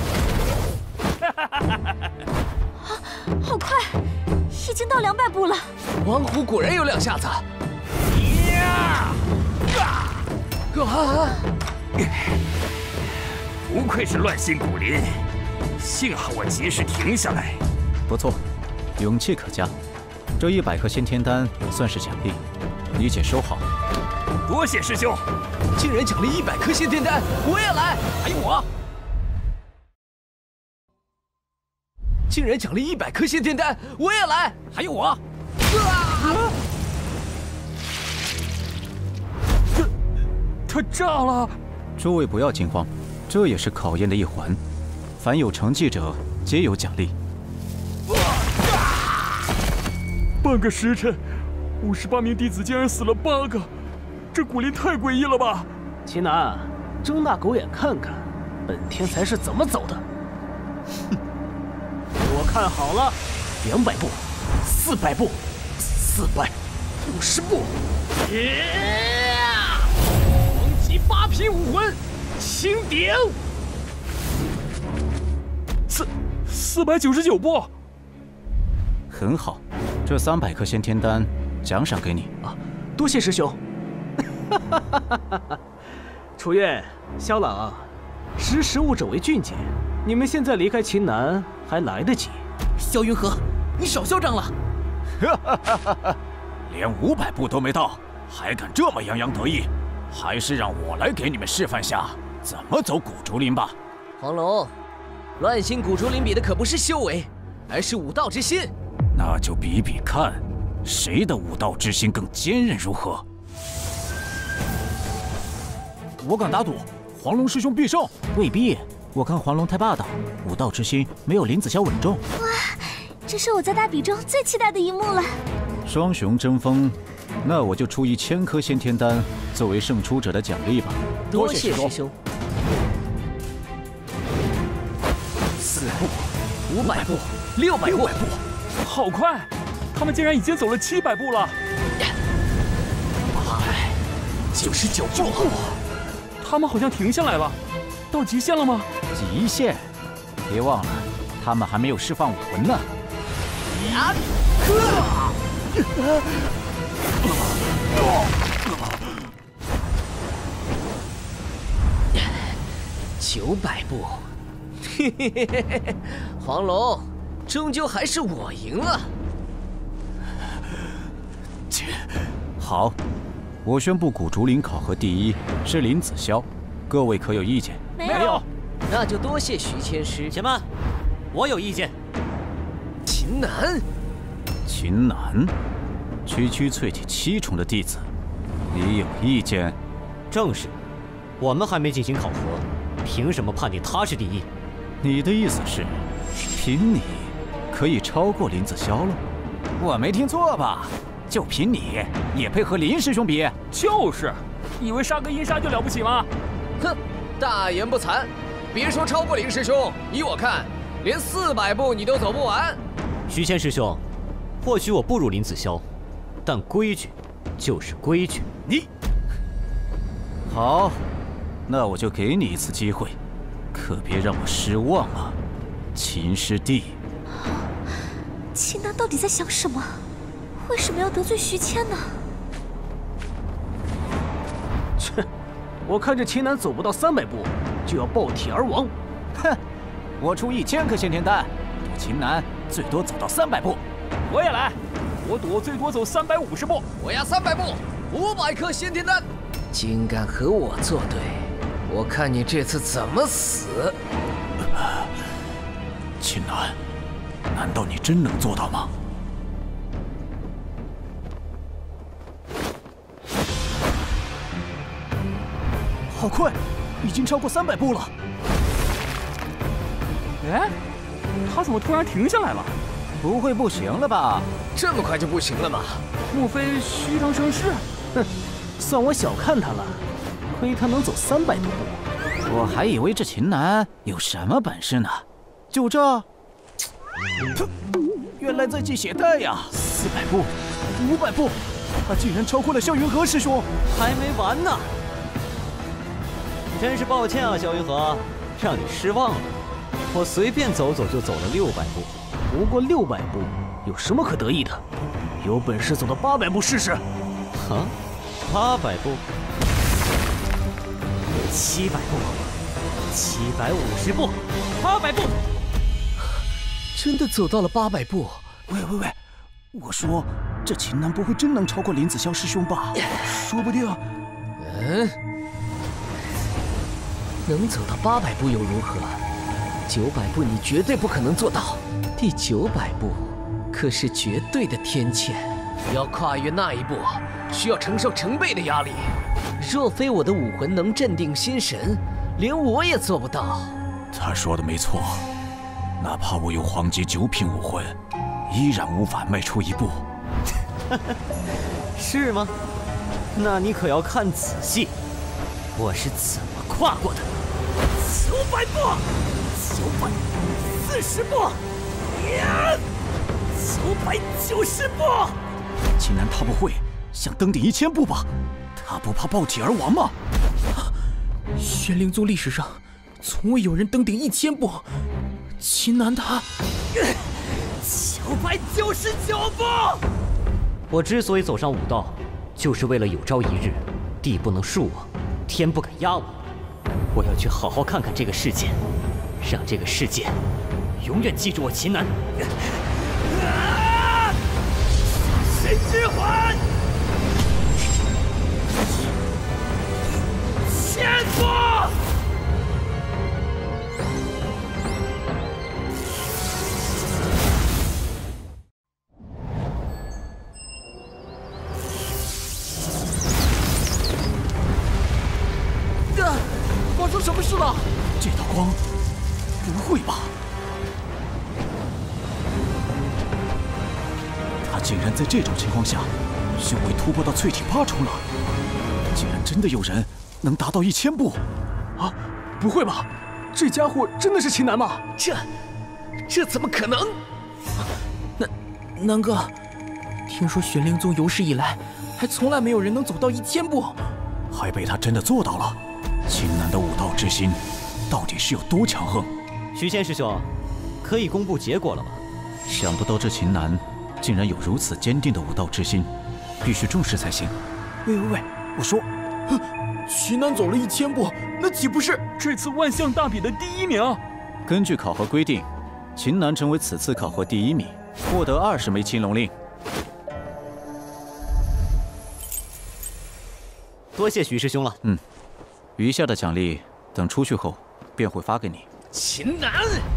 好快，已经到两百步了。 王虎果然有两下子。呀！啊！ 不愧是乱心古林，幸好我及时停下来。 不错，勇气可嘉。这一百颗先天丹算是奖励，你且收好。 多谢师兄。 竟然奖励一百颗先天丹，我也来。还有我。竟然奖励一百颗先天丹，我也来。 还有我。啊！这，他炸了！ 诸位不要惊慌，这也是考验的一环。凡有成绩者，皆有奖励。 半个时辰，五十八名弟子竟然死了八个，这古林太诡异了吧！ 秦南，睁大狗眼看看，本天才是怎么走的！哼，给我看好了，两百步，四百步，四百五十步。 黄级八品武魂，清顶。 四四百九十九步。 很好，这三百颗先天丹奖赏给你啊！多谢师兄。楚月、萧朗，识时务者为俊杰，你们现在离开秦南还来得及。 萧云河，你少嚣张了！ 连五百步都没到，还敢这么洋洋得意？还是让我来给你们示范下怎么走古竹林吧。 黄龙，乱心古竹林比的可不是修为，而是武道之心。 那就比比看，谁的武道之心更坚韧如何？ 我敢打赌，黄龙师兄必胜。 未必，我看黄龙太霸道，武道之心没有林子霄稳重。 哇，这是我在大比中最期待的一幕了。 双雄争锋，那我就出一千颗先天丹作为胜出者的奖励吧。 多谢师兄。四步，五百步，六百步， 好快！他们竟然已经走了七百步了。 八百九十九步。 他们好像停下来了，到极限了吗？ 极限？别忘了，他们还没有释放武魂呢。 呀！九百步，嘿嘿嘿嘿嘿，黄龙，终究还是我赢了。 切，好。我宣布，古竹林考核第一是林子霄，各位可有意见？ 没有。没有那就多谢徐千师。 且慢，我有意见。 秦南， 秦南，区区淬体七重的弟子，你有意见？ 正是，我们还没进行考核，凭什么判定他是第一？ 你的意思是，凭你可以超过林子霄了？ 我没听错吧？就凭你也配和林师兄比？ 就是，以为杀个阴杀就了不起吗？ 哼，大言不惭！别说超过林师兄，依我看，连四百步你都走不完。 徐谦师兄，或许我不如林子霄，但规矩就是规矩。 你好，那我就给你一次机会，可别让我失望啊，秦师弟。 秦南到底在想什么？为什么要得罪徐谦呢？ 切，我看这秦南走不到三百步，就要爆体而亡。 哼，我出一千颗先天丹，赌秦南最多走到三百步。 我也来，我赌最多走三百五十步。 我压三百步，五百颗先天丹。竟敢和我作对，我看你这次怎么死！ 秦南，难道你真能做到吗？ 好快，已经超过三百步了。 哎，他怎么突然停下来了？ 不会不行了吧？ 这么快就不行了吗？ 莫非虚张声势？ 哼，算我小看他了，亏他能走三百多步。 我还以为这秦南有什么本事呢，就这？ 原来在系鞋带呀！四百步，五百步， 他竟然超过了萧云和师兄！ 还没完呢！真是抱歉啊，萧云和，让你失望了。我随便走走就走了六百步， 不过六百步有什么可得意的？有本事走到八百步试试！ 啊，八百步，七百步，七百五十步，八百步， 真的走到了八百步！ 喂喂喂，我说这秦南不会真能超过林子霄师兄吧？说不定…… 嗯，能走到八百步又如何？九百步你绝对不可能做到，第九百步可是绝对的天堑，要跨越那一步，需要承受成倍的压力。若非我的武魂能镇定心神，连我也做不到。 他说的没错，哪怕我有黄级九品武魂，依然无法迈出一步。 是吗？那你可要看仔细，我是怎么跨过的。 九百步，九百四十步，呀，九百九十步。 秦南他不会想登顶一千步吧？他不怕爆体而亡吗？ 玄灵宗历史上从未有人登顶一千步，秦南他九百九十九步。 我之所以走上武道，就是为了有朝一日，地不能恕我，天不敢压我。我要去好好看看这个世界，让这个世界永远记住我秦南。 啊！神之魂，千步。 发生什么事了？ 这道光，不会吧？他竟然在这种情况下，修为突破到淬体八重了！竟然真的有人能达到一千步！ 啊，不会吧？这家伙真的是秦南吗？ 这，这怎么可能？ 南南哥，听说玄灵宗有史以来，还从来没有人能走到一千步， 还被他真的做到了。秦南的武道之心到底是有多强横？ 徐仙师兄，可以公布结果了吗？ 想不到这秦南竟然有如此坚定的武道之心，必须重视才行。 喂喂喂，我说，秦南走了一千步，那岂不是这次万象大比的第一名？ 根据考核规定，秦南成为此次考核第一名，获得二十枚青龙令。 多谢徐师兄了。 嗯。余下的奖励等出去后便会发给你。 秦南，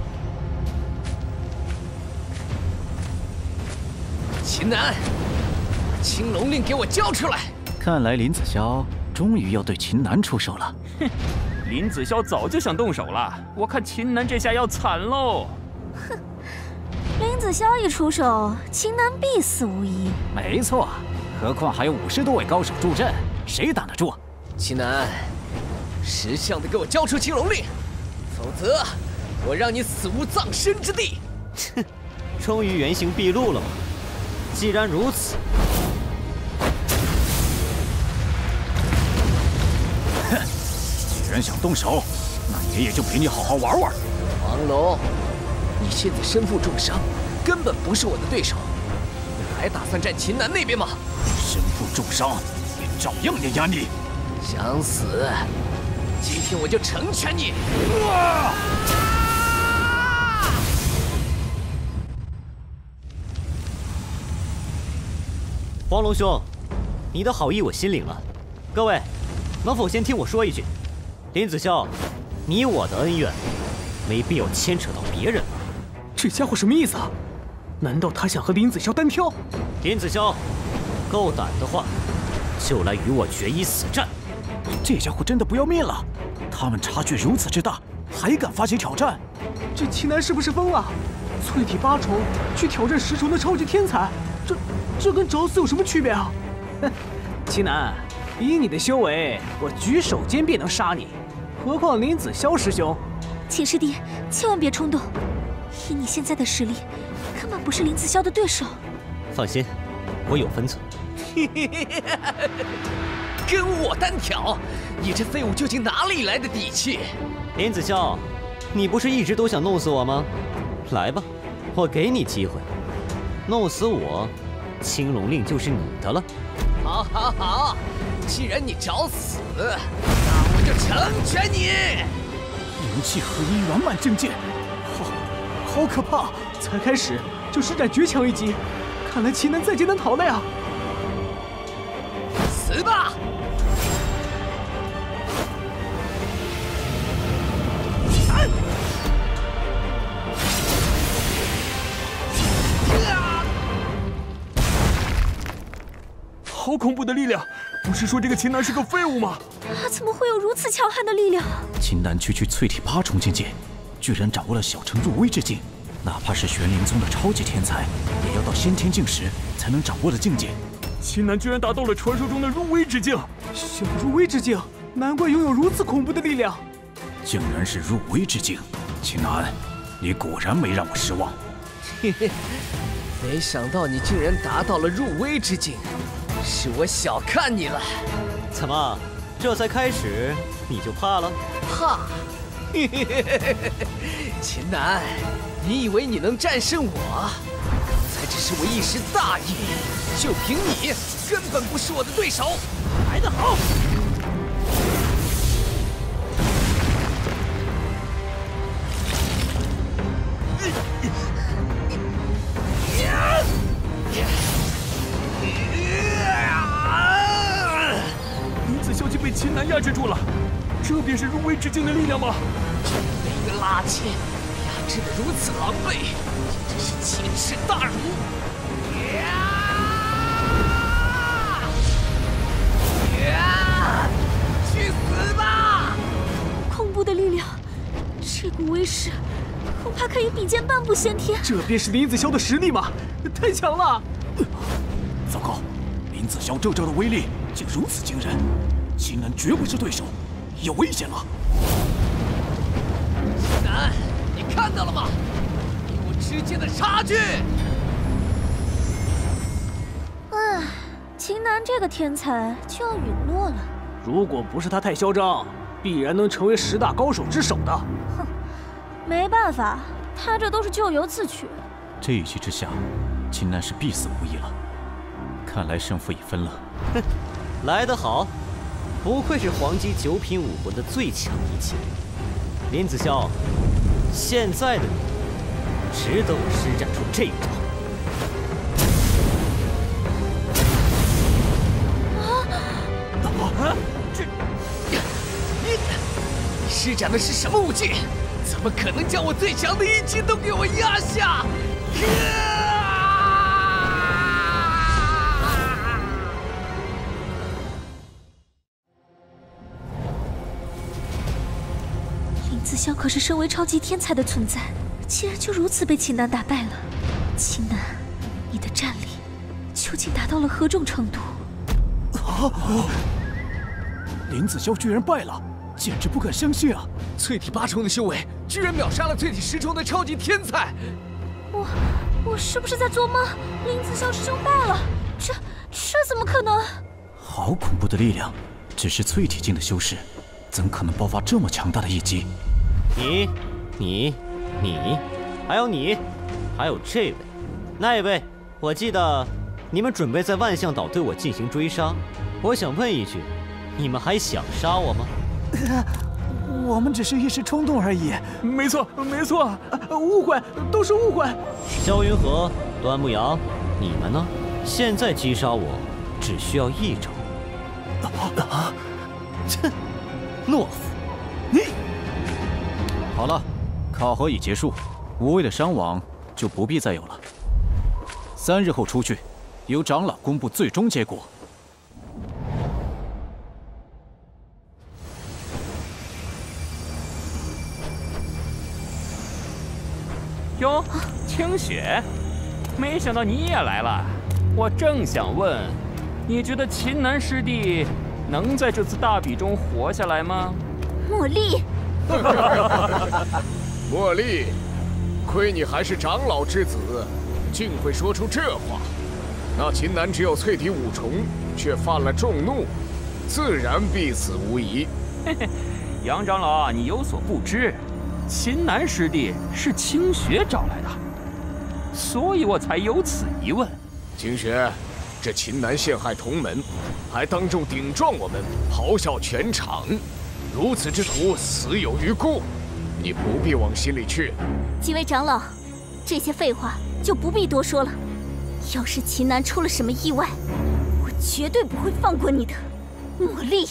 秦南，把青龙令给我交出来！ 看来林子霄终于要对秦南出手了。 哼，林子霄早就想动手了，我看秦南这下要惨喽。 哼，林子霄一出手，秦南必死无疑。 没错，何况还有五十多位高手助阵，谁挡得住？ 秦南。识相的给我交出青龙令，否则我让你死无葬身之地！ 哼，终于原形毕露了吗？既然如此， 哼，既然想动手，那爷爷就陪你好好玩玩。 黄龙，你现在身负重伤，根本不是我的对手，你还打算站秦南那边吗？ 身负重伤，也照样碾压你。 想死？今天我就成全你！ 哇！ 黄龙兄，你的好意我心领了。各位，能否先听我说一句？林子霄，你我的恩怨，没必要牵扯到别人了。 这家伙什么意思啊？难道他想和林子霄单挑？ 林子霄，够胆的话，就来与我决一死战。 这家伙真的不要命了！他们差距如此之大，还敢发起挑战？ 这秦南是不是疯了？淬体八重去挑战十重的超级天才，这这跟找死有什么区别啊？哼，秦南，以你的修为，我举手间便能杀你，何况林子霄师兄？ 秦师弟，千万别冲动，以你现在的实力，根本不是林子霄的对手。 放心，我有分寸。 跟我单挑，你这废物究竟哪里来的底气？ 林子霄，你不是一直都想弄死我吗？来吧，我给你机会，弄死我，青龙令就是你的了。 好，好，好，既然你找死，那我就成全你。 灵气合一圆满境界，好，好可怕！才开始就施展绝强一击，看来秦南在劫难逃了呀！ 死吧！三！ 好恐怖的力量！不是说这个秦南是个废物吗？ 他怎么会有如此强悍的力量？ 秦南区区淬体八重境界，居然掌握了小乘入微之境，哪怕是玄灵宗的超级天才，也要到先天境时才能掌握的境界。 秦南居然达到了传说中的入微之境，小入微之境，难怪拥有如此恐怖的力量。 竟然是入微之境，秦南，你果然没让我失望。 嘿嘿，没想到你竟然达到了入微之境。是我小看你了。 怎么，这才开始你就怕了？ 怕？秦南，你以为你能战胜我？刚才只是我一时大意，就凭你，根本不是我的对手。来得好！ 小姐被秦南压制住了，这便是入微之境的力量吗？ 这一个垃圾，压制得如此狼狈，简直是奇耻大辱！呀！呀！去死吧！ 恐怖的力量，这股威势，恐怕可以比肩半步先天。 这便是林子霄的实力吗？太强了！ 糟糕，林子霄这招的威力竟如此惊人。秦南绝不是对手，有危险了！ 秦南，你看到了吗？与我之间的差距！ 唉，秦南这个天才就要陨落了。 如果不是他太嚣张，必然能成为十大高手之首的。 哼，没办法，他这都是咎由自取。 这一击之下，秦南是必死无疑了。看来胜负已分了。 哼，来得好！不愧是黄级九品武魂的最强一击，林子霄，现在的你值得我施展出这一招。 啊！这，你施展的是什么武技？怎么可能将我最强的一击都给我压下？ 子霄可是身为超级天才的存在，竟然就如此被秦南打败了。秦南，你的战力究竟达到了何种程度？ 啊！林子霄居然败了，简直不可相信啊！ 淬体八重的修为，居然秒杀了淬体十重的超级天才！ 我，我是不是在做梦？林子霄师兄败了，这这怎么可能？ 好恐怖的力量！只是淬体境的修士，怎可能爆发这么强大的一击？ 你、你、你，还有你，还有这位、那位，我记得你们准备在万象岛对我进行追杀。我想问一句，你们还想杀我吗？ 我们只是一时冲动而已。没错，没错，误会，都是误会。 萧云和、端木阳，你们呢？现在击杀我，只需要一招。 啊！ 切，懦夫！ 你。好了，考核已结束，无谓的伤亡就不必再有了。三日后出去，由长老公布最终结果。 哟，清雪，没想到你也来了。我正想问，你觉得秦南师弟能在这次大比中活下来吗？ 茉莉。 茉莉，亏你还是长老之子，竟会说出这话。 那秦南只有淬体五重，却犯了众怒，自然必死无疑。 嘿嘿，杨长老，你有所不知，秦南师弟是清雪找来的，所以我才有此疑问。 清雪，这秦南陷害同门，还当众顶撞我们，咆哮全场，如此之徒死有余辜，你不必往心里去。 几位长老，这些废话就不必多说了。要是秦南出了什么意外，我绝对不会放过你的，茉莉。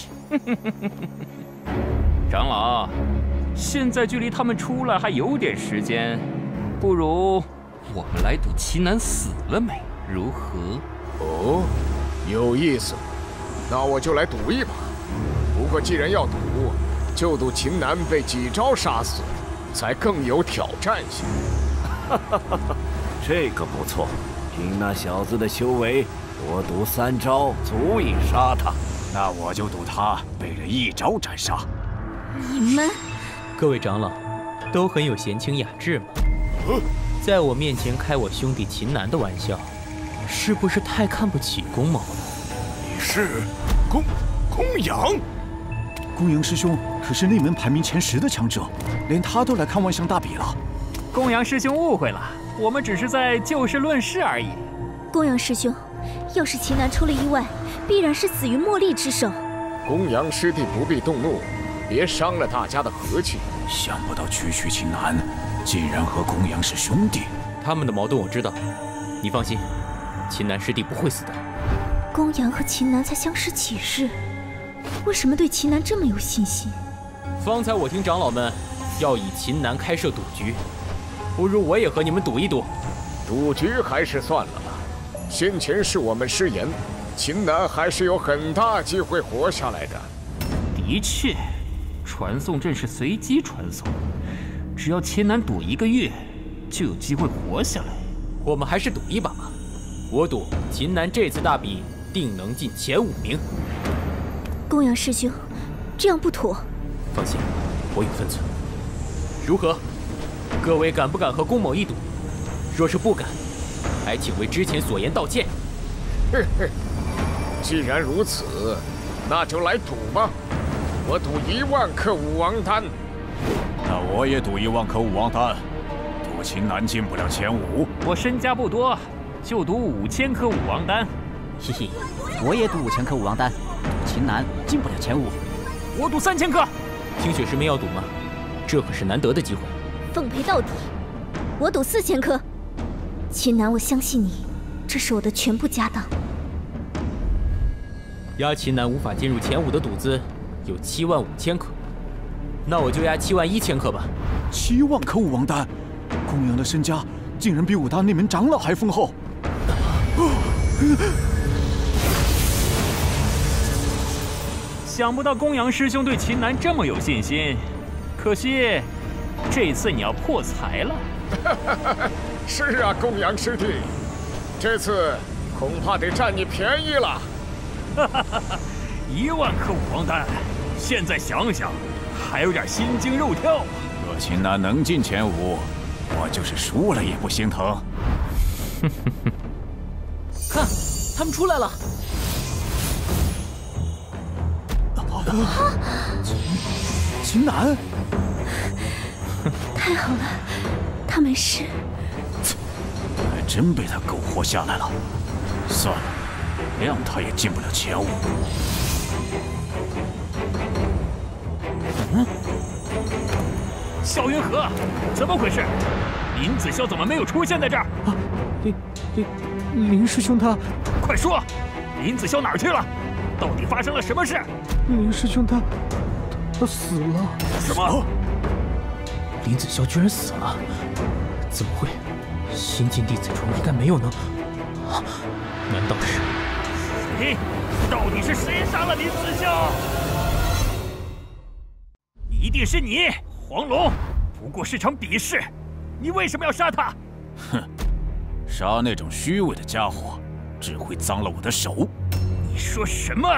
长老，现在距离他们出来还有点时间，不如我们来赌秦南死了没，如何？ 哦，有意思，那我就来赌一把。不过既然要赌，就赌秦南被几招杀死，才更有挑战性。 哈哈哈哈，这个不错。凭那小子的修为，我赌三招足以杀他。那我就赌他被人一招斩杀。 你们， 各位长老，都很有闲情雅致嘛。在我面前开我兄弟秦南的玩笑，是不是太看不起宫某了？ 你是宫宫阳？ 宫阳师兄可是内门排名前十的强者，连他都来看万象大比了。 宫阳师兄误会了。我们只是在就事论事而已。 宫阳师兄，要是秦南出了意外，必然是死于茉莉之手。 宫阳师弟不必动怒，别伤了大家的和气。 想不到区区秦南竟然和宫阳是兄弟。 他们的矛盾我知道，你放心，秦南师弟不会死的。 宫阳和秦南才相识几日，为什么对秦南这么有信心？ 方才我听长老们要以秦南开设赌局。不如我也和你们赌一赌。 赌局还是算了吧，先前是我们失言，秦南还是有很大机会活下来的。 的确，传送阵是随机传送，只要秦南赌一个月，就有机会活下来。 我们还是赌一把吧，我赌秦南这次大比定能进前五名。 宫阳师兄，这样不妥。 放心，我有分寸。如何？各位敢不敢和宫某一赌？若是不敢，还请为之前所言道歉。 嘿嘿，既然如此，那就来赌吧。我赌一万颗武王丹。 那我也赌一万颗武王丹，赌秦南进不了前五。 我身家不多，就赌五千颗武王丹。 嘻嘻，我也赌五千颗武王丹，赌秦南进不了前五。 我赌三千颗。 清雪师妹要赌吗？这可是难得的机会。 奉陪到底，我赌四千颗。秦南，我相信你，这是我的全部家当。 压秦南无法进入前五的赌资有七万五千颗，那我就压七万一千颗吧。 七万颗武王丹，宫阳的身家竟然比五大内门长老还丰厚。 想不到宫阳师兄对秦南这么有信心，可惜。这次你要破财了。 是啊，宫阳师弟，这次恐怕得占你便宜了。 一万颗武王丹，现在想想还有点心惊肉跳啊。 若秦南能进前五，我就是输了也不心疼。 看，他们出来了。 秦南。 太好了，他没事。 还真被他苟活下来了。算了，谅他也进不了前五。 嗯，萧云河，怎么回事？林子霄怎么没有出现在这儿？ 啊，林林林师兄他…… 快说，林子霄哪儿去了？到底发生了什么事？ 林师兄他他死了。 什么？ 林子霄居然死了？怎么会？新晋弟子中应该没有能……啊，难道是？ 谁？到底是谁杀了林子霄？一定是你，黄龙！不过是场比试，你为什么要杀他？ 哼，杀那种虚伪的家伙，只会脏了我的手。 你说什么？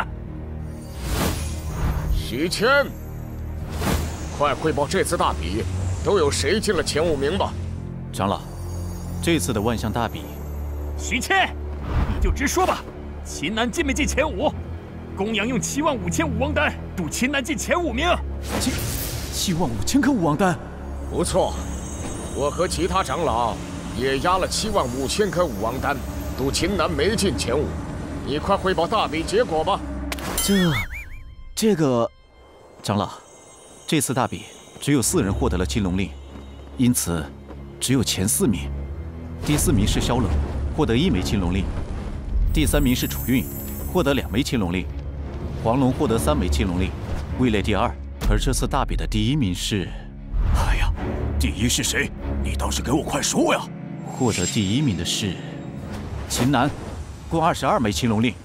许谦，快汇报这次大比都有谁进了前五名吧。 长老，这次的万象大比， 许谦， 你就直说吧，秦南进没进前五？公羊用七万五千武王丹赌秦南进前五名。 七七万五千颗武王丹， 不错。我和其他长老也压了七万五千颗武王丹，赌秦南没进前五。你快汇报大比结果吧。 这，这个，长老，这次大比只有四人获得了青龙令，因此只有前四名。第四名是萧冷，获得一枚青龙令；第三名是楚韵，获得两枚青龙令；黄龙获得三枚青龙令，位列第二。而这次大比的第一名是…… 哎呀，第一是谁？你倒是给我快说呀！ 获得第一名的是秦南，共二十二枚青龙令。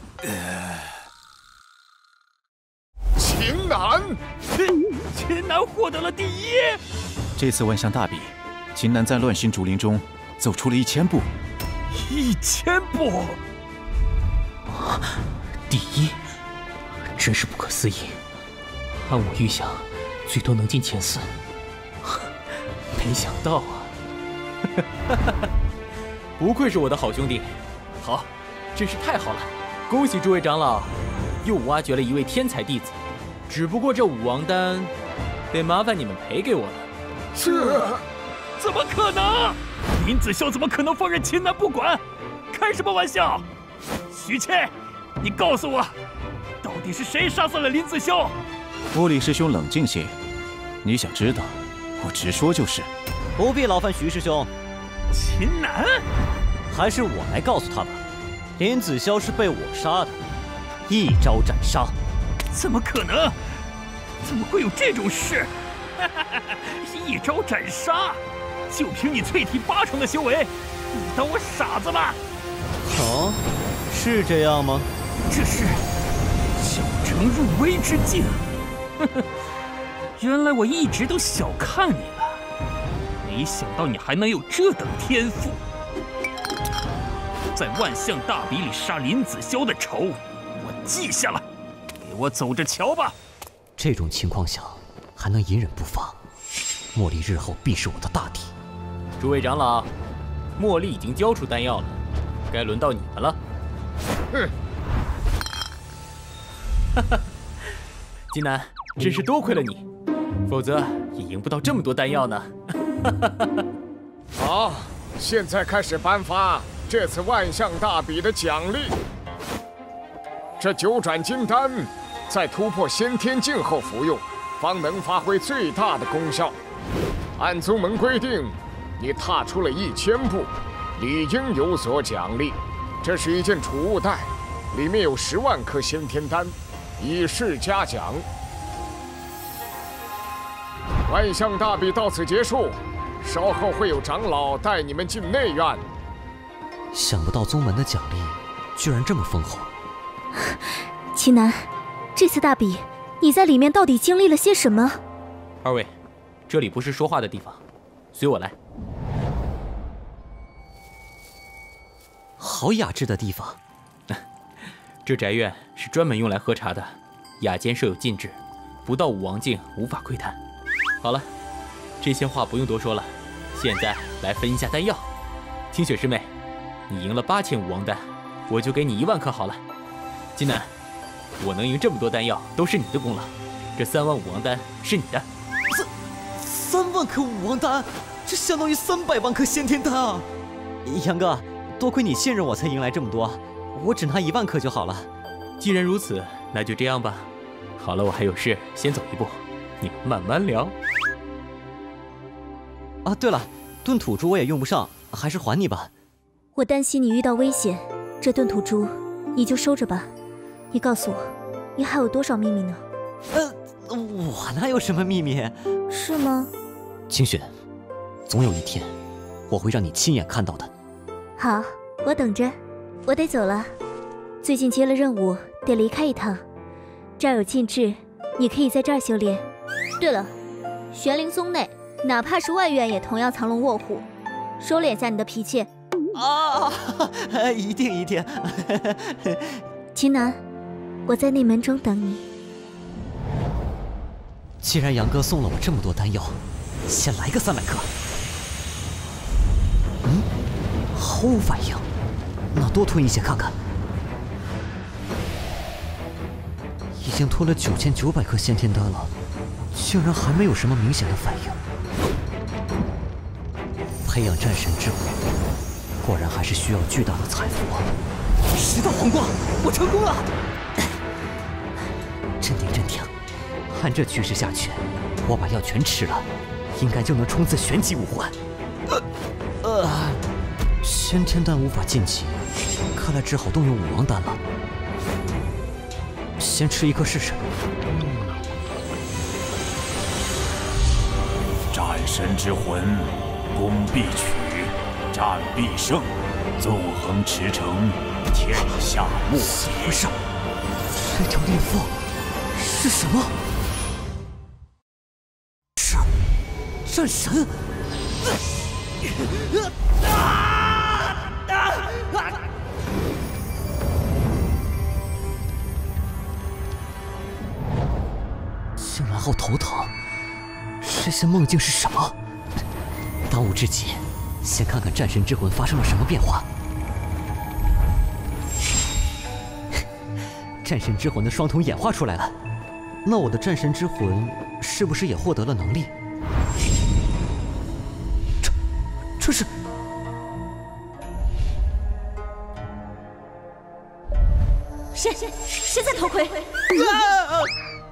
秦南， 秦南获得了第一。 这次万象大比，秦南在乱星竹林中走出了一千步。 一千步！ 第一，真是不可思议。按我预想，最多能进前四。没想到啊！不愧是我的好兄弟。好，真是太好了！恭喜诸位长老，又挖掘了一位天才弟子。只不过这武王丹，得麻烦你们赔给我了。 这怎么可能？林子霄怎么可能放任秦南不管？开什么玩笑！徐倩，你告诉我，到底是谁杀死了林子霄？ 玻璃师兄冷静些，你想知道，我直说就是。 不必劳烦徐师兄。 秦南， 还是我来告诉他吧。林子霄是被我杀的，一招斩杀。 怎么可能？怎么会有这种事？一招斩杀，就凭你淬体八成的修为，你当我傻子了？ 哦，是这样吗？ 这是小乘入微之境。原来我一直都小看你了，没想到你还能有这等天赋。在万象大比里杀林子霄的仇，我记下了，给我走着瞧吧。 这种情况下还能隐忍不发，茉莉日后必是我的大敌。 诸位长老，茉莉已经交出丹药了，该轮到你们了。 哼！ 哈哈，金南，真是多亏了你，否则也赢不到这么多丹药呢。 好，现在开始颁发这次万象大比的奖励。这九转金丹在突破先天境后服用，方能发挥最大的功效。按宗门规定，你踏出了一千步，理应有所奖励。这是一件储物袋，里面有十万颗先天丹，以示嘉奖。万象大比到此结束，稍后会有长老带你们进内院。 想不到宗门的奖励居然这么丰厚。 齐南，这次大比，你在里面到底经历了些什么？ 二位，这里不是说话的地方，随我来。 好雅致的地方。 这宅院是专门用来喝茶的，雅间设有禁制，不到武王境无法窥探。好了，这些话不用多说了，现在来分一下丹药。清雪师妹，你赢了八千武王丹，我就给你一万颗好了。金南，我能赢这么多丹药都是你的功劳，这三万武王丹是你的。 三三万颗武王丹，这相当于三百万颗先天丹啊！ 杨哥，多亏你信任我才赢来这么多，我只拿一万颗就好了。 既然如此，那就这样吧。好了，我还有事，先走一步，你们慢慢聊。 啊，对了，盾土珠我也用不上，还是还你吧。 我担心你遇到危险，这盾土珠你就收着吧。你告诉我，你还有多少秘密呢？ 呃，我哪有什么秘密？ 是吗？ 清雪，总有一天，我会让你亲眼看到的。 好，我等着。我得走了，最近接了任务，得离开一趟。这儿有禁制，你可以在这儿修炼。对了，玄灵宗内，哪怕是外院，也同样藏龙卧虎，收敛下你的脾气。 啊，一定一定。 秦南，我在内门中等你。 既然杨哥送了我这么多丹药，先来个三百颗。嗯，毫无反应。 那多吞一些看看。已经吞了九千九百颗先天丹了，竟然还没有什么明显的反应。培养战神之魂，果然还是需要巨大的财富啊！十道黄光，我成功了！镇定镇定，按这趋势下去，我把药全吃了，应该就能冲刺玄级武魂。呃呃，先天丹无法晋级，看来只好动用武王丹了。先吃一颗试试。 战神之魂，攻必取，战必胜，纵横驰骋，天下莫敌。 不是，这条裂缝是什么？是战神！醒来后头疼，这些梦境是什么？当务之急，先看看战神之魂发生了什么变化。战神之魂的双瞳演化出来了，那我的战神之魂是不是也获得了能力？这，这是…… 谁谁在偷窥？ 啊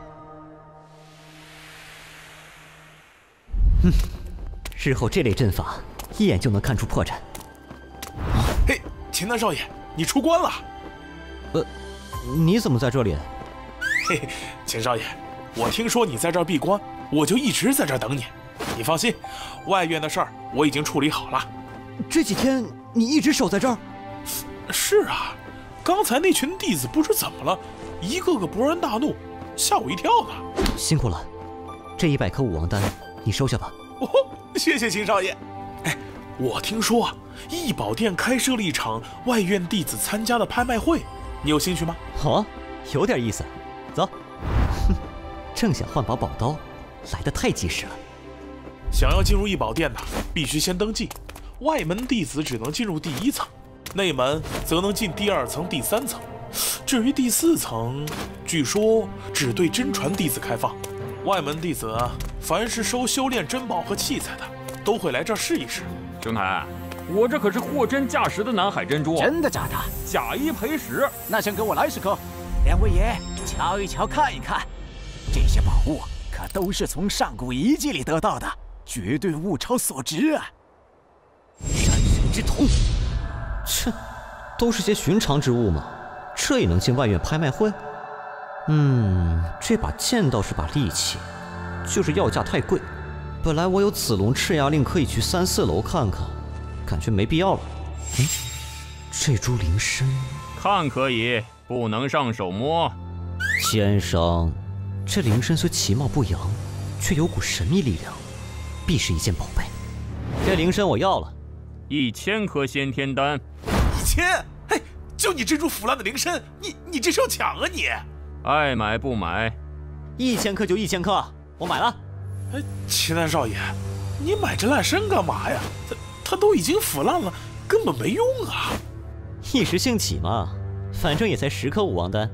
嗯，日后这类阵法一眼就能看出破绽。 嘿，秦南少爷，你出关了？ 呃，你怎么在这里？ 嘿，秦少爷，我听说你在这儿闭关，我就一直在这儿等你。你放心，外院的事儿我已经处理好了。 这几天你一直守在这儿？ 是啊，刚才那群弟子不知怎么了，一个个勃然大怒，吓我一跳呢。 辛苦了，这一百颗武王丹你收下吧。 哦，谢谢秦少爷。哎，我听说啊，异宝殿开设了一场外院弟子参加的拍卖会，你有兴趣吗？ 好啊，有点意思。走。哼，正想换把宝刀，来得太及时了。 想要进入异宝殿的，必须先登记。外门弟子只能进入第一层，内门则能进第二层、第三层。至于第四层，据说只对真传弟子开放。外门弟子啊，凡是收修炼珍宝和器材的，都会来这儿试一试。 兄台，我这可是货真价实的南海珍珠， 真的假的？ 假一赔十。 那先给我来十颗，两位爷瞧一瞧，看一看，这些宝物可都是从上古遗迹里得到的，绝对物超所值啊！ 战神之瞳，切，都是些寻常之物嘛，这也能进外院拍卖会？嗯，这把剑倒是把利器，就是要价太贵。本来我有紫龙赤牙令可以去三四楼看看，感觉没必要了。嗯，这株灵参， 看可以，不能上手摸。 奸商，这灵参虽其貌不扬，却有股神秘力量，必是一件宝贝。这灵参我要了， 一千颗先天丹。 一千？嘿，就你这株腐烂的灵参，你你这是要抢啊你！ 爱买不买， 一千颗就一千颗，我买了。 哎，秦南少爷，你买这烂参干嘛呀？它它都已经腐烂了，根本没用啊！ 一时兴起嘛，反正也才十颗武王丹。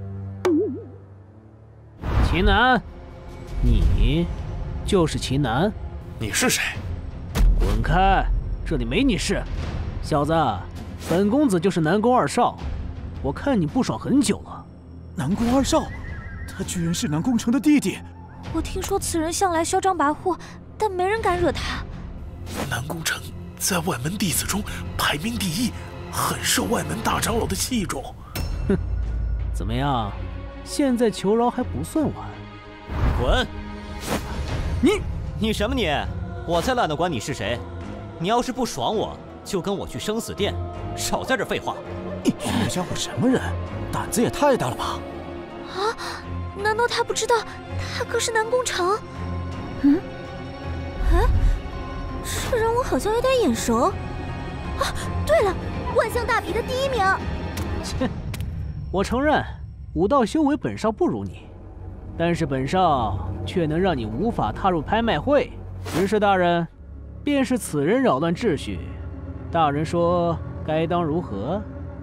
秦南，你就是秦南？ 你是谁？ 滚开，这里没你事。小子，本公子就是南宫二少，我看你不爽很久了。 南宫二少，他居然是南宫城的弟弟。 我听说此人向来嚣张跋扈，但没人敢惹他。 南宫城在外门弟子中排名第一，很受外门大长老的器重。 哼，怎么样？现在求饶还不算晚。 滚！你你什么你？我才懒得管你是谁。你要是不爽我，就跟我去生死殿，少在这废话。 你这家伙什么人？胆子也太大了吧！ 啊，难道他不知道他可是南宫城？嗯，哎，这人我好像有点眼熟。啊，对了，万象大比的第一名。 切，我承认武道修为本少不如你，但是本少却能让你无法踏入拍卖会。执事大人，便是此人扰乱秩序，大人说该当如何？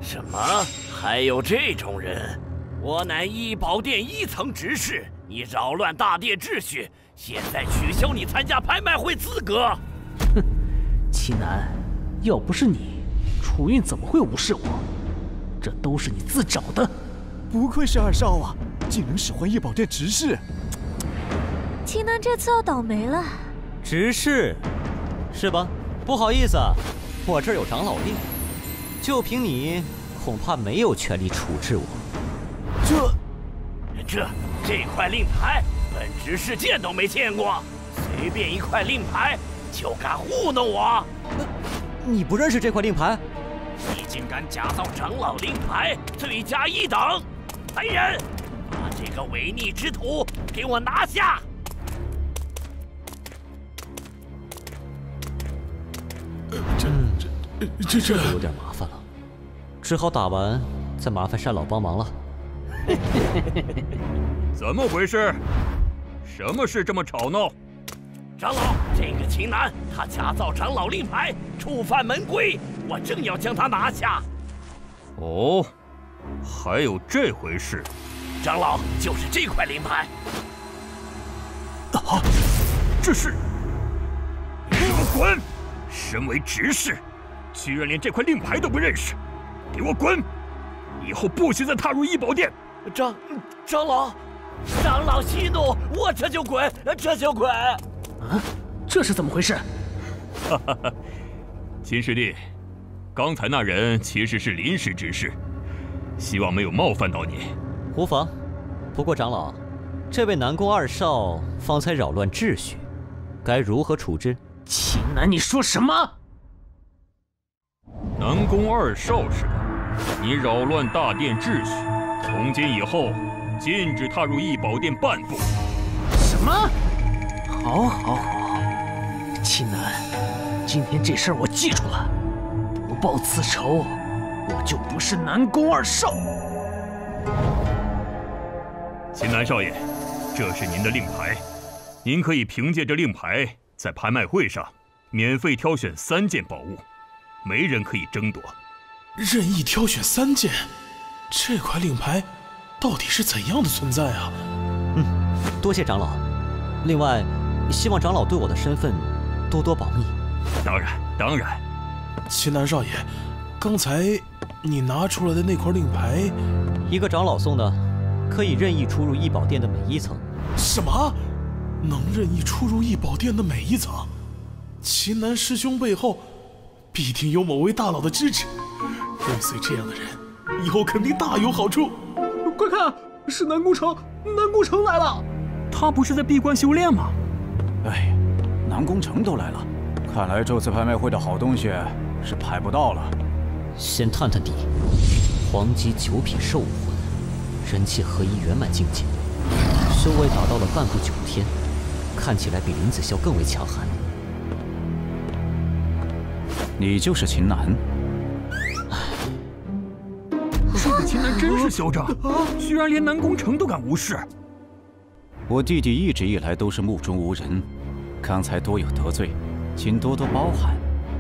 什么？还有这种人？我乃异宝殿一层执事，你扰乱大殿秩序，现在取消你参加拍卖会资格。 哼，齐南，要不是你，楚韵怎么会无视我？这都是你自找的。 不愧是二少啊，竟能使唤异宝殿执事。 齐南这次要倒霉了。 执事，是吧？不好意思，我这儿有长老令，就凭你，恐怕没有权利处置我。 这、这、这块令牌，本执事见都没见过，随便一块令牌就敢糊弄我？ 你不认识这块令牌？ 你竟敢假造长老令牌，罪加一等！来人，把这个违逆之徒给我拿下！ 这这这这有点麻烦了，只好打完再麻烦单老帮忙了。 怎么回事？什么事这么吵闹？ 长老，这个秦南他假造长老令牌，触犯门规，我正要将他拿下。 哦，还有这回事？ 长老，就是这块令牌。 啊，这是！你给我滚！身为执事，居然连这块令牌都不认识，给我滚！以后不许再踏入异宝殿。 长长老，长老息怒，我这就滚，这就滚。 啊，这是怎么回事？ 哈哈哈，秦师弟，刚才那人其实是临时执事，希望没有冒犯到你。 无妨，不过长老，这位南宫二少方才扰乱秩序，该如何处置？ 秦南，你说什么？ 南宫二少是吧？你扰乱大殿秩序，从今以后禁止踏入异宝殿半步。 什么？好，好，好，秦南，今天这事儿我记住了，不报此仇，我就不是南宫二少。 秦南少爷，这是您的令牌，您可以凭借这令牌在拍卖会上免费挑选三件宝物，没人可以争夺。 任意挑选三件，这块令牌到底是怎样的存在啊？ 嗯，多谢长老。另外，希望长老对我的身份多多保密。 当然，当然。 秦南少爷，刚才你拿出来的那块令牌， 一个长老送的，可以任意出入异宝殿的每一层。 什么？能任意出入异宝殿的每一层？秦南师兄背后必定有某位大佬的支持，跟随这样的人，以后肯定大有好处。 快看，是南宫城，南宫城来了。他不是在闭关修炼吗？ 哎，南宫城都来了，看来这次拍卖会的好东西是拍不到了。 先探探底，黄级九品兽武魂，人气合一圆满境界，修为达到了半步九天，看起来比林子霄更为强悍。 你就是秦南？ 这个秦南真是嚣张，居然连南宫城都敢无视。 我弟弟一直以来都是目中无人，刚才多有得罪，请多多包涵。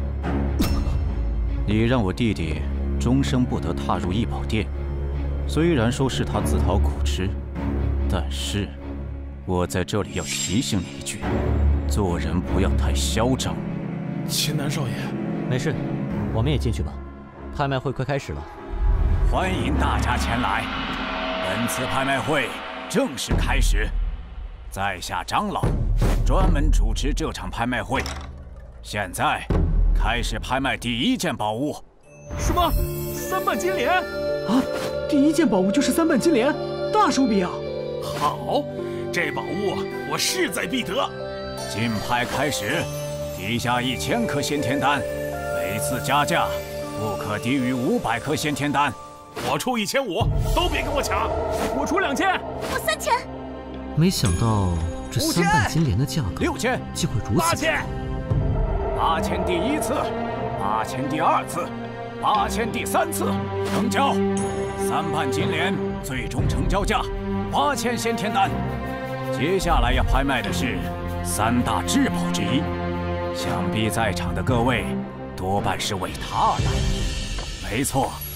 你让我弟弟终生不得踏入异宝殿，虽然说是他自讨苦吃，但是我在这里要提醒你一句，做人不要太嚣张。 秦南少爷， 没事，我们也进去吧，拍卖会快开始了。 欢迎大家前来，本次拍卖会正式开始。在下长老专门主持这场拍卖会，现在开始拍卖第一件宝物。 什么？三瓣金莲？啊！第一件宝物就是三瓣金莲，大手笔啊！ 好，这宝物我势在必得。 竞拍开始，提下一千颗先天丹，每次加价不可低于五百颗先天丹。 我出一千五，都别跟我抢！ 我出两千， 我三千。 没想到这三瓣金莲的价格六千， 竟会如此。 八千，八千第一次，八千第二次，八千第三次，成交。三瓣金莲最终成交价八千先天丹。接下来要拍卖的是三大至宝之一，想必在场的各位多半是为它来。没错，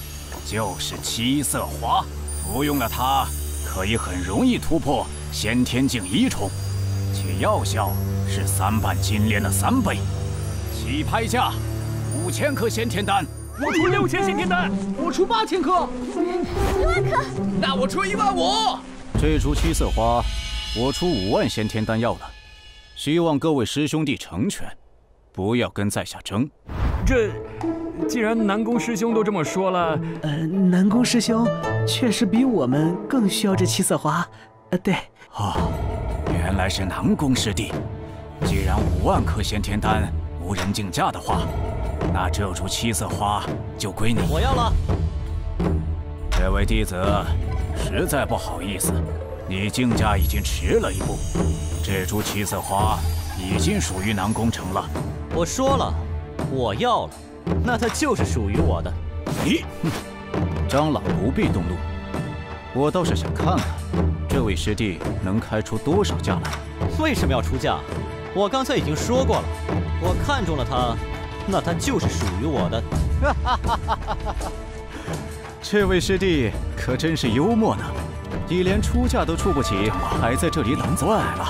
就是七色花。服用了它，可以很容易突破先天境一重，且药效是三瓣金莲的三倍。起拍价五千颗先天丹。 我出六千先天丹。 我出八千颗。 一万颗。 那我出一万五。 这株七色花，我出五万先天丹药了。希望各位师兄弟成全，不要跟在下争。 这。 既然南宫师兄都这么说了， 呃，南宫师兄确实比我们更需要这七色花。呃，对。 哦，原来是南宫师弟。既然五万颗先天丹无人竞价的话，那这株七色花就归你。 我要了。 这位弟子，实在不好意思，你竞价已经迟了一步。这株七色花已经属于南宫城了。 我说了，我要了。 那它就是属于我的。 你，长老不必动怒，我倒是想看看这位师弟能开出多少价来。 为什么要出价？我刚才已经说过了，我看中了他，那他就是属于我的。 这位师弟可真是幽默呢，你连出价都出不起，还在这里等怪了。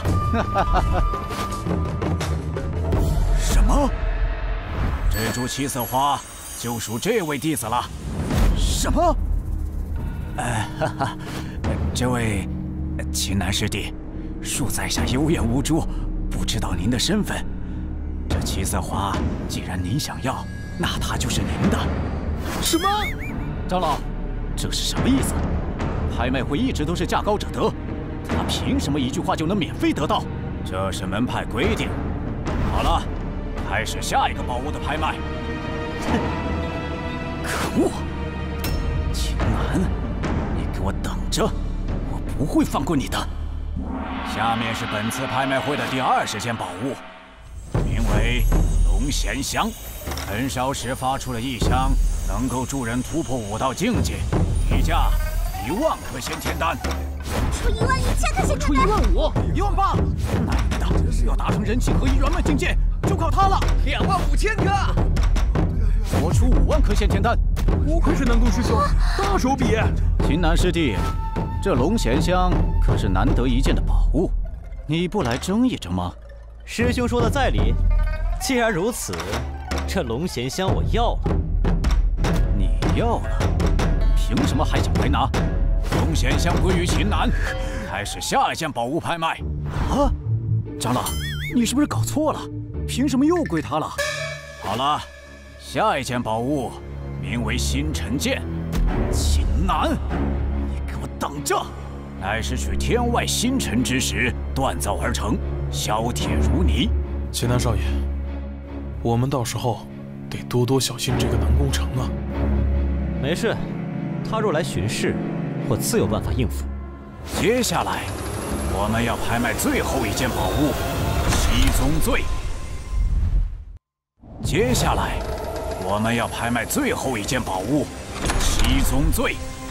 什么？ 这株七色花就属这位弟子了。什么？哎，哈哈，这位秦南师弟，恕在下有眼无珠，不知道您的身份。这七色花既然您想要，那它就是您的。 什么？ 长老，这是什么意思？拍卖会一直都是价高者得，他凭什么一句话就能免费得到？这是门派规定。好了。 开始下一个宝物的拍卖。哼！可恶！秦南，你给我等着，我不会放过你的。下面是本次拍卖会的第二十件宝物，名为龙涎香。焚烧时发出的异香，能够助人突破武道境界，提价一万颗先天丹。 出一万一千颗先天丹。 出一万五， 一万八。难的，要达成人气合一圆满境界。 就靠它了， 两万五千颗！ 我出五万颗先天丹， 不愧是南宫师兄，大手笔！ 秦南师弟，这龙涎香可是难得一见的宝物，你不来争一争吗？ 师兄说的在理，既然如此，这龙涎香我要了。 你要了？凭什么还想来拿？龙涎香归于秦南，开始下一件宝物拍卖。啊，长老，你是不是搞错了？ 凭什么又归他了？好了，下一件宝物名为星辰剑。秦南，你给我等着！乃是取天外星辰之石锻造而成，削铁如泥。 秦南少爷，我们到时候得多多小心这个南宫城啊。 没事，他若来巡视，我自有办法应付。 接下来，我们要拍卖最后一件宝物——七宗罪。 接下来，我们要拍卖最后一件宝物——七宗罪。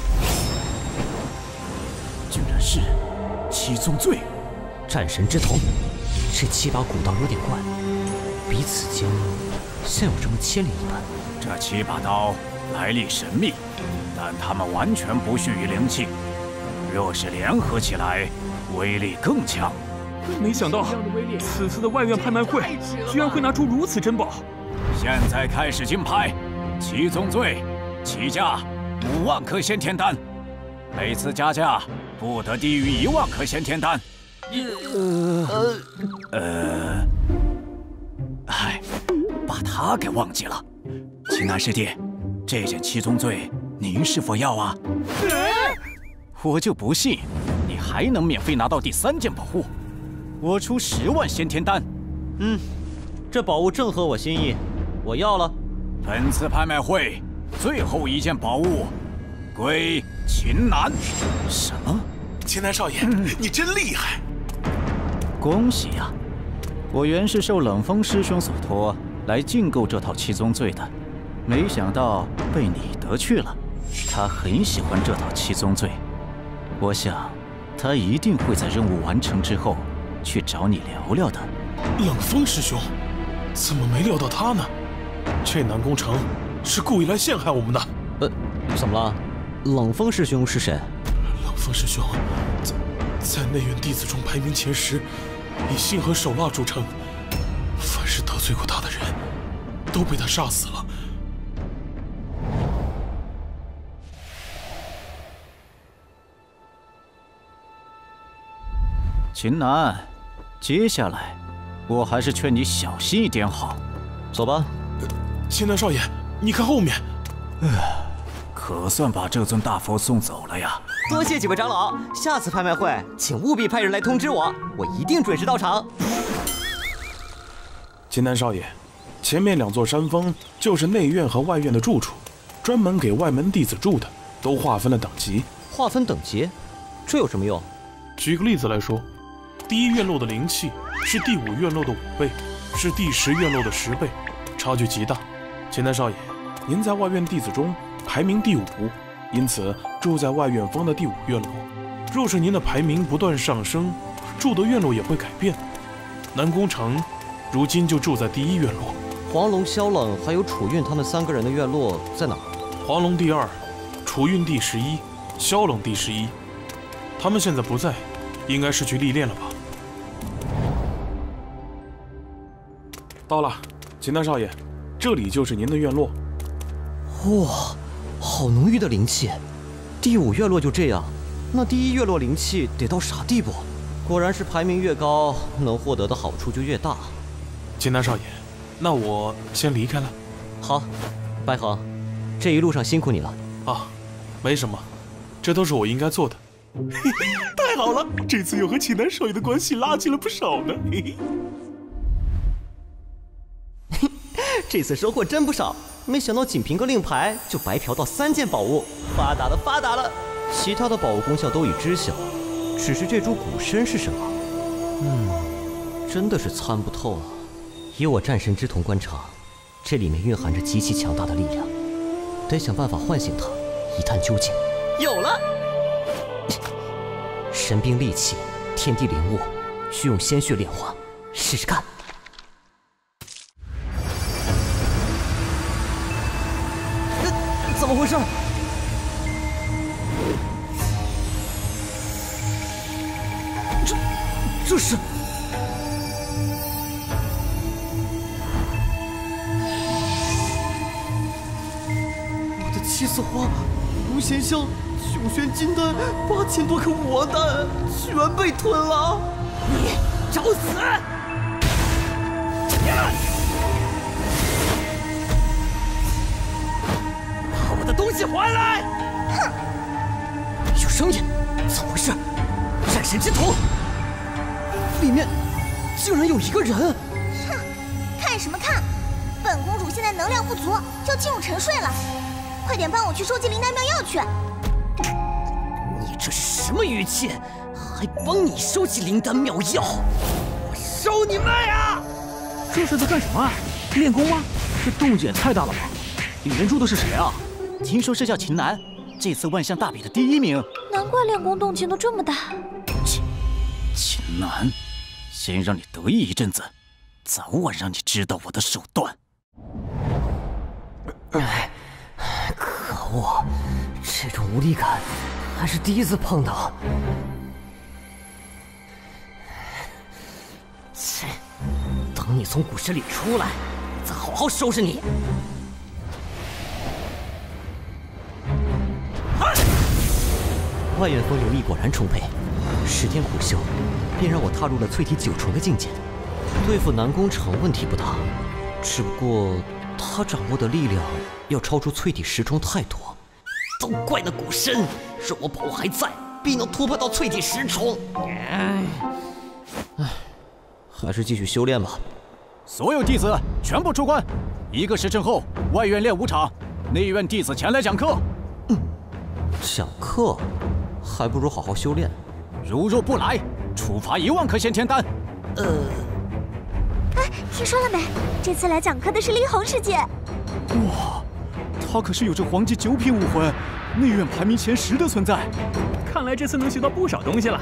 居然是七宗罪！ 战神之头，这七把古刀有点怪，彼此间像有什么牵连一般。 这七把刀来历神秘，但它们完全不蓄于灵气，若是联合起来，威力更强。 没想到此次的外院拍卖会居然会拿出如此珍宝。 现在开始竞拍，七宗罪，起价五万颗先天丹，每次加价不得低于一万颗先天丹。呃呃，唉，把他给忘记了。秦南师弟，这件七宗罪您是否要啊？我就不信你还能免费拿到第三件宝物。我出十万先天丹。 嗯，这宝物正合我心意。 我要了。 本次拍卖会最后一件宝物归秦南。什么？ 秦南少爷，嗯、你真厉害！ 恭喜呀！我原是受冷风师兄所托来竞购这套七宗罪的，没想到被你得去了。他很喜欢这套七宗罪，我想他一定会在任务完成之后去找你聊聊的。 冷风师兄，怎么没料到他呢？这南宫城是故意来陷害我们的。 呃， 怎么了？冷风师兄是谁？ 冷风师兄在在内院弟子中排名前十，以心和手蜡著称。凡是得罪过他的人，都被他杀死了。 秦南，接下来我还是劝你小心一点好。 走吧。 秦南少爷，你看后面。 可算把这尊大佛送走了呀！ 多谢几位长老，下次拍卖会请务必派人来通知我，我一定准时到场。 秦南少爷，前面两座山峰就是内院和外院的住处，专门给外门弟子住的，都划分了等级。 划分等级，这有什么用？ 举个例子来说，第一院落的灵气是第五院落的五倍，是第十院落的十倍，差距极大。秦南少爷，您在外院弟子中排名第五，因此住在外院峰的第五院落。若是您的排名不断上升，住的院落也会改变。南宫城如今就住在第一院落。 黄龙、萧冷还有楚韵他们三个人的院落在哪？ 黄龙第二，楚韵第十一，萧冷第十一。他们现在不在，应该是去历练了吧？到了，秦南少爷，这里就是您的院落。 哇，好浓郁的灵气！第五院落就这样，那第一院落灵气得到啥地步？果然是排名越高，能获得的好处就越大。 秦南少爷，那我先离开了。 好，白恒，这一路上辛苦你了。 啊，没什么，这都是我应该做的。嘿嘿，太好了，这次又和秦南少爷的关系拉近了不少呢。嘿嘿，这次收获真不少，没想到仅凭个令牌就白嫖到三件宝物，发达了发达了！ 其他的宝物功效都已知晓，只是这株古参是什么？嗯，真的是参不透啊。以我战神之瞳观察，这里面蕴含着极其强大的力量，得想办法唤醒它，一探究竟。 有了！ 神兵利器，天地灵物，需用鲜血炼化，试试看。 怎么回事？这这是……我的七色花、无弦香、九玄金丹、八千多颗武王丹全被吞了！你找死！把我的东西还来！哼！有声音，怎么回事？战神之瞳，里面竟然有一个人！ 哼，看什么看？本公主现在能量不足，要进入沉睡了。快点帮我去收集灵丹妙药去！ 你这是什么语气？还帮你收集灵丹妙药？我收你妹啊！ 这是在干什么啊？练功吗？这动静也太大了吧！里面住的是谁啊？ 听说是叫秦南，这次万象大比的第一名。 难怪练功动静都这么大。 秦秦南，先让你得意一阵子，早晚让你知道我的手段。 哎，可恶，这种无力感还是第一次碰到。切，等你从古神里出来，再好好收拾你。 外院风灵力果然充沛，十天苦修，便让我踏入了淬体九重的境界。对付南宫城问题不大，只不过他掌握的力量要超出淬体十重太多。 都怪那古参，若我宝物还在，必能突破到淬体十重。 唉，还是继续修炼吧。 所有弟子全部出关，一个时辰后，外院练武场，内院弟子前来讲课。 嗯，讲课？还不如好好修炼。 如若不来，处罚一万颗先天丹。 呃， 哎，听说了没？这次来讲课的是厉红师姐。 哇，她可是有着黄级九品武魂，内院排名前十的存在。 看来这次能学到不少东西了。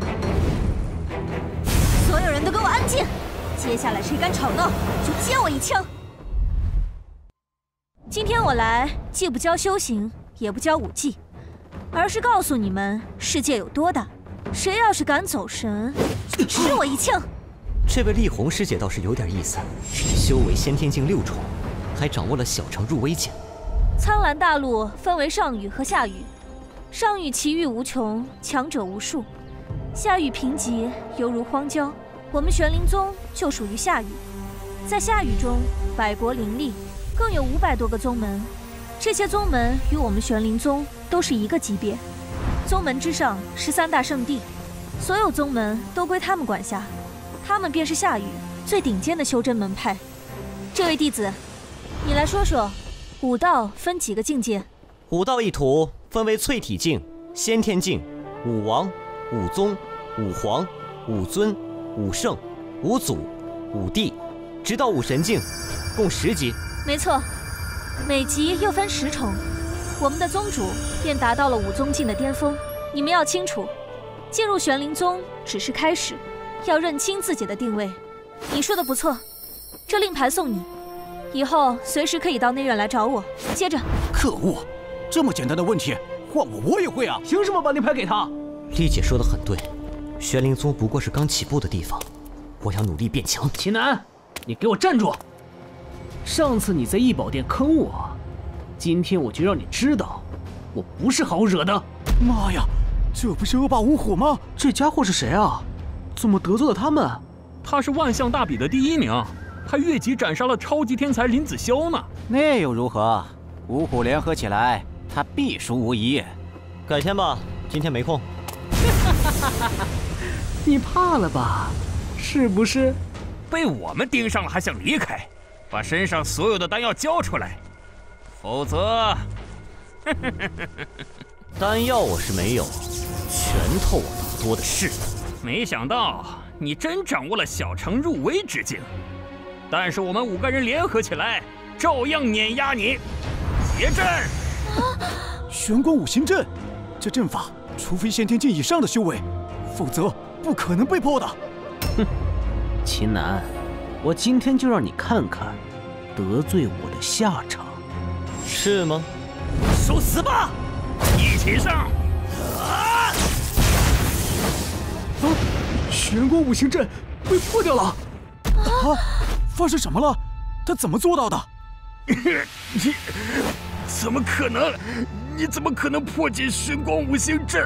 所有人都给我安静！接下来谁敢吵闹，就接我一枪。今天我来，既不教修行， 也不教武技，而是告诉你们世界有多大，谁要是敢走神，吃我一庆。 这位丽红师姐倒是有点意思，修为先天境六重，还掌握了小乘入微剑。 苍蓝大陆分为上域和下域，上域奇遇无穷，强者无数；下域贫瘠，犹如荒郊。我们玄灵宗就属于下域，在下域中百国林立，更有五百多个宗门。这些宗门与我们玄灵宗都是一个级别，宗门之上是三大圣地，所有宗门都归他们管辖，他们便是下域最顶尖的修真门派。这位弟子，你来说说，武道分几个境界？ 武道一途分为淬体境、先天境、武王、武宗、武皇、武尊、武圣、武祖、武帝，直到武神境，共十级。 没错，每级又分十重。我们的宗主便达到了武宗境的巅峰。你们要清楚，进入玄灵宗只是开始，要认清自己的定位。你说的不错，这令牌送你，以后随时可以到内院来找我。接着， 可恶，这么简单的问题，换我我也会啊！ 凭什么把令牌给他？ 丽姐说的很对，玄灵宗不过是刚起步的地方，我要努力变强。 秦南，你给我站住！上次你在异宝殿坑我，今天我就让你知道，我不是好惹的。 妈呀，这不是恶霸五虎吗？ 这家伙是谁啊？怎么得罪了他们？ 他是万象大比的第一名，还越级斩杀了超级天才林子霄呢。 那又如何？五虎联合起来，他必输无疑。 改天吧，今天没空。 你怕了吧？是不是？ 被我们盯上了还想离开？把身上所有的丹药交出来，否则…… 丹药我是没有，拳头我倒多的是。 没想到你真掌握了小乘入微之境，但是我们五个人联合起来，照样碾压你。结阵！ 玄光五行阵，这阵法除非先天境以上的修为，否则不可能被破的。 哼，秦南，我今天就让你看看得罪我的下场。 是吗？ 受死吧！一起上！啊！ 啊！玄光五行阵被破掉了！啊！发生什么了？他怎么做到的？ 你怎么可能？你怎么可能破解玄光五行阵？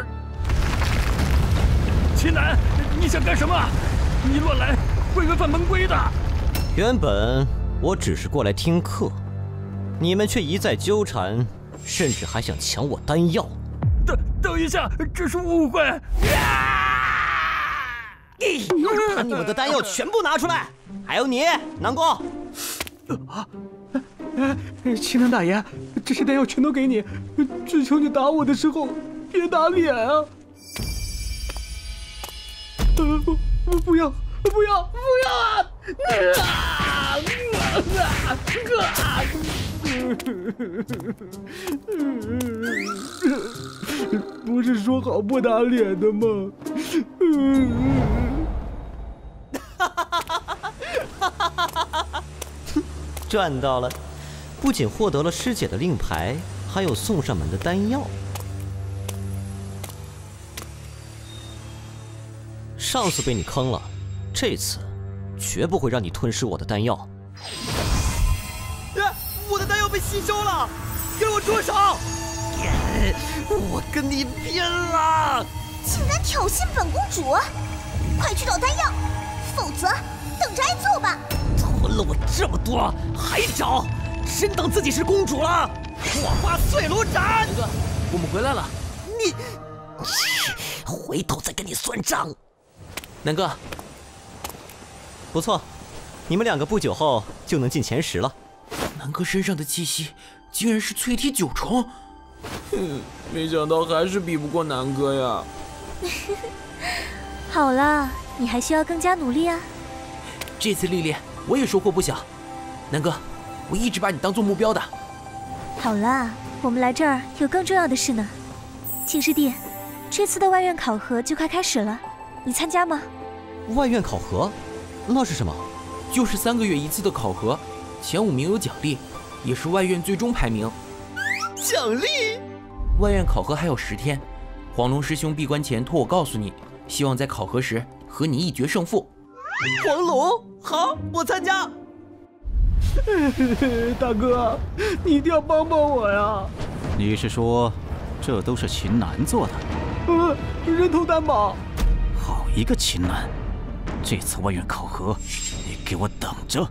秦南，你想干什么？你乱来会违反门规的。 原本我只是过来听课，你们却一再纠缠，甚至还想抢我丹药。 等等一下，这是误会。 把你们的丹药全部拿出来！还有你，南宫。 秦南大爷，这些丹药全都给你，只求你打我的时候别打脸啊！呃，不要，不要，不要啊！啊！不是说好不打脸的吗？ 赚到了，不仅获得了师姐的令牌，还有送上门的丹药。上次被你坑了，这次绝不会让你吞噬我的丹药。 啊！我的丹药被吸收了，给我住手！我跟你拼了！ 竟然挑衅本公主，快去找丹药，否则等着挨揍吧！ 吞了我这么多还找，真当自己是公主了？火花碎炉斩！ 哥，我们回来了。 你，回头再跟你算账。 南哥， 不错，你们两个不久后就能进前十了。 南哥身上的气息竟然是淬体九重， 哼，没想到还是比不过南哥呀。 好了，你还需要更加努力啊。 这次历练我也收获不小，南哥，我一直把你当做目标的。 好了，我们来这儿有更重要的事呢。庆师弟，这次的外院考核就快开始了，你参加吗？ 外院考核？那是什么？ 就是三个月一次的考核，前五名有奖励，也是外院最终排名。 奖励？ 外院考核还有十天，黄龙师兄闭关前托我告诉你，希望在考核时和你一决胜负。 黄龙，好，我参加。 大哥，你一定要帮帮我呀！ 你是说，这都是秦南做的？ 呃，人头担保。 好一个秦南！这次外院考核，你给我等着！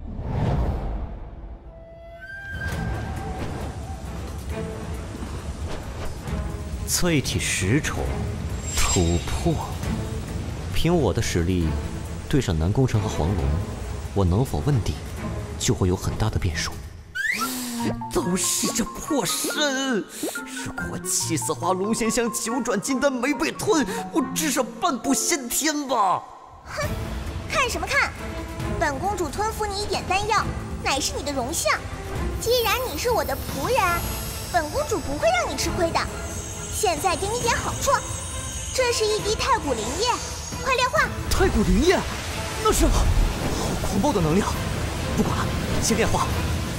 淬体十重突破，凭我的实力，对上南宫城和黄龙，我能否问鼎，就会有很大的变数。 都是这破身！如果我七色花龙涎香九转金丹没被吞，我至少半步先天吧！ 哼，看什么看？本公主吞服你一点丹药，乃是你的荣幸。既然你是我的仆人，本公主不会让你吃亏的。现在给你点好处，这是一滴太古灵液，快炼化！ 太古灵液，那是好狂暴的能量！不管了，先炼化。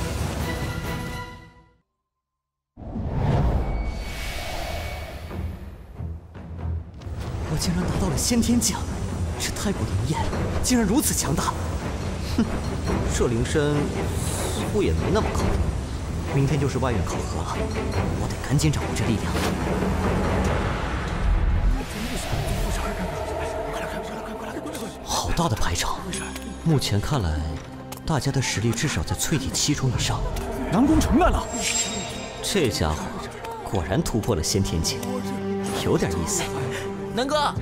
我竟然拿到了先天境，这太古灵液竟然如此强大！ 哼，这灵山似乎也没那么靠谱。明天就是外院考核了，我得赶紧掌握这力量。好大的排场！目前看来，大家的实力至少在淬体七重以上。 南宫城来了！ 这家伙果然突破了先天境，有点意思。 南哥，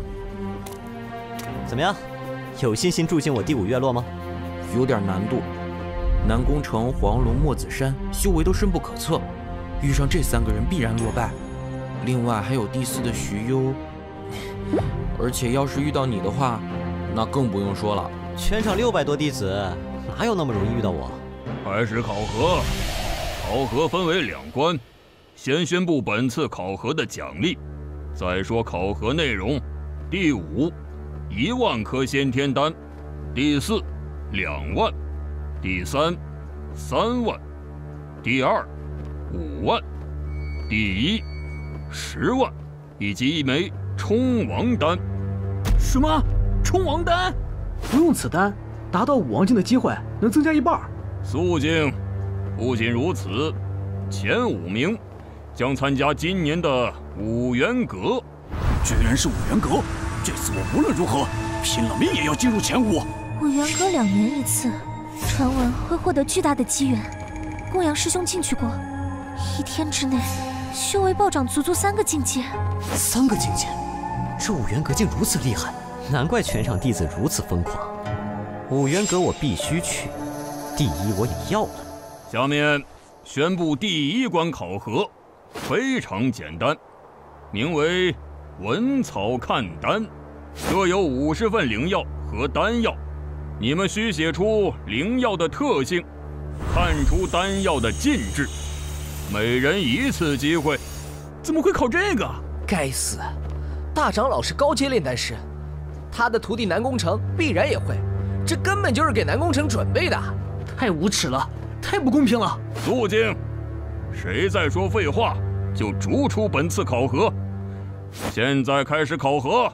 怎么样？有信心住进我第五院落吗？ 有点难度。南宫城、黄龙、墨子山修为都深不可测，遇上这三个人必然落败。另外还有第四的徐攸，而且要是遇到你的话，那更不用说了。 全场六百多弟子，哪有那么容易遇到我？ 开始考核，考核分为两关，先宣布本次考核的奖励，再说考核内容。第五，一万颗先天丹；第四，两万。第三，三万；第二，五万；第一，十万，以及一枚冲王丹。 什么？冲王丹？不用此丹，达到武王境的机会能增加一半。 肃静！不仅如此，前五名将参加今年的五元阁。 居然是五元阁！这次我无论如何拼了命也要进入前五。 五元阁两年一次。传闻会获得巨大的机缘，公羊师兄进去过，一天之内修为暴涨足足三个境界。 三个境界，这五元阁竟如此厉害，难怪全场弟子如此疯狂。五元阁我必须去，第一我也要了。 下面宣布第一关考核，非常简单，名为闻草看丹，各有五十份灵药和丹药。你们需写出灵药的特性，看出丹药的禁制，每人一次机会。 怎么会考这个？该死！大长老是高阶炼丹师，他的徒弟南宫城必然也会，这根本就是给南宫城准备的。 太无耻了，太不公平了！ 肃静！谁再说废话，就逐出本次考核。现在开始考核。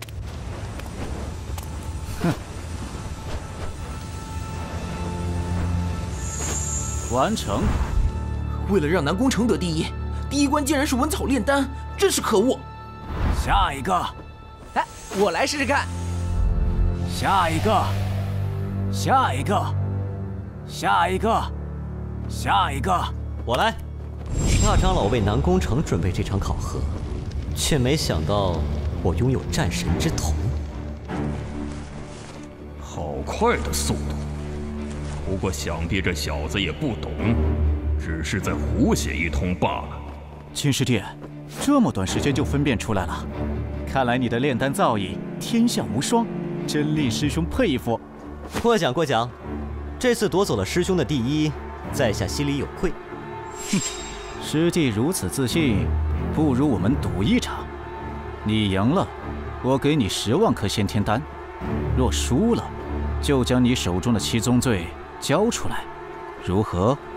完成。 为了让南宫城得第一，第一关竟然是闻草炼丹，真是可恶。 下一个， 哎，我来试试看。 下一个，下一个，下一个，下一个， 我来。大长老为南宫城准备这场考核，却没想到我拥有战神之瞳。 好快的速度！不过想必这小子也不懂，只是在胡写一通罢了。 秦师弟，这么短时间就分辨出来了，看来你的炼丹造诣天下无双，真令师兄佩服。 过奖过奖，这次夺走了师兄的第一，在下心里有愧。 哼，师弟如此自信，不如我们赌一场。你赢了，我给你十万颗先天丹；若输了，就将你手中的七宗罪交出来，如何？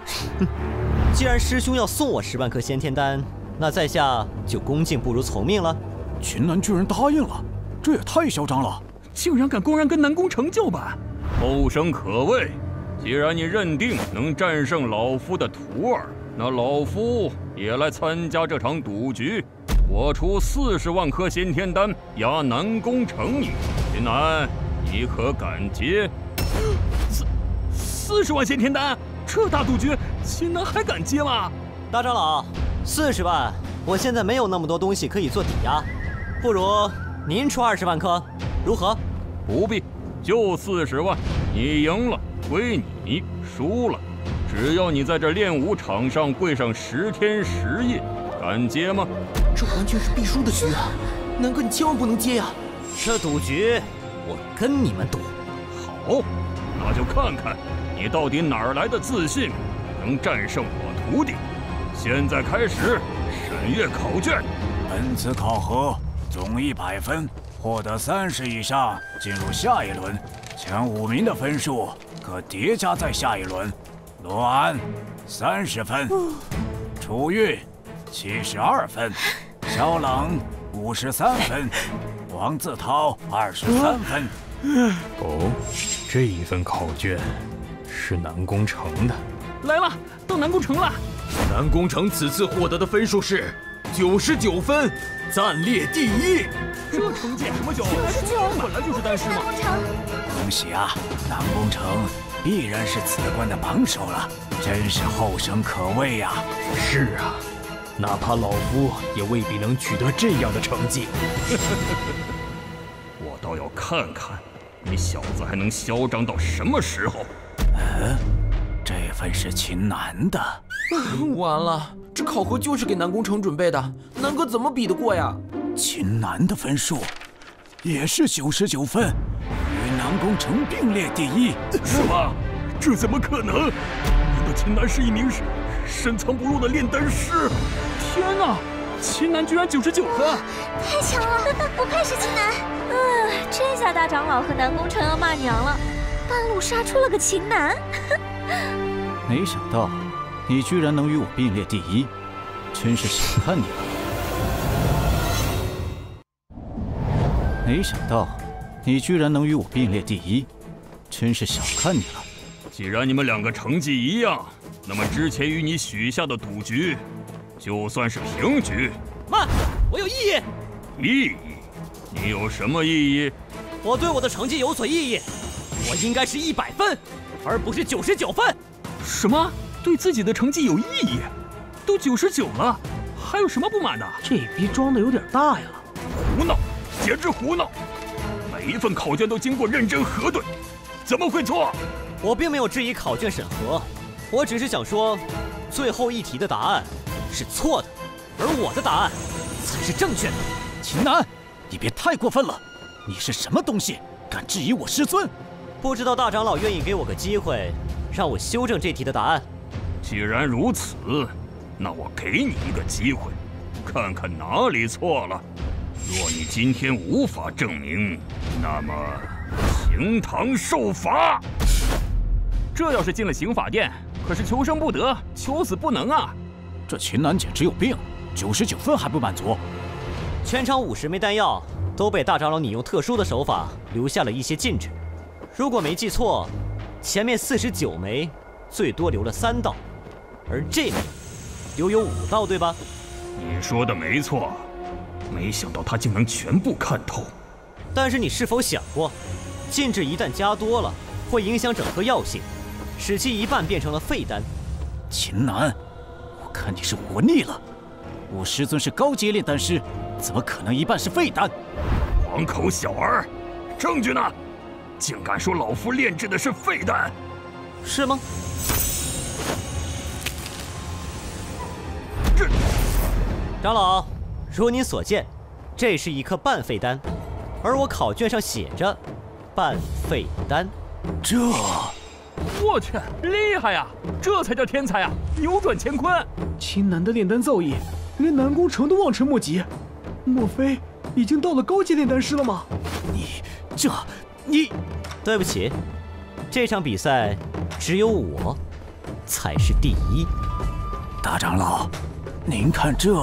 哼，既然师兄要送我十万颗先天丹，那在下就恭敬不如从命了。 秦南居然答应了，这也太嚣张了！ 竟然敢公然跟南宫成叫板， 后生可畏。既然你认定能战胜老夫的徒儿，那老夫也来参加这场赌局。我出四十万颗先天丹压南宫成你，秦南，你可敢接？ 四四十万先天丹，这大赌局，秦南还敢接吗？ 大长老，四十万，我现在没有那么多东西可以做抵押，不如您出二十万颗，如何？ 不必，就四十万，你赢了归你，输了，只要你在这练武场上跪上十天十夜，敢接吗？ 这完全是必输的局啊！南哥，你千万不能接呀！ 这赌局，我跟你们赌。 好，那就看看你到底哪儿来的自信，能战胜我徒弟。现在开始审阅考卷。 本次考核总一百分，获得三十以上进入下一轮，前五名的分数可叠加在下一轮。罗安三十分，楚玉七十二分，小冷五十三分，王自涛二十三分。 哦，这一份考卷是南宫城的。来了，到南宫城了。 南宫城此次获得的分数是九十九分，暂列第一。 这成绩什么九？本来就是丹师嘛。 恭喜啊，南宫城必然是此关的榜首了，真是后生可畏呀！ 是啊，哪怕老夫也未必能取得这样的成绩。 我倒要看看你小子还能嚣张到什么时候。 嗯，这份是秦南的。 完了，这考核就是给南宫城准备的，南哥怎么比得过呀？ 秦南的分数也是九十九分，与南宫城并列第一。 什么？这怎么可能？难道秦南是一名深藏不露的炼丹师？天哪！秦南居然九十九分， 太强了！不愧是秦南。 呃，这下大长老和南宫城要骂娘了，半路杀出了个秦南。 没想到你居然能与我并列第一，真是小看你了。没想到你居然能与我并列第一，真是小看你了。 既然你们两个成绩一样，那么之前与你许下的赌局，就算是平局。 慢，我有异议。 异议？你有什么异议？ 我对我的成绩有所异议，我应该是一百分，而不是九十九分。 什么？对自己的成绩有异议？都九十九了，还有什么不满的？ 这逼装的有点大呀！ 胡闹，简直胡闹！每一份考卷都经过认真核对，怎么会错？ 我并没有质疑考卷审核，我只是想说，最后一题的答案是错的，而我的答案才是正确的。 秦南，你别太过分了！你是什么东西，敢质疑我师尊？ 不知道大长老愿意给我个机会，让我修正这题的答案。 既然如此，那我给你一个机会，看看哪里错了。若你今天无法证明，那么刑堂受罚。 这要是进了刑法殿，可是求生不得，求死不能啊！ 这秦南简直有病，九十九分还不满足。 全场五十枚丹药都被大长老你用特殊的手法留下了一些禁制。如果没记错，前面四十九枚最多留了三道，而这枚留有五道，对吧？ 你说的没错，没想到他竟能全部看透。 但是你是否想过，禁制一旦加多了，会影响整颗药性，使其一半变成了废丹。 秦南，我看你是活腻了。我师尊是高阶炼丹师，怎么可能一半是废丹？ 黄口小儿，证据呢？竟敢说老夫炼制的是废丹， 是吗？ 这， 长老，如您所见，这是一颗半废丹，而我考卷上写着半废丹。 这， 我去，厉害呀！这才叫天才啊，扭转乾坤。 秦南的炼丹造诣，连南宫城都望尘莫及，莫非已经到了高阶炼丹师了吗？ 你这，你， 对不起，这场比赛只有我才是第一。 大长老，您看这……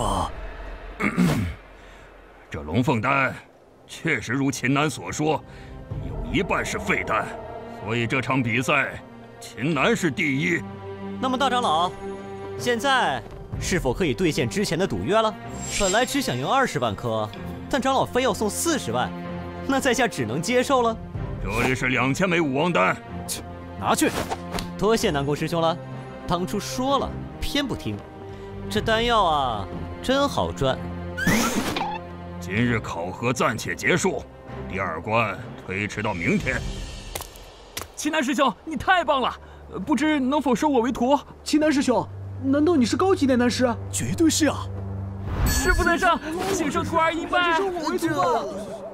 这龙凤丹确实如秦南所说，有一半是废丹，所以这场比赛秦南是第一。 那么大长老，现在是否可以兑现之前的赌约了？本来只想用二十万颗，但长老非要送四十万，那在下只能接受了。 这里是两千枚武王丹， 拿去。多谢南宫师兄了，当初说了，偏不听。这丹药啊，真好赚。 今日考核暂且结束，第二关推迟到明天。 秦南师兄，你太棒了！不知能否收我为徒？秦南师兄，难道你是高级炼丹师？ 绝对是啊！ 师傅在上，请收徒儿一拜。收我为徒吧。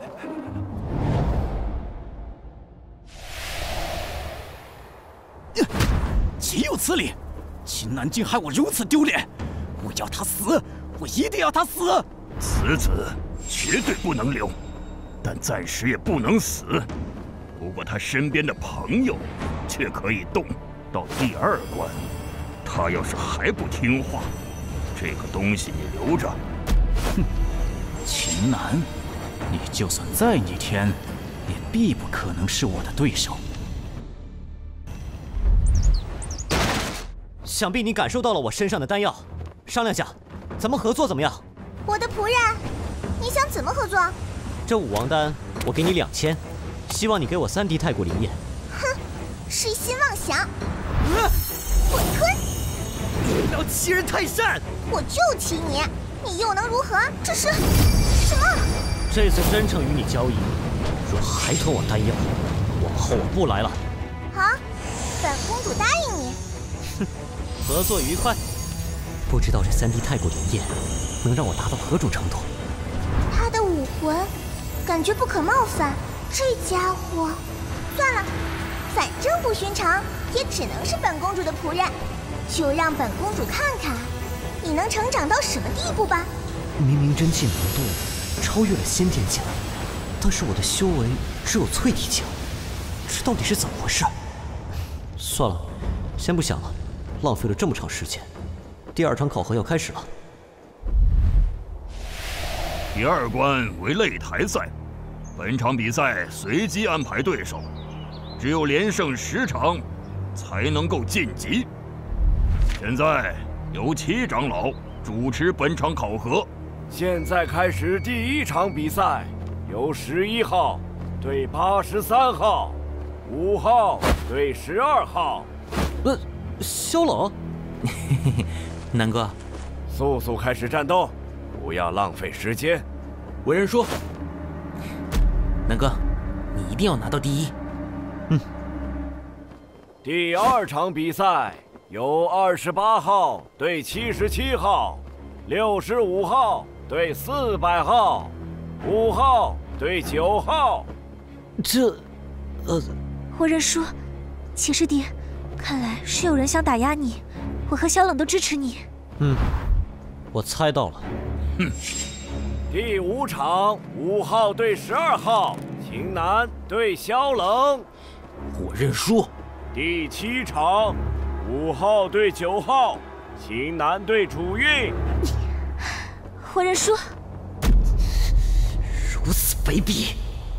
岂有此理！秦南竟害我如此丢脸！我要他死！我一定要他死！ 此子绝对不能留，但暂时也不能死。不过他身边的朋友却可以动。到第二关，他要是还不听话，这个东西你留着。 哼，秦南，你就算再逆天，也必不可能是我的对手。 想必你感受到了我身上的丹药，商量下，咱们合作怎么样？ 我的仆人，你想怎么合作？ 这武王丹我给你两千，希望你给我三滴太古灵液。 哼，痴心妄想！滚吞！ 不要欺人太甚！ 我就欺你，你又能如何？这是什么？ 这次真诚与你交易，若还吞我丹药，往后我不来了。 好，本公主答应你。 哼，合作愉快。不知道这三滴太古灵液能让我达到何种程度？ 他的武魂，感觉不可冒犯。这家伙，算了，反正不寻常，也只能是本公主的仆人。就让本公主看看，你能成长到什么地步吧。 明明真气浓度超越了先天境，但是我的修为只有淬体境，这到底是怎么回事？算了，先不想了，浪费了这么长时间。第二场考核要开始了。 第二关为擂台赛，本场比赛随机安排对手，只有连胜十场才能够晋级。现在由七长老主持本场考核。 现在开始第一场比赛，由十一号对八十三号，五号对十二号。 呃，萧冷，南哥， 速速开始战斗，不要浪费时间。 为人说，南哥，你一定要拿到第一。 嗯。 第二场比赛由二十八号对七十七号，六十五号对四百号，五号对九号。 这，呃， 我认输，骑士弟，看来是有人想打压你，我和萧冷都支持你。 嗯，我猜到了。 哼。 第五场，五号对十二号，秦南对萧冷。 我认输。 第七场，五号对九号，秦南对楚韵。 我认输。 如此卑鄙！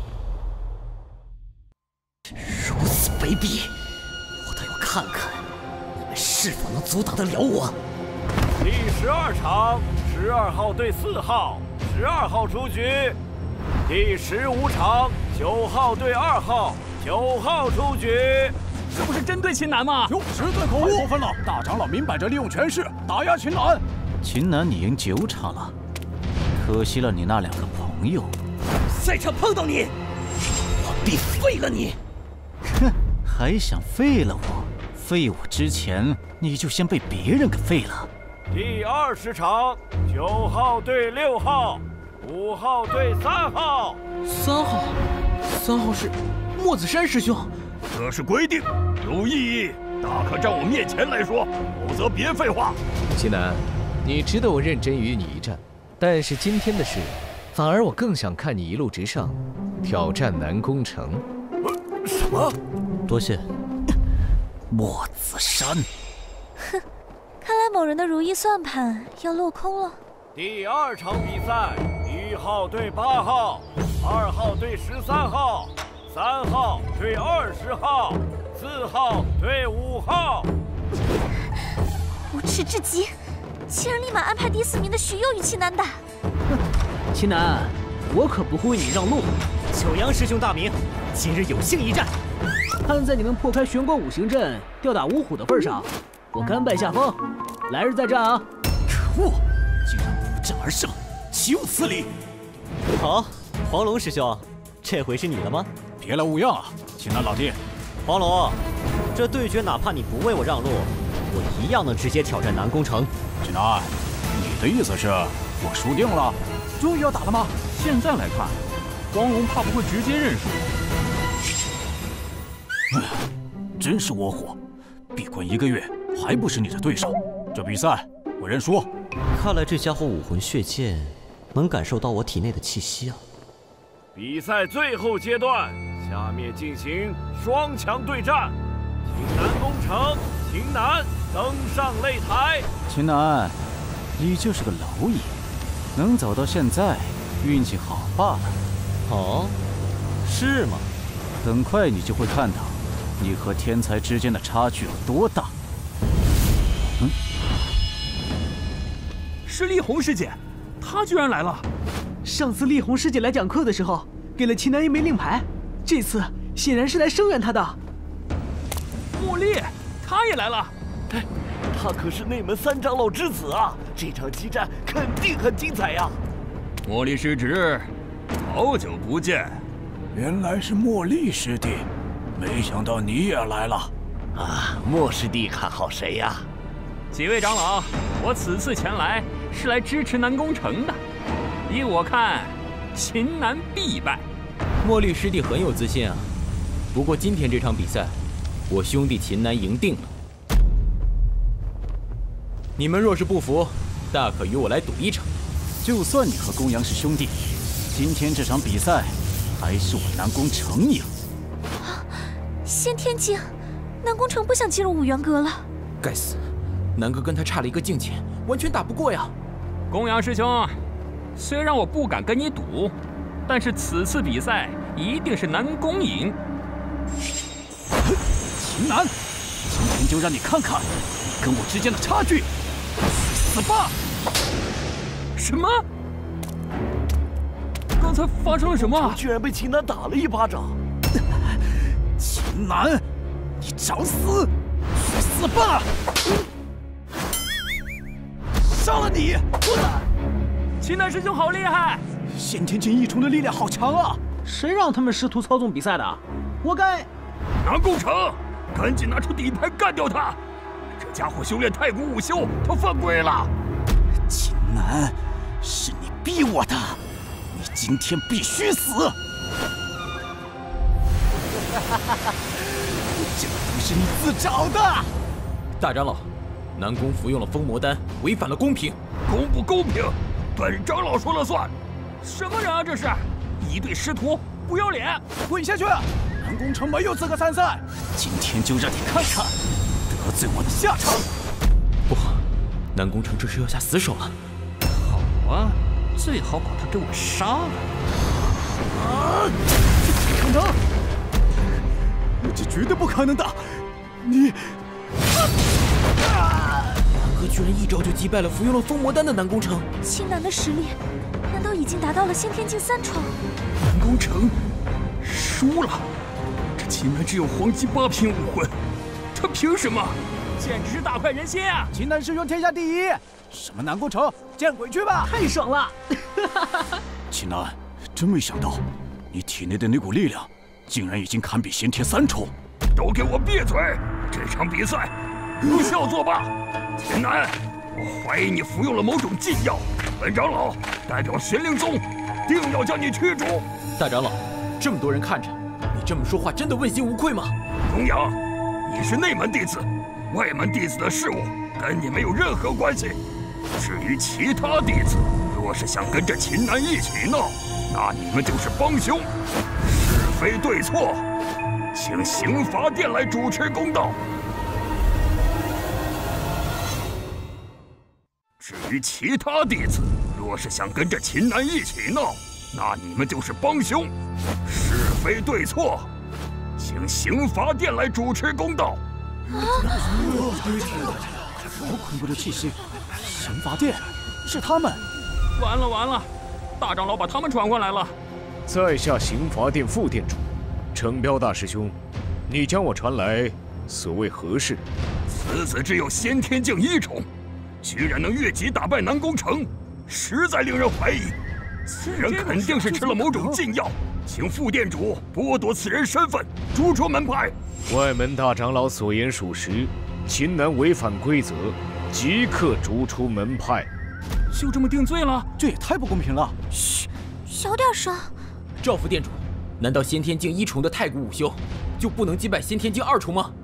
如此卑鄙！我倒要看看你们是否能阻挡得了我。 第十二场，十二号对四号，十二号出局。第十五场，九号对二号，九号出局。 这不是针对秦南吗？ 哟，实在可恶！太过分了！大长老明摆着利用权势打压秦南。 秦南，你赢九场了，可惜了你那两个朋友。 赛场碰到你，我必废了你！ 哼，还想废了我？废我之前，你就先被别人给废了。 第二十场，九号对六号，五号对三号。 三号，三号是莫子山师兄。 这是规定，有异议大可站我面前来说，否则别废话。 秦南，你值得我认真与你一战，但是今天的事，反而我更想看你一路直上，挑战南宫城。 什么？ 多谢。 莫子山， 某人的如意算盘要落空了。 第二场比赛，一号对八号，二号对十三号，三号对二十号，四号对五号。 无耻至极，竟然立马安排第四名的许攸与秦南打。 哼，秦南，我可不会为你让路。 九阳师兄大名，今日有幸一战。 看在你们破开玄关五行阵，吊打五虎的份上，我甘拜下风，来日再战啊！ 可恶，竟然不战而胜，岂有此理！ 好，黄龙师兄，这回是你了吗？ 别来无恙啊，秦南老弟。 黄龙，这对决哪怕你不为我让路，我一样能直接挑战南宫城。 秦南，你的意思是我输定了？ 终于要打了吗？现在来看，黄龙怕不会直接认输。 哎，真是窝火！闭关一个月，还不是你的对手。这比赛我认输。 看来这家伙武魂血剑能感受到我体内的气息啊！ 比赛最后阶段，下面进行双强对战，请南宫城、秦南登上擂台。 秦南，你就是个蝼蚁，能走到现在，运气好罢了。 哦，是吗？ 很快你就会看到，你和天才之间的差距有多大。嗯， 是丽红师姐，她居然来了。 上次丽红师姐来讲课的时候，给了秦南一枚令牌，这次显然是来声援他的。 茉莉，她也来了。 哎，他可是内门三长老之子啊，这场激战肯定很精彩呀。 茉莉师侄，好久不见。 原来是茉莉师弟，没想到你也来了。 啊，莫师弟看好谁呀？ 几位长老，我此次前来是来支持南宫城的。依我看，秦南必败。 茉莉师弟很有自信啊。不过今天这场比赛，我兄弟秦南赢定了。你们若是不服，大可与我来赌一场。 就算你和公羊是兄弟，今天这场比赛还是我南宫城赢。 啊！先天境，南宫城不想进入五元阁了。 该死，南哥跟他差了一个境界，完全打不过呀。 公羊师兄，虽然我不敢跟你赌，但是此次比赛一定是南宫赢。 秦南，今天就让你看看你跟我之间的差距。死吧！ 什么？刚才发生了什么？ 居然被秦南打了一巴掌！ 秦南，你找死！去死吧！杀了你！ 秦南师兄好厉害！ 先天境异虫的力量好强啊！ 谁让他们试图操纵比赛的？活该！ 南宫城，赶紧拿出底牌干掉他！这家伙修炼太古武修，他犯规了！ 秦南，是你逼我的，你今天必须死！这都是你自找的！ 大长老，南宫服用了封魔丹，违反了公平。 公不公平，本长老说了算。什么人啊这是？一对师徒，不要脸！ 滚下去！南宫城没有资格参赛，今天就让你看看得罪我的下场。 不，南宫城这是要下死手了。 好啊，最好把他给我杀了。 啊！城城，这绝对不可能的！你， 南哥居然一招就击败了服用了封魔丹的南宫城。 秦南的实力，难道已经达到了先天境三重？ 南宫城输了。秦南只有黄级八品武魂，他凭什么？ 简直是大快人心啊！ 秦南师兄天下第一，什么南宫城，见鬼去吧！ 太爽了！ 秦南，真没想到，你体内的那股力量，竟然已经堪比先天三重。 都给我闭嘴！这场比赛不需要作罢。秦南，我怀疑你服用了某种禁药，本长老代表玄灵宗，定要将你驱逐。 大长老，这么多人看着。你这么说话真的问心无愧吗？ 东阳，你是内门弟子，外门弟子的事务跟你没有任何关系。至于其他弟子，若是想跟着秦南一起闹，那你们就是帮凶。是非对错，请刑罚殿来主持公道。 于其他弟子，若是想跟着秦南一起闹，那你们就是帮凶。是非对错，请刑罚殿来主持公道。 什么恐怖的气息？刑罚殿，是他们！ 完了完了，大长老把他们传唤来了。 在下刑罚殿副殿主，程彪大师兄，你将我传来，所谓何事？ 此子只有先天境一重，居然能越级打败南宫城，实在令人怀疑。此人肯定是吃了某种禁药，请副殿主剥夺此人身份，逐出门派。 外门大长老所言属实，秦南违反规则，即刻逐出门派。 就这么定罪了？ 这也太不公平了！ 嘘，小点声。 赵副殿主，难道先天境一重的太古武修就不能击败先天境二重吗？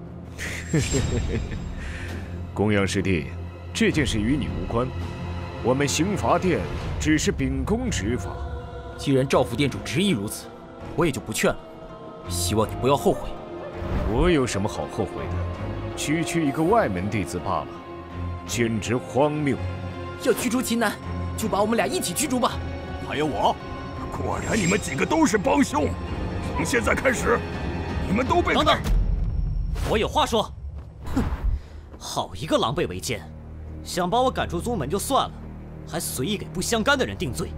公羊师弟，这件事与你无关，我们刑罚殿只是秉公执法。 既然赵副殿主执意如此，我也就不劝了。希望你不要后悔。 我有什么好后悔的？区区一个外门弟子罢了，简直荒谬！ 要驱逐秦南，就把我们俩一起驱逐吧。 还有我，果然你们几个都是帮凶。从现在开始，你们都被等等，我有话说。哼，好一个狼狈为奸，想把我赶出宗门就算了，还随意给不相干的人定罪。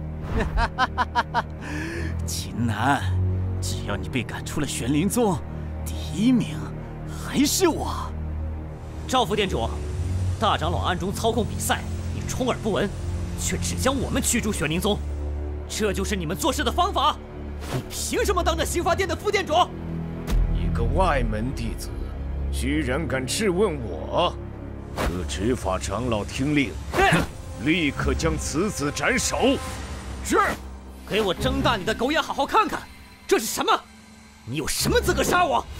秦南，只要你被赶出了玄灵宗，第一名还是我。 赵副殿主，大长老暗中操控比赛，你充耳不闻，却只将我们驱逐玄灵宗，这就是你们做事的方法？你凭什么当着刑罚殿的副殿主？ 一个外门弟子，居然敢质问我！各执法长老听令，立刻将此子斩首。 是，给我睁大你的狗眼，好好看看，这是什么？你有什么资格杀我？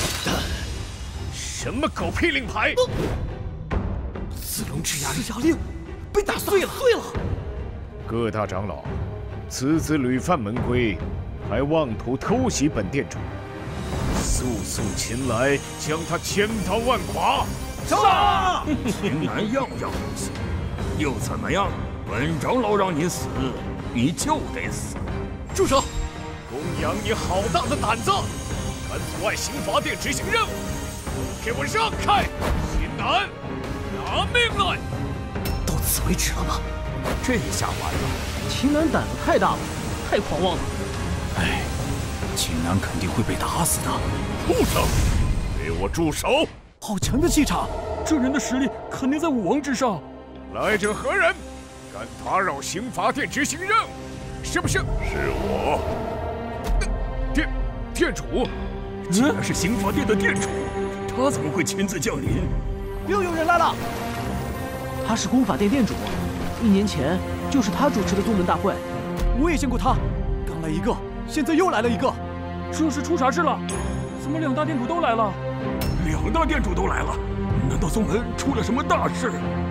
什么狗屁令牌！ 四龙之牙令被打碎了，碎了！ 各大长老，此子屡犯门规，还妄图偷袭本殿主，速速前来将他千刀万剐！ 杀！秦南样样不行，又怎么样？本长老让你死，你就得死！ 住手！公羊，你好大的胆子，敢阻碍刑罚殿执行任务！给我让开！秦南，拿命来！ 到此为止了吗？ 这下完了，秦南胆子太大了，太狂妄了。 哎，秦南肯定会被打死的。 畜生，给我住手！ 好强的气场， 这人的实力肯定在武王之上。 来者何人？敢打扰刑罚殿执行任务？是不是？ 是我。 殿殿主， 竟然是刑罚殿的殿主，他怎么会亲自降临？ 又有人来了。 他是功法殿殿主，一年前就是他主持的宗门大会， 我也见过他。刚来一个，现在又来了一个， 这是出啥事了？怎么两大殿主都来了？ 两大殿主都来了，难道宗门出了什么大事？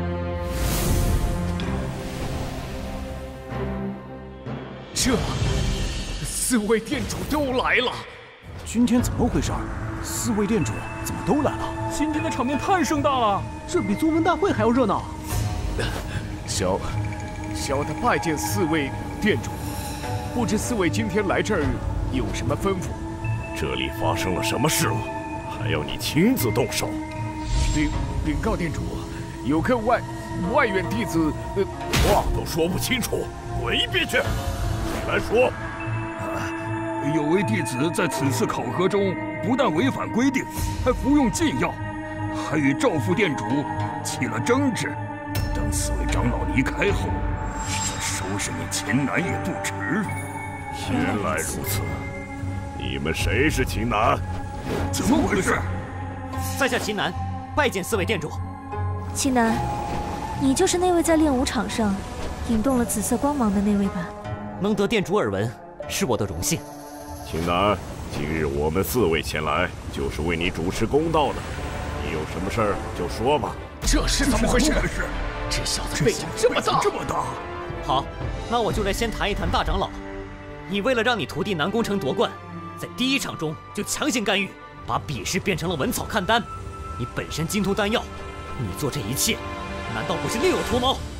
这四位殿主都来了， 今天怎么回事？四位殿主怎么都来了？ 今天的场面太盛大了， 这比宗门大会还要热闹。 小小的拜见四位殿主，不知四位今天来这儿有什么吩咐？ 这里发生了什么事了？还要你亲自动手？ 禀禀告殿主，有个外外院弟子，呃， 话都说不清楚，滚一边去！你来说。 有位弟子在此次考核中不但违反规定，还服用禁药，还与赵副殿主起了争执。等四位长老离开后，再收拾你秦南也不迟。原来如此，你们谁是秦南？怎么回事？ 在下秦南，拜见四位殿主。 秦南，你就是那位在练武场上引动了紫色光芒的那位吧？ 能得殿主耳闻，是我的荣幸。 秦南，今日我们四位前来，就是为你主持公道的。你有什么事儿就说吧。 这是怎么回事？ 这小子背景这么大， 这么大。 好，那我就来先谈一谈大长老。你为了让你徒弟南宫城夺冠，在第一场中就强行干预，把比试变成了文草看单。你本身精通丹药，你做这一切，难道不是另有图谋？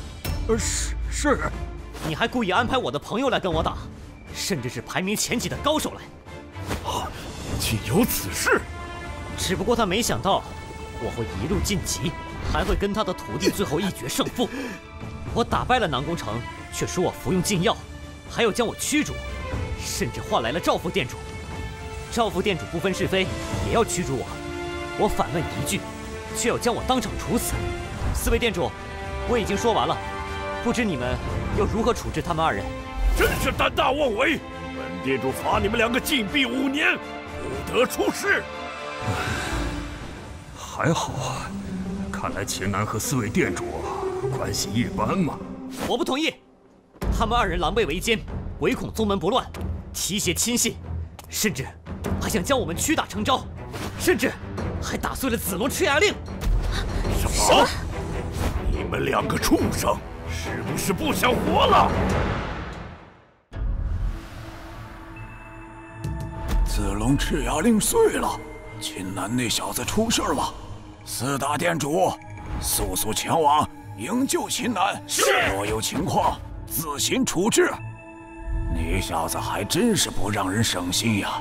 呃，是是。 你还故意安排我的朋友来跟我打，甚至是排名前几的高手来。 啊，竟有此事！ 只不过他没想到我会一路晋级，还会跟他的徒弟最后一决胜负。我打败了南宫城，却说我服用禁药，还要将我驱逐，甚至换来了赵副店主。赵副店主不分是非，也要驱逐我。我反问一句，却要将我当场处死。四位店主，我已经说完了，不知你们又如何处置他们二人？ 真是胆大妄为！本店主罚你们两个禁闭五年，不得出世。 还好啊，看来秦南和四位店主关系一般嘛。 我不同意，他们二人狼狈为奸，唯恐宗门不乱，提携亲信，甚至还想将我们屈打成招，甚至还打碎了子龙赤牙令。 什么？你们两个畜生，是不是不想活了？ 子龙赤牙令碎了，秦南那小子出事了。四大店主，速速前往营救秦南，若有情况自行处置。你小子还真是不让人省心呀！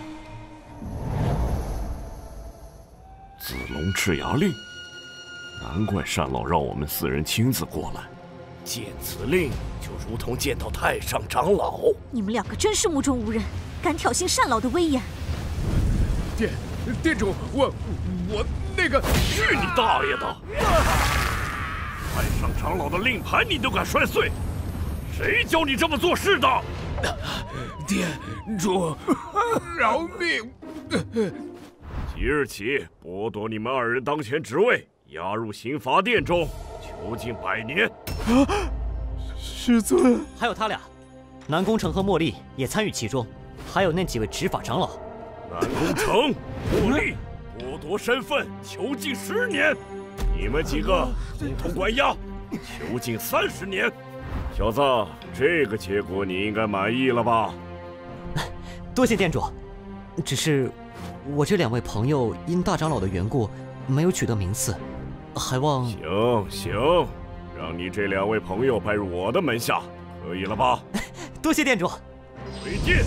子龙赤牙令，难怪单老让我们四人亲自过来。见此令，就如同见到太上长老。 你们两个真是目中无人，敢挑衅单老的威严。 店店主，我我那个…… 去你大爷的！太上长老的令牌你都敢摔碎，谁教你这么做事的？ 店主，饶命！ 即日起剥夺你们二人当前职位，押入刑罚殿中，囚禁百年。 啊！师尊， 还有他俩，南宫城和茉莉也参与其中，还有那几位执法长老。 南宫城、茉莉剥夺身份，囚禁十年；你们几个共同关押，囚禁三十年。小子，这个结果你应该满意了吧？ 多谢店主，只是我这两位朋友因大长老的缘故没有取得名次，还望…… 行行，让你这两位朋友拜入我的门下，可以了吧？ 多谢店主。 回见。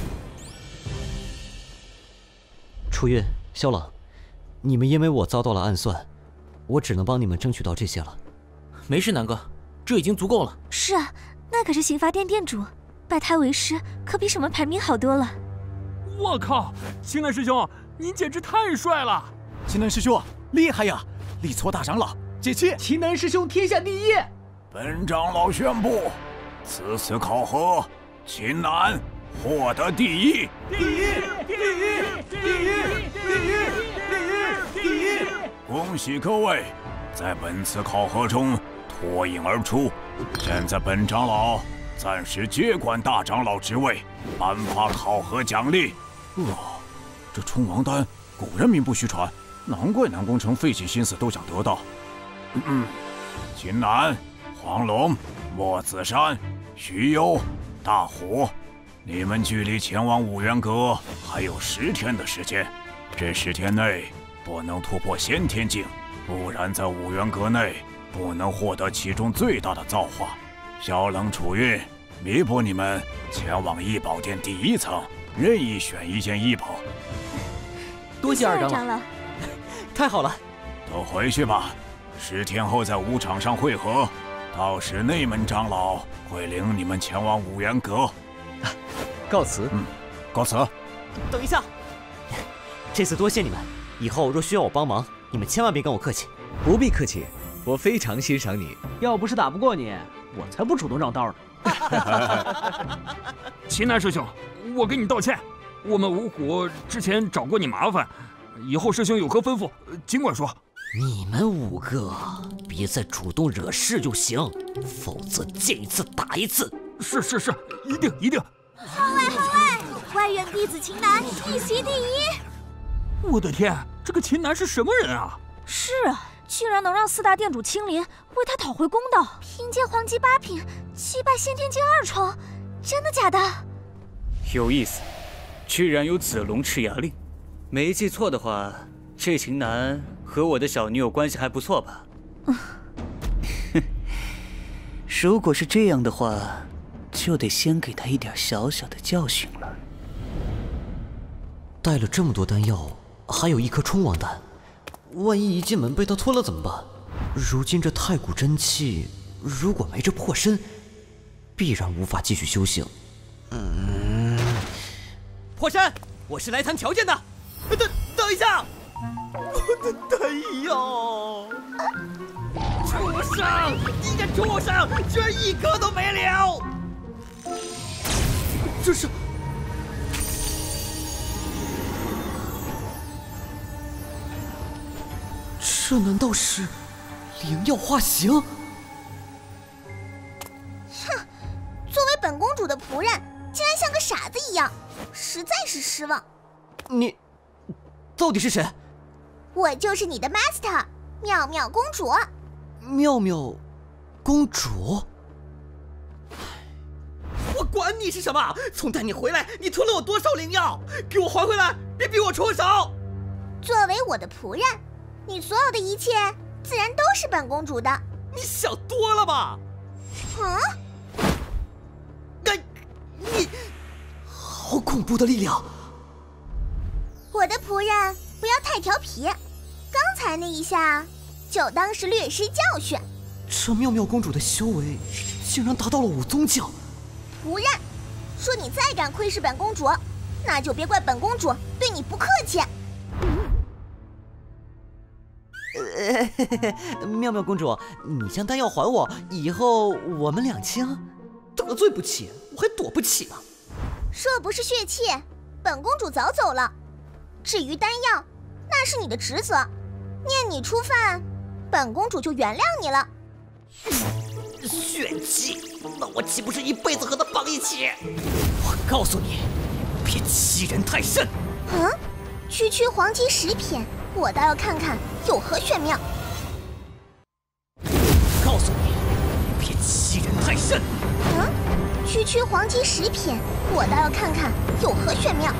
楚韵、萧冷，你们因为我遭到了暗算，我只能帮你们争取到这些了。 没事，南哥，这已经足够了。 是啊，那可是刑罚殿店主，拜他为师可比什么排名好多了。 我靠，秦南师兄，您简直太帅了！ 秦南师兄厉害呀，力挫大长老，解气！ 秦南师兄天下第一！ 本长老宣布，此次考核，秦南获得第一！ 第一！第一！第一！第一！第一！第一！ 恭喜各位，在本次考核中脱颖而出。现在本长老暂时接管大长老职位，颁发考核奖励。 哦，这冲王丹果然名不虚传，难怪南宫城费尽心思都想得到。 嗯，秦南、黄龙、莫子山、徐攸、大虎，你们距离前往五元阁还有十天的时间。这十天内不能突破先天境，不然在五元阁内不能获得其中最大的造化。萧冷、楚韵，弥补你们前往医宝殿第一层，任意选一件医宝。 多谢二长老，太好了！ 都回去吧，十天后在武场上会合，到时内门长老会领你们前往五元阁。 告辞。 嗯，告辞。 等一下，这次多谢你们，以后若需要我帮忙，你们千万别跟我客气。 不必客气，我非常欣赏你。 要不是打不过你，我才不主动让道呢。 秦南师兄，我给你道歉，我们五虎之前找过你麻烦，以后师兄有何吩咐，尽管说。 你们五个别再主动惹事就行，否则见一次打一次。 是是是，一定一定。 号外号外，外院弟子秦南一席第一。 我的天，这个秦南是什么人啊？ 是啊，居然能让四大店主亲临为他讨回公道，凭借黄级八品击败先天境二重，真的假的？ 有意思，居然有子龙赤牙令。没记错的话，这秦南和我的小女友关系还不错吧？ 如果是这样的话，就得先给他一点小小的教训了。 带了这么多丹药，还有一颗冲王丹，万一一进门被他吞了怎么办？如今这太古真气，如果没这破身，必然无法继续修行。嗯， 破山，我是来谈条件的。等等一下，我的丹药！畜生！你个畜生，居然一颗都没留！这是……这难道是灵药化形？ 哼，作为本公主的仆人，竟然像个傻子一样，实在是失望。 你到底是谁？ 我就是你的 master， 妙妙公主。 妙妙公主？我管你是什么！从带你回来，你吞了我多少灵药？给我还回来！别逼我出手！ 作为我的仆人，你所有的一切自然都是本公主的。 你想多了吧？ 嗯？ 哎，你，好恐怖的力量！ 我的仆人不要太调皮，刚才那一下就当是略施教训。 这妙妙公主的修为竟然达到了五宗境。 仆人，说你再敢窥视本公主，那就别怪本公主对你不客气。 呃，妙妙公主，你将丹药还我，以后我们两清。得罪不起，我还躲不起吗？ 若不是血气，本公主早走了。至于丹药，那是你的职责，念你初犯，本公主就原谅你了。 血气，那我岂不是一辈子和他绑一起？我告诉你，别欺人太甚。 嗯，区区黄金十品，我倒要看看有何玄妙。 告诉你，别欺人太甚。 嗯，区区黄金十品，我倒要看看有何玄妙。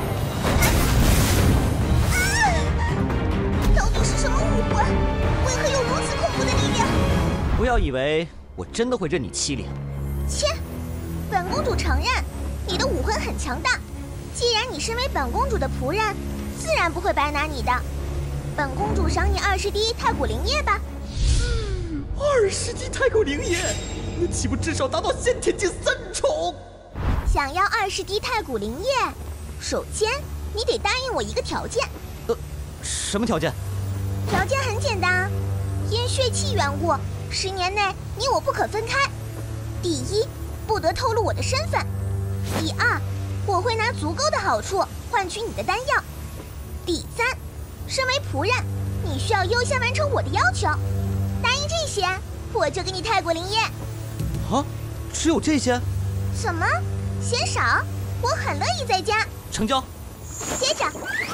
啊！到底是什么武魂？为何有如此恐怖的力量？ 不要以为我真的会任你欺凌。 切，本公主承认你的武魂很强大。既然你身为本公主的仆人，自然不会白拿你的。本公主赏你二十滴太古灵液吧。 二十滴太古灵液，那岂不至少达到先天境三重？ 想要二十滴太古灵液，首先你得答应我一个条件。 呃，什么条件？ 条件很简单，因血气缘故，十年内你我不可分开。第一，不得透露我的身份；第二，我会拿足够的好处换取你的丹药；第三，身为仆人，你需要优先完成我的要求。答应这些，我就给你太古灵液。 啊，只有这些？ 怎么，嫌少？我很乐意再加。 成交。 接着，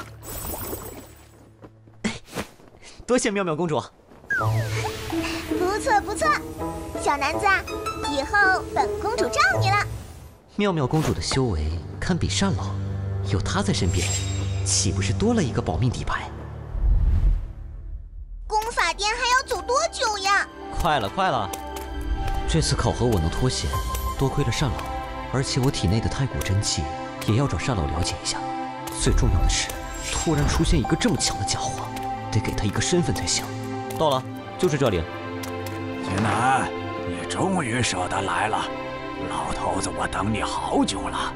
多谢妙妙公主。 不错不错，小男子，以后本公主罩你了。 妙妙公主的修为堪比单老，有她在身边，岂不是多了一个保命底牌？ 功法殿还要走多久呀？ 快了，快了！这次考核我能脱险，多亏了单老，而且我体内的太古真气也要找单老了解一下。最重要的是，突然出现一个这么强的家伙，得给他一个身份才行。到了，就是这里。 金南，你终于舍得来了，老头子，我等你好久了。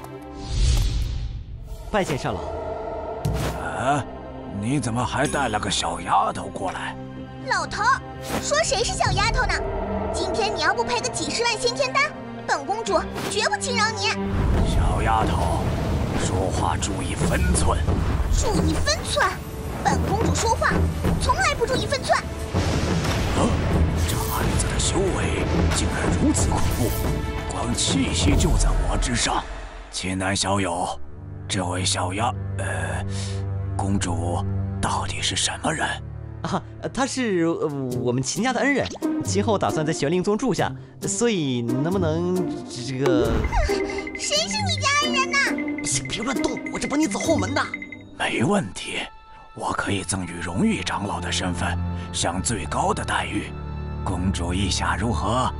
拜见单老。 啊，你怎么还带了个小丫头过来？ 老头，说谁是小丫头呢？今天你要不赔个几十万先天丹，本公主绝不轻饶你。 小丫头，说话注意分寸。 注意分寸？本公主说话从来不注意分寸。 啊，这孩子的修为竟然如此恐怖，光气息就在我之上。秦南小友，这位小丫……呃，公主到底是什么人？ 啊，他是、呃、我们秦家的恩人，今后打算在玄灵宗住下，所以能不能这个…… 谁是你家恩人呢？ 别乱动，我这帮你走后门的。 没问题，我可以赠予荣誉长老的身份，享最高的待遇。公主意下如何？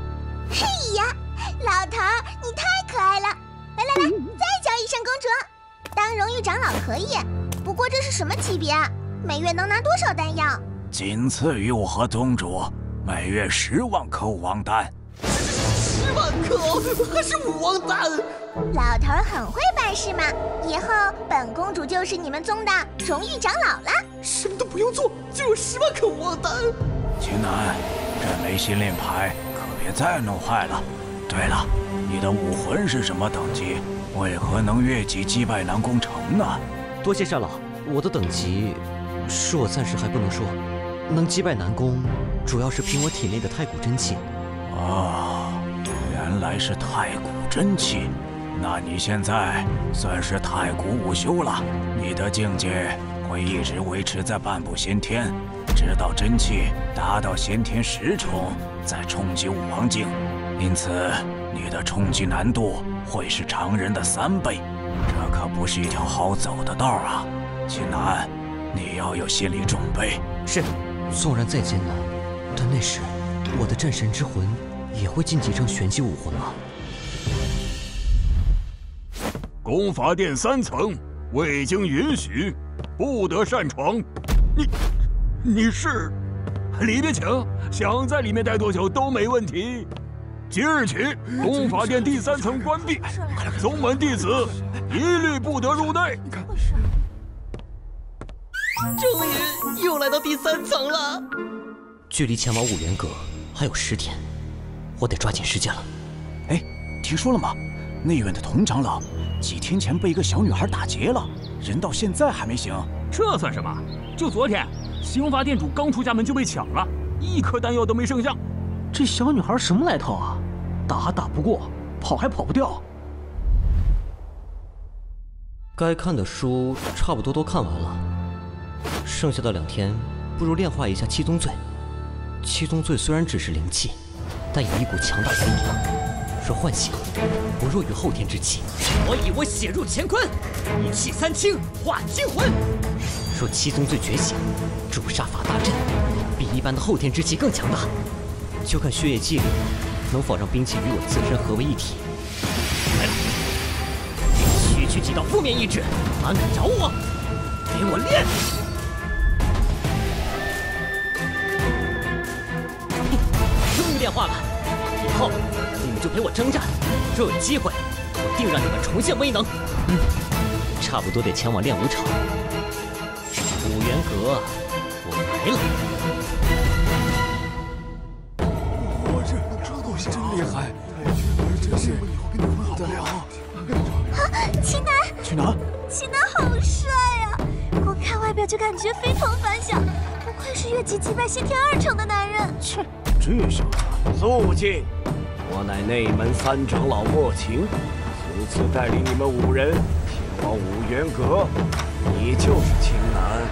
嘿呀，老头儿，你太可爱了！来来来，再叫一声公主。当荣誉长老可以，不过这是什么级别啊？每月能拿多少丹药？ 仅次于我和宗主，每月十万颗武王丹。 十万颗，还是武王丹？ 老头儿很会办事嘛，以后本公主就是你们宗的荣誉长老了。 什么都不用做，就有十万颗武王丹。 秦南，这枚心令牌可别再弄坏了。对了，你的武魂是什么等级？为何能越级击败南宫城呢？ 多谢单老，我的等级是我暂时还不能说。能击败南宫，主要是凭我体内的太古真气。 啊，原来是太古真气。那你现在算是太古武修了，你的境界会一直维持在半步先天，直到真气达到先天十重，再冲击武王境。因此，你的冲击难度会是常人的三倍，这可不是一条好走的道啊！秦南，你要有心理准备。 是，纵然再艰难，但那时我的战神之魂也会晋级成玄级武魂吗？ 功法殿三层未经允许，不得擅闯。你，你是？里面请，想在里面待多久都没问题。即日起，功法殿第三层关闭，宗门弟子一律不得入内。 终于又来到第三层了。 距离前往五元阁还有十天，我得抓紧时间了。 哎，听说了吗？内院的童长老几天前被一个小女孩打劫了，人到现在还没醒。 这算什么？就昨天，刑罚殿主刚出家门就被抢了，一颗丹药都没剩下。 这小女孩什么来头啊？打还打不过，跑还跑不掉。 该看的书差不多都看完了，剩下的两天，不如炼化一下七宗罪。七宗罪虽然只是灵气，但有一股强大的力量。若唤醒，不弱于后天之气。 我以我血入乾坤，一气三清化金魂。 若七宗罪觉醒，诛杀法大阵，比一般的后天之气更强大。就看血液纪律能否让兵器与我自身合为一体。来了，区区几道负面意志，胆敢找我？给我练！终于炼化了，以后你们就陪我征战。若有机会，我定让你们重现威能。嗯，差不多得前往练武场。五元阁，我来了。 真厉害！真是不得了！ 啊，秦南， 去哪？ 秦南好帅呀！光看外表就感觉非同凡响，不愧是越级击败先天二重的男人。 切，这小子！ 肃静！我乃内门三长老莫晴，此次带领你们五人前往五元阁。你就是秦南，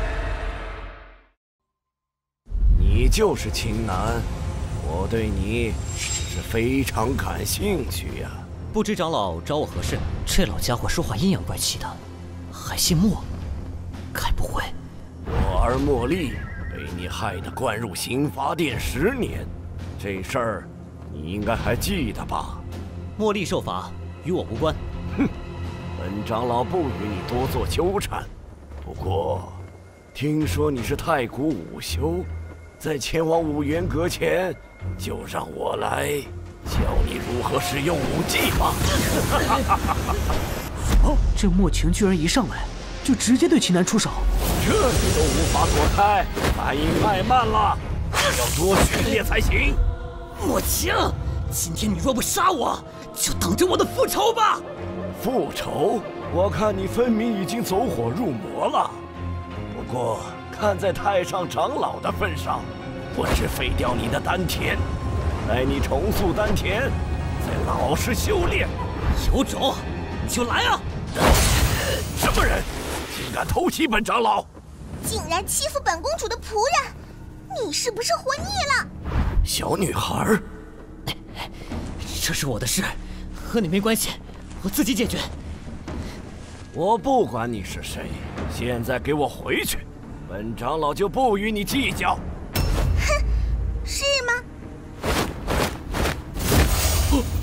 你就是秦南，我对你是非常感兴趣呀。 不知长老找我何事？这老家伙说话阴阳怪气的，还姓莫，该不会…… 我儿莫莉被你害得灌入刑罚殿十年，这事儿你应该还记得吧？ 莫莉受罚与我无关。 哼，本长老不与你多做纠缠。不过，听说你是太古武修，在前往五元阁前，就让我来教你如何使用武技吧。 哦，这莫晴居然一上来就直接对秦南出手， 这你都无法躲开，反应太慢了，要多训练才行。 莫晴，今天你若不杀我，就等着我的复仇吧。 复仇？我看你分明已经走火入魔了。不过，看在太上长老的份上，我只废掉你的丹田，待你重塑丹田，再老实修炼。 有种，你就来啊！ 什么人，竟敢偷袭本长老？ 竟然欺负本公主的仆人，你是不是活腻了？ 小女孩， 这是我的事，和你没关系，我自己解决。 我不管你是谁，现在给我回去，本长老就不与你计较。 哼，是吗？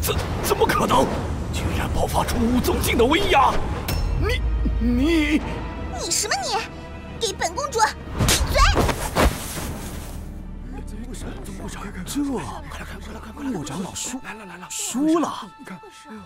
怎怎么可能？居然爆发出五宗境的威压！你你你什么你？给本公主闭嘴！ 怎么回事？怎么回事？这，快来看，快来看，快来！六长老输，来了来了，输了！你看，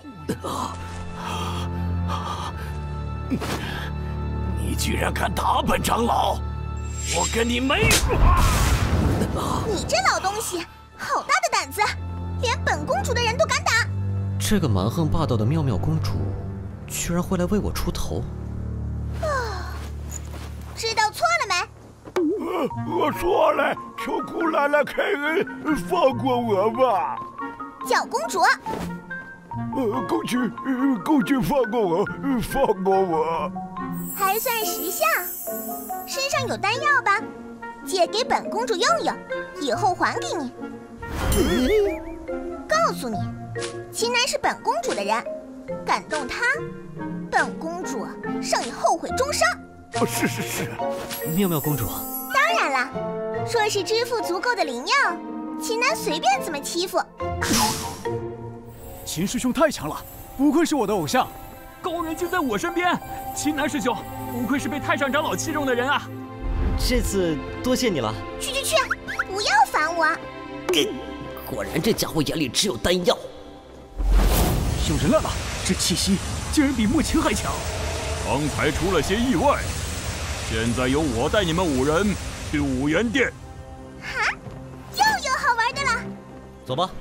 你居然敢打本长老！我跟你没！ 你这老东西，好大的胆子，连本公主的人都敢打！ 这个蛮横霸道的妙妙公主，居然会来为我出头。 啊，知道错了没？ 我我错了，求姑奶奶开恩，放过我吧！ 叫公主。 呃，公主，公主放过我，放过我。 还算识相，身上有丹药吧？借给本公主用用，以后还给你。嗯、告诉你，秦南是本公主的人，敢动他，本公主让你后悔终生。 哦，是是是。 妙妙公主。 当然了，若是支付足够的灵药，秦南随便怎么欺负。 秦师兄太强了，不愧是我的偶像。 高人就在我身边，秦南师兄不愧是被太上长老器重的人啊！ 这次多谢你了。 去去去，不要烦我！ 果然这家伙眼里只有丹药。 有人来了，这气息竟然比穆青还强。 刚才出了些意外，现在由我带你们五人去五元殿。 哈，又有好玩的了。 走吧。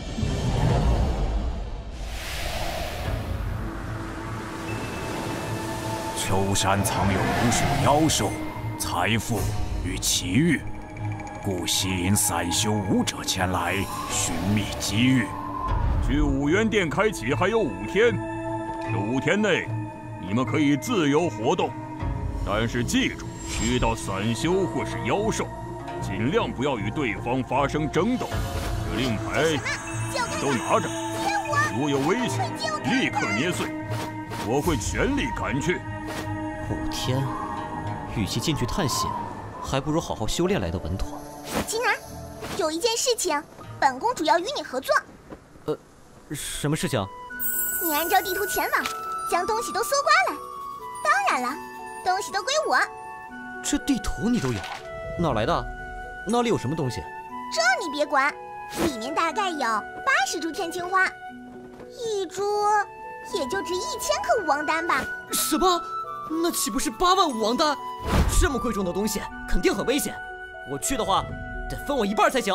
秋山藏有无数妖兽、财富与奇遇，故吸引散修武者前来寻觅机遇。 距五元殿开启还有五天，这五天内你们可以自由活动，但是记住，遇到散修或是妖兽，尽量不要与对方发生争斗。这令牌都拿着，如有危险，立刻捏碎，我会全力赶去。 五天，与其进去探险，还不如好好修炼来的稳妥。 秦南，有一件事情，本公主要与你合作。 呃，什么事情？ 你按照地图前往，将东西都搜刮来。当然了，东西都归我。 这地图你都有，哪来的？那里有什么东西？ 这你别管，里面大概有八十株天青花，一株也就值一千颗武王丹吧。 什么？那岂不是八万武王丹？这么贵重的东西，肯定很危险。我去的话，得分我一半才行。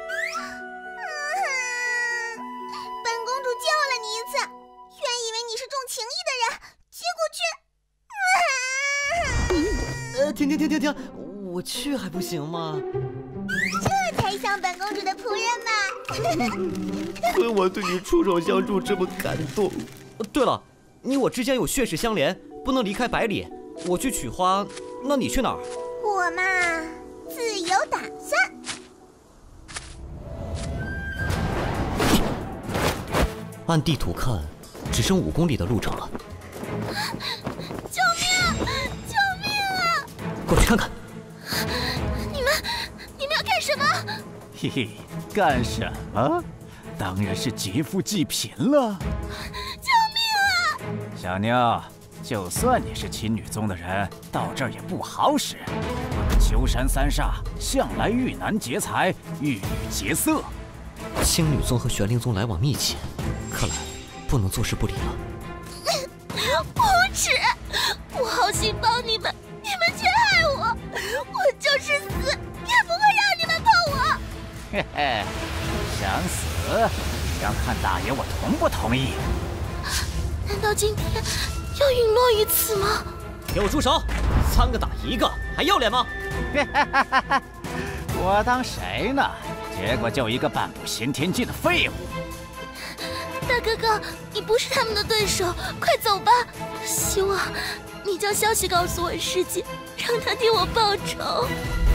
本公主救了你一次，原以为你是重情义的人，结果却…… 呃，停停停停停，我去还不行吗？ 这才像本公主的仆人嘛！ 亏我对你出手相助这么感动。对了，你我之间有血誓相连，不能离开百里。我去取花，那你去哪儿？ 我嘛，自有打算。 按地图看，只剩五公里的路程了。 救命！救命啊！ 过去看看。 你们，你们要干什么？ 嘿嘿，干什么？当然是劫富济贫了。 救命啊！ 小妞，就算你是青女宗的人，到这儿也不好使。我们秋山三煞向来遇男劫财，遇女劫色。 青女宗和玄灵宗来往密切，看来不能坐视不理了。 无耻！我好心帮你们，你们却害我，我就是死也不会让你们碰我。 嘿嘿，想死？要看大爷我同不同意。 难道今天要陨落于此吗？ 给我住手！三个打一个，还要脸吗？ 我当谁呢？结果就一个半步先天境的废物。 大哥哥，你不是他们的对手，快走吧！希望你将消息告诉我师姐，让她替我报仇。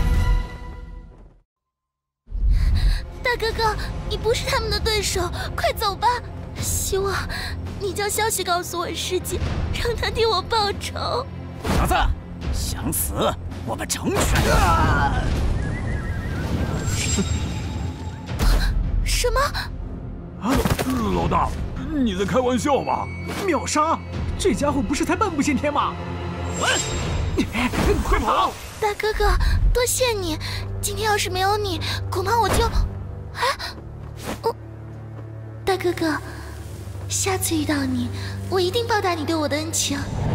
大哥哥，你不是他们的对手，快走吧！希望你将消息告诉我师姐，让她替我报仇。 小子，想死，我们成全。啊什么？ 啊，老大，你在开玩笑吧？ 秒杀！这家伙不是才半步先天吗？滚！快跑！ 大哥哥，多谢你！今天要是没有你，恐怕我就……啊，哦，大哥哥，下次遇到你，我一定报答你对我的恩情。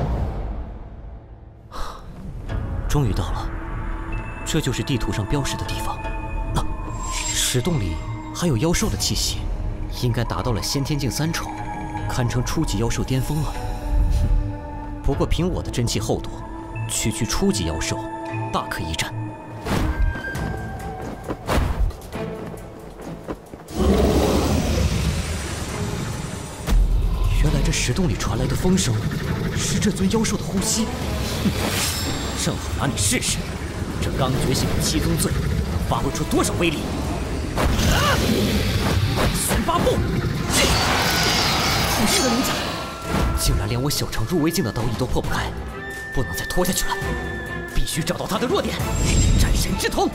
终于到了，这就是地图上标识的地方。啊，石洞里还有妖兽的气息，应该达到了先天境三重，堪称初级妖兽巅峰了。哼，不过凭我的真气厚度，区区初级妖兽，大可一战。原来这石洞里传来的风声，是这尊妖兽的呼吸。哼，正好拿你试试，这刚觉醒的七宗罪能发挥出多少威力！啊！旋八步，好势的灵甲，竟然连我小肠入微境的刀意都破不开，不能再拖下去了，必须找到他的弱点，战神之瞳。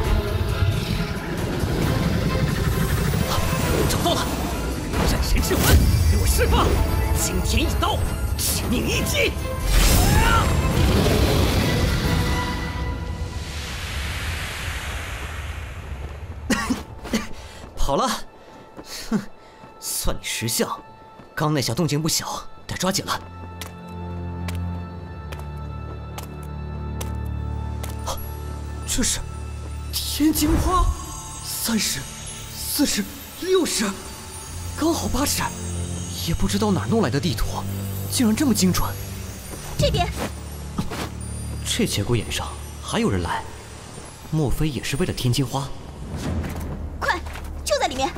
啊，找到了！战神之魂，给我释放！惊天一刀，致命一击！啊！跑了，哼，算你识相。刚那下动静不小，得抓紧了。啊，这是天津花，三十、四十、六十，刚好八十。也不知道哪儿弄来的地图，竟然这么精准。 这边， 这节骨眼上还有人来，莫非也是为了天津花？ 快，就在里面。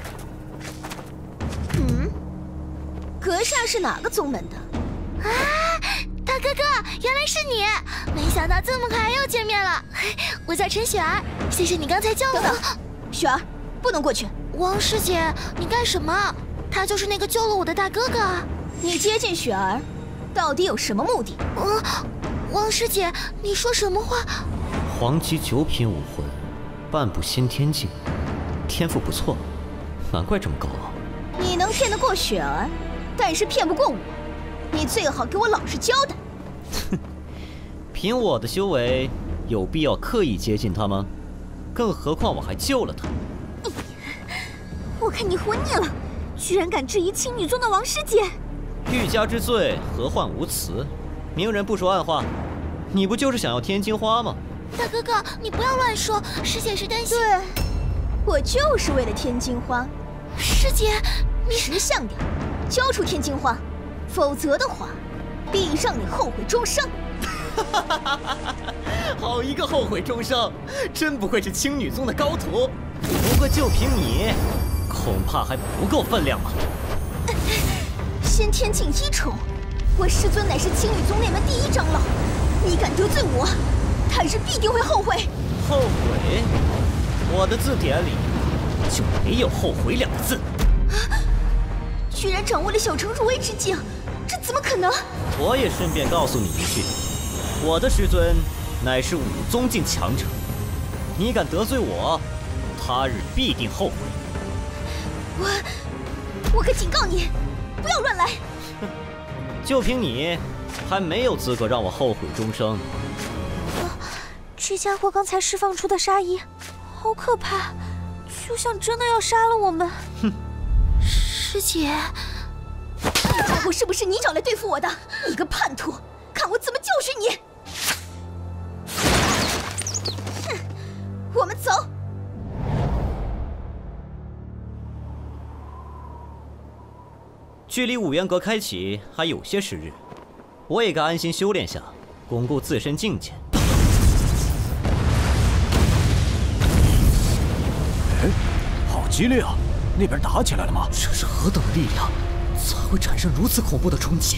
嗯，阁下是哪个宗门的？ 啊，大哥哥，原来是你！没想到这么快又见面了。我叫陈雪儿，谢谢你刚才救我。 等等，雪儿，不能过去。 王师姐，你干什么？他就是那个救了我的大哥哥。 你接近雪儿，到底有什么目的？ 嗯，王师姐，你说什么话？ 黄级九品武魂，半步先天境，天赋不错，难怪这么高傲。 你能骗得过雪儿，但是骗不过我。你最好给我老实交代。 哼，凭我的修为，有必要刻意接近他吗？更何况我还救了他。 我看你活腻了。居然敢质疑青女宗的王师姐！ 欲加之罪，何患无辞？明人不说暗话，你不就是想要天津花吗？ 大哥哥，你不要乱说，师姐是担心。 对，我就是为了天津花。 师姐，你识相点，交出天津花，否则的话，必让你后悔终生。 好一个后悔终生！真不愧是青女宗的高徒。不过就凭你。恐怕还不够分量吧。 先天境一重，我师尊乃是青女宗内门第一长老，你敢得罪我，他日必定会后悔。 后悔？我的字典里就没有后悔两个字。 啊！居然掌握了小城入微之境，这怎么可能？ 我也顺便告诉你一句，我的师尊乃是武宗境强者，你敢得罪我，他日必定后悔。 我，我可警告你，不要乱来！ 就凭你，还没有资格让我后悔终生。 啊，这家伙刚才释放出的杀意，好可怕，就像真的要杀了我们。 哼， 师姐， 这家伙是不是你找来对付我的？你个叛徒，看我怎么教训你！哼，我们走。 距离五元阁开启还有些时日，我也该安心修炼下，巩固自身境界。 哎，好激烈啊！那边打起来了吗？ 这是何等的力量，才会产生如此恐怖的冲击？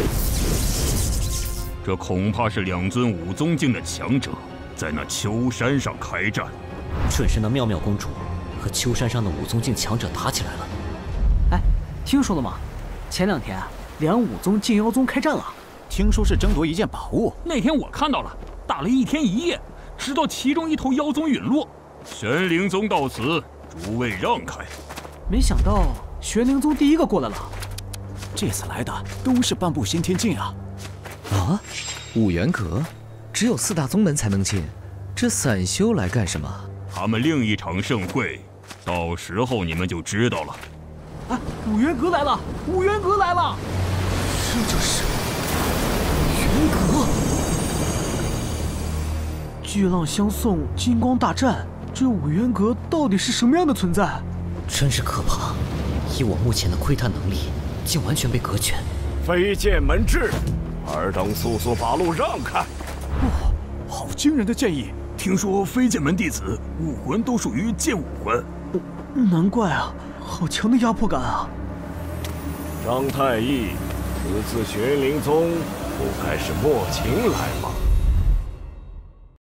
这恐怕是两尊武宗境的强者在那秋山上开战。 准是那妙妙公主和秋山上的武宗境强者打起来了。 哎，听说了吗？前两天啊，两武宗境妖宗开战了， 听说是争夺一件宝物。 那天我看到了，打了一天一夜，直到其中一头妖宗陨落。 玄灵宗到此，诸位让开。 没想到玄灵宗第一个过来了。 这次来的都是半步先天境啊！ 啊，五元阁，只有四大宗门才能进，这散修来干什么？ 他们另一场盛会，到时候你们就知道了。 啊，五元阁来了！五元阁来了！这就是五元阁。巨浪相送，金光大战，这五元阁到底是什么样的存在？ 真是可怕！以我目前的窥探能力，竟完全被隔绝。 飞剑门至，尔等速速把路让开！ 哇，好惊人的剑意！听说飞剑门弟子武魂都属于剑武魂， 难怪啊，好强的压迫感啊！ 张太医，此次玄灵宗不该是莫秦来吗？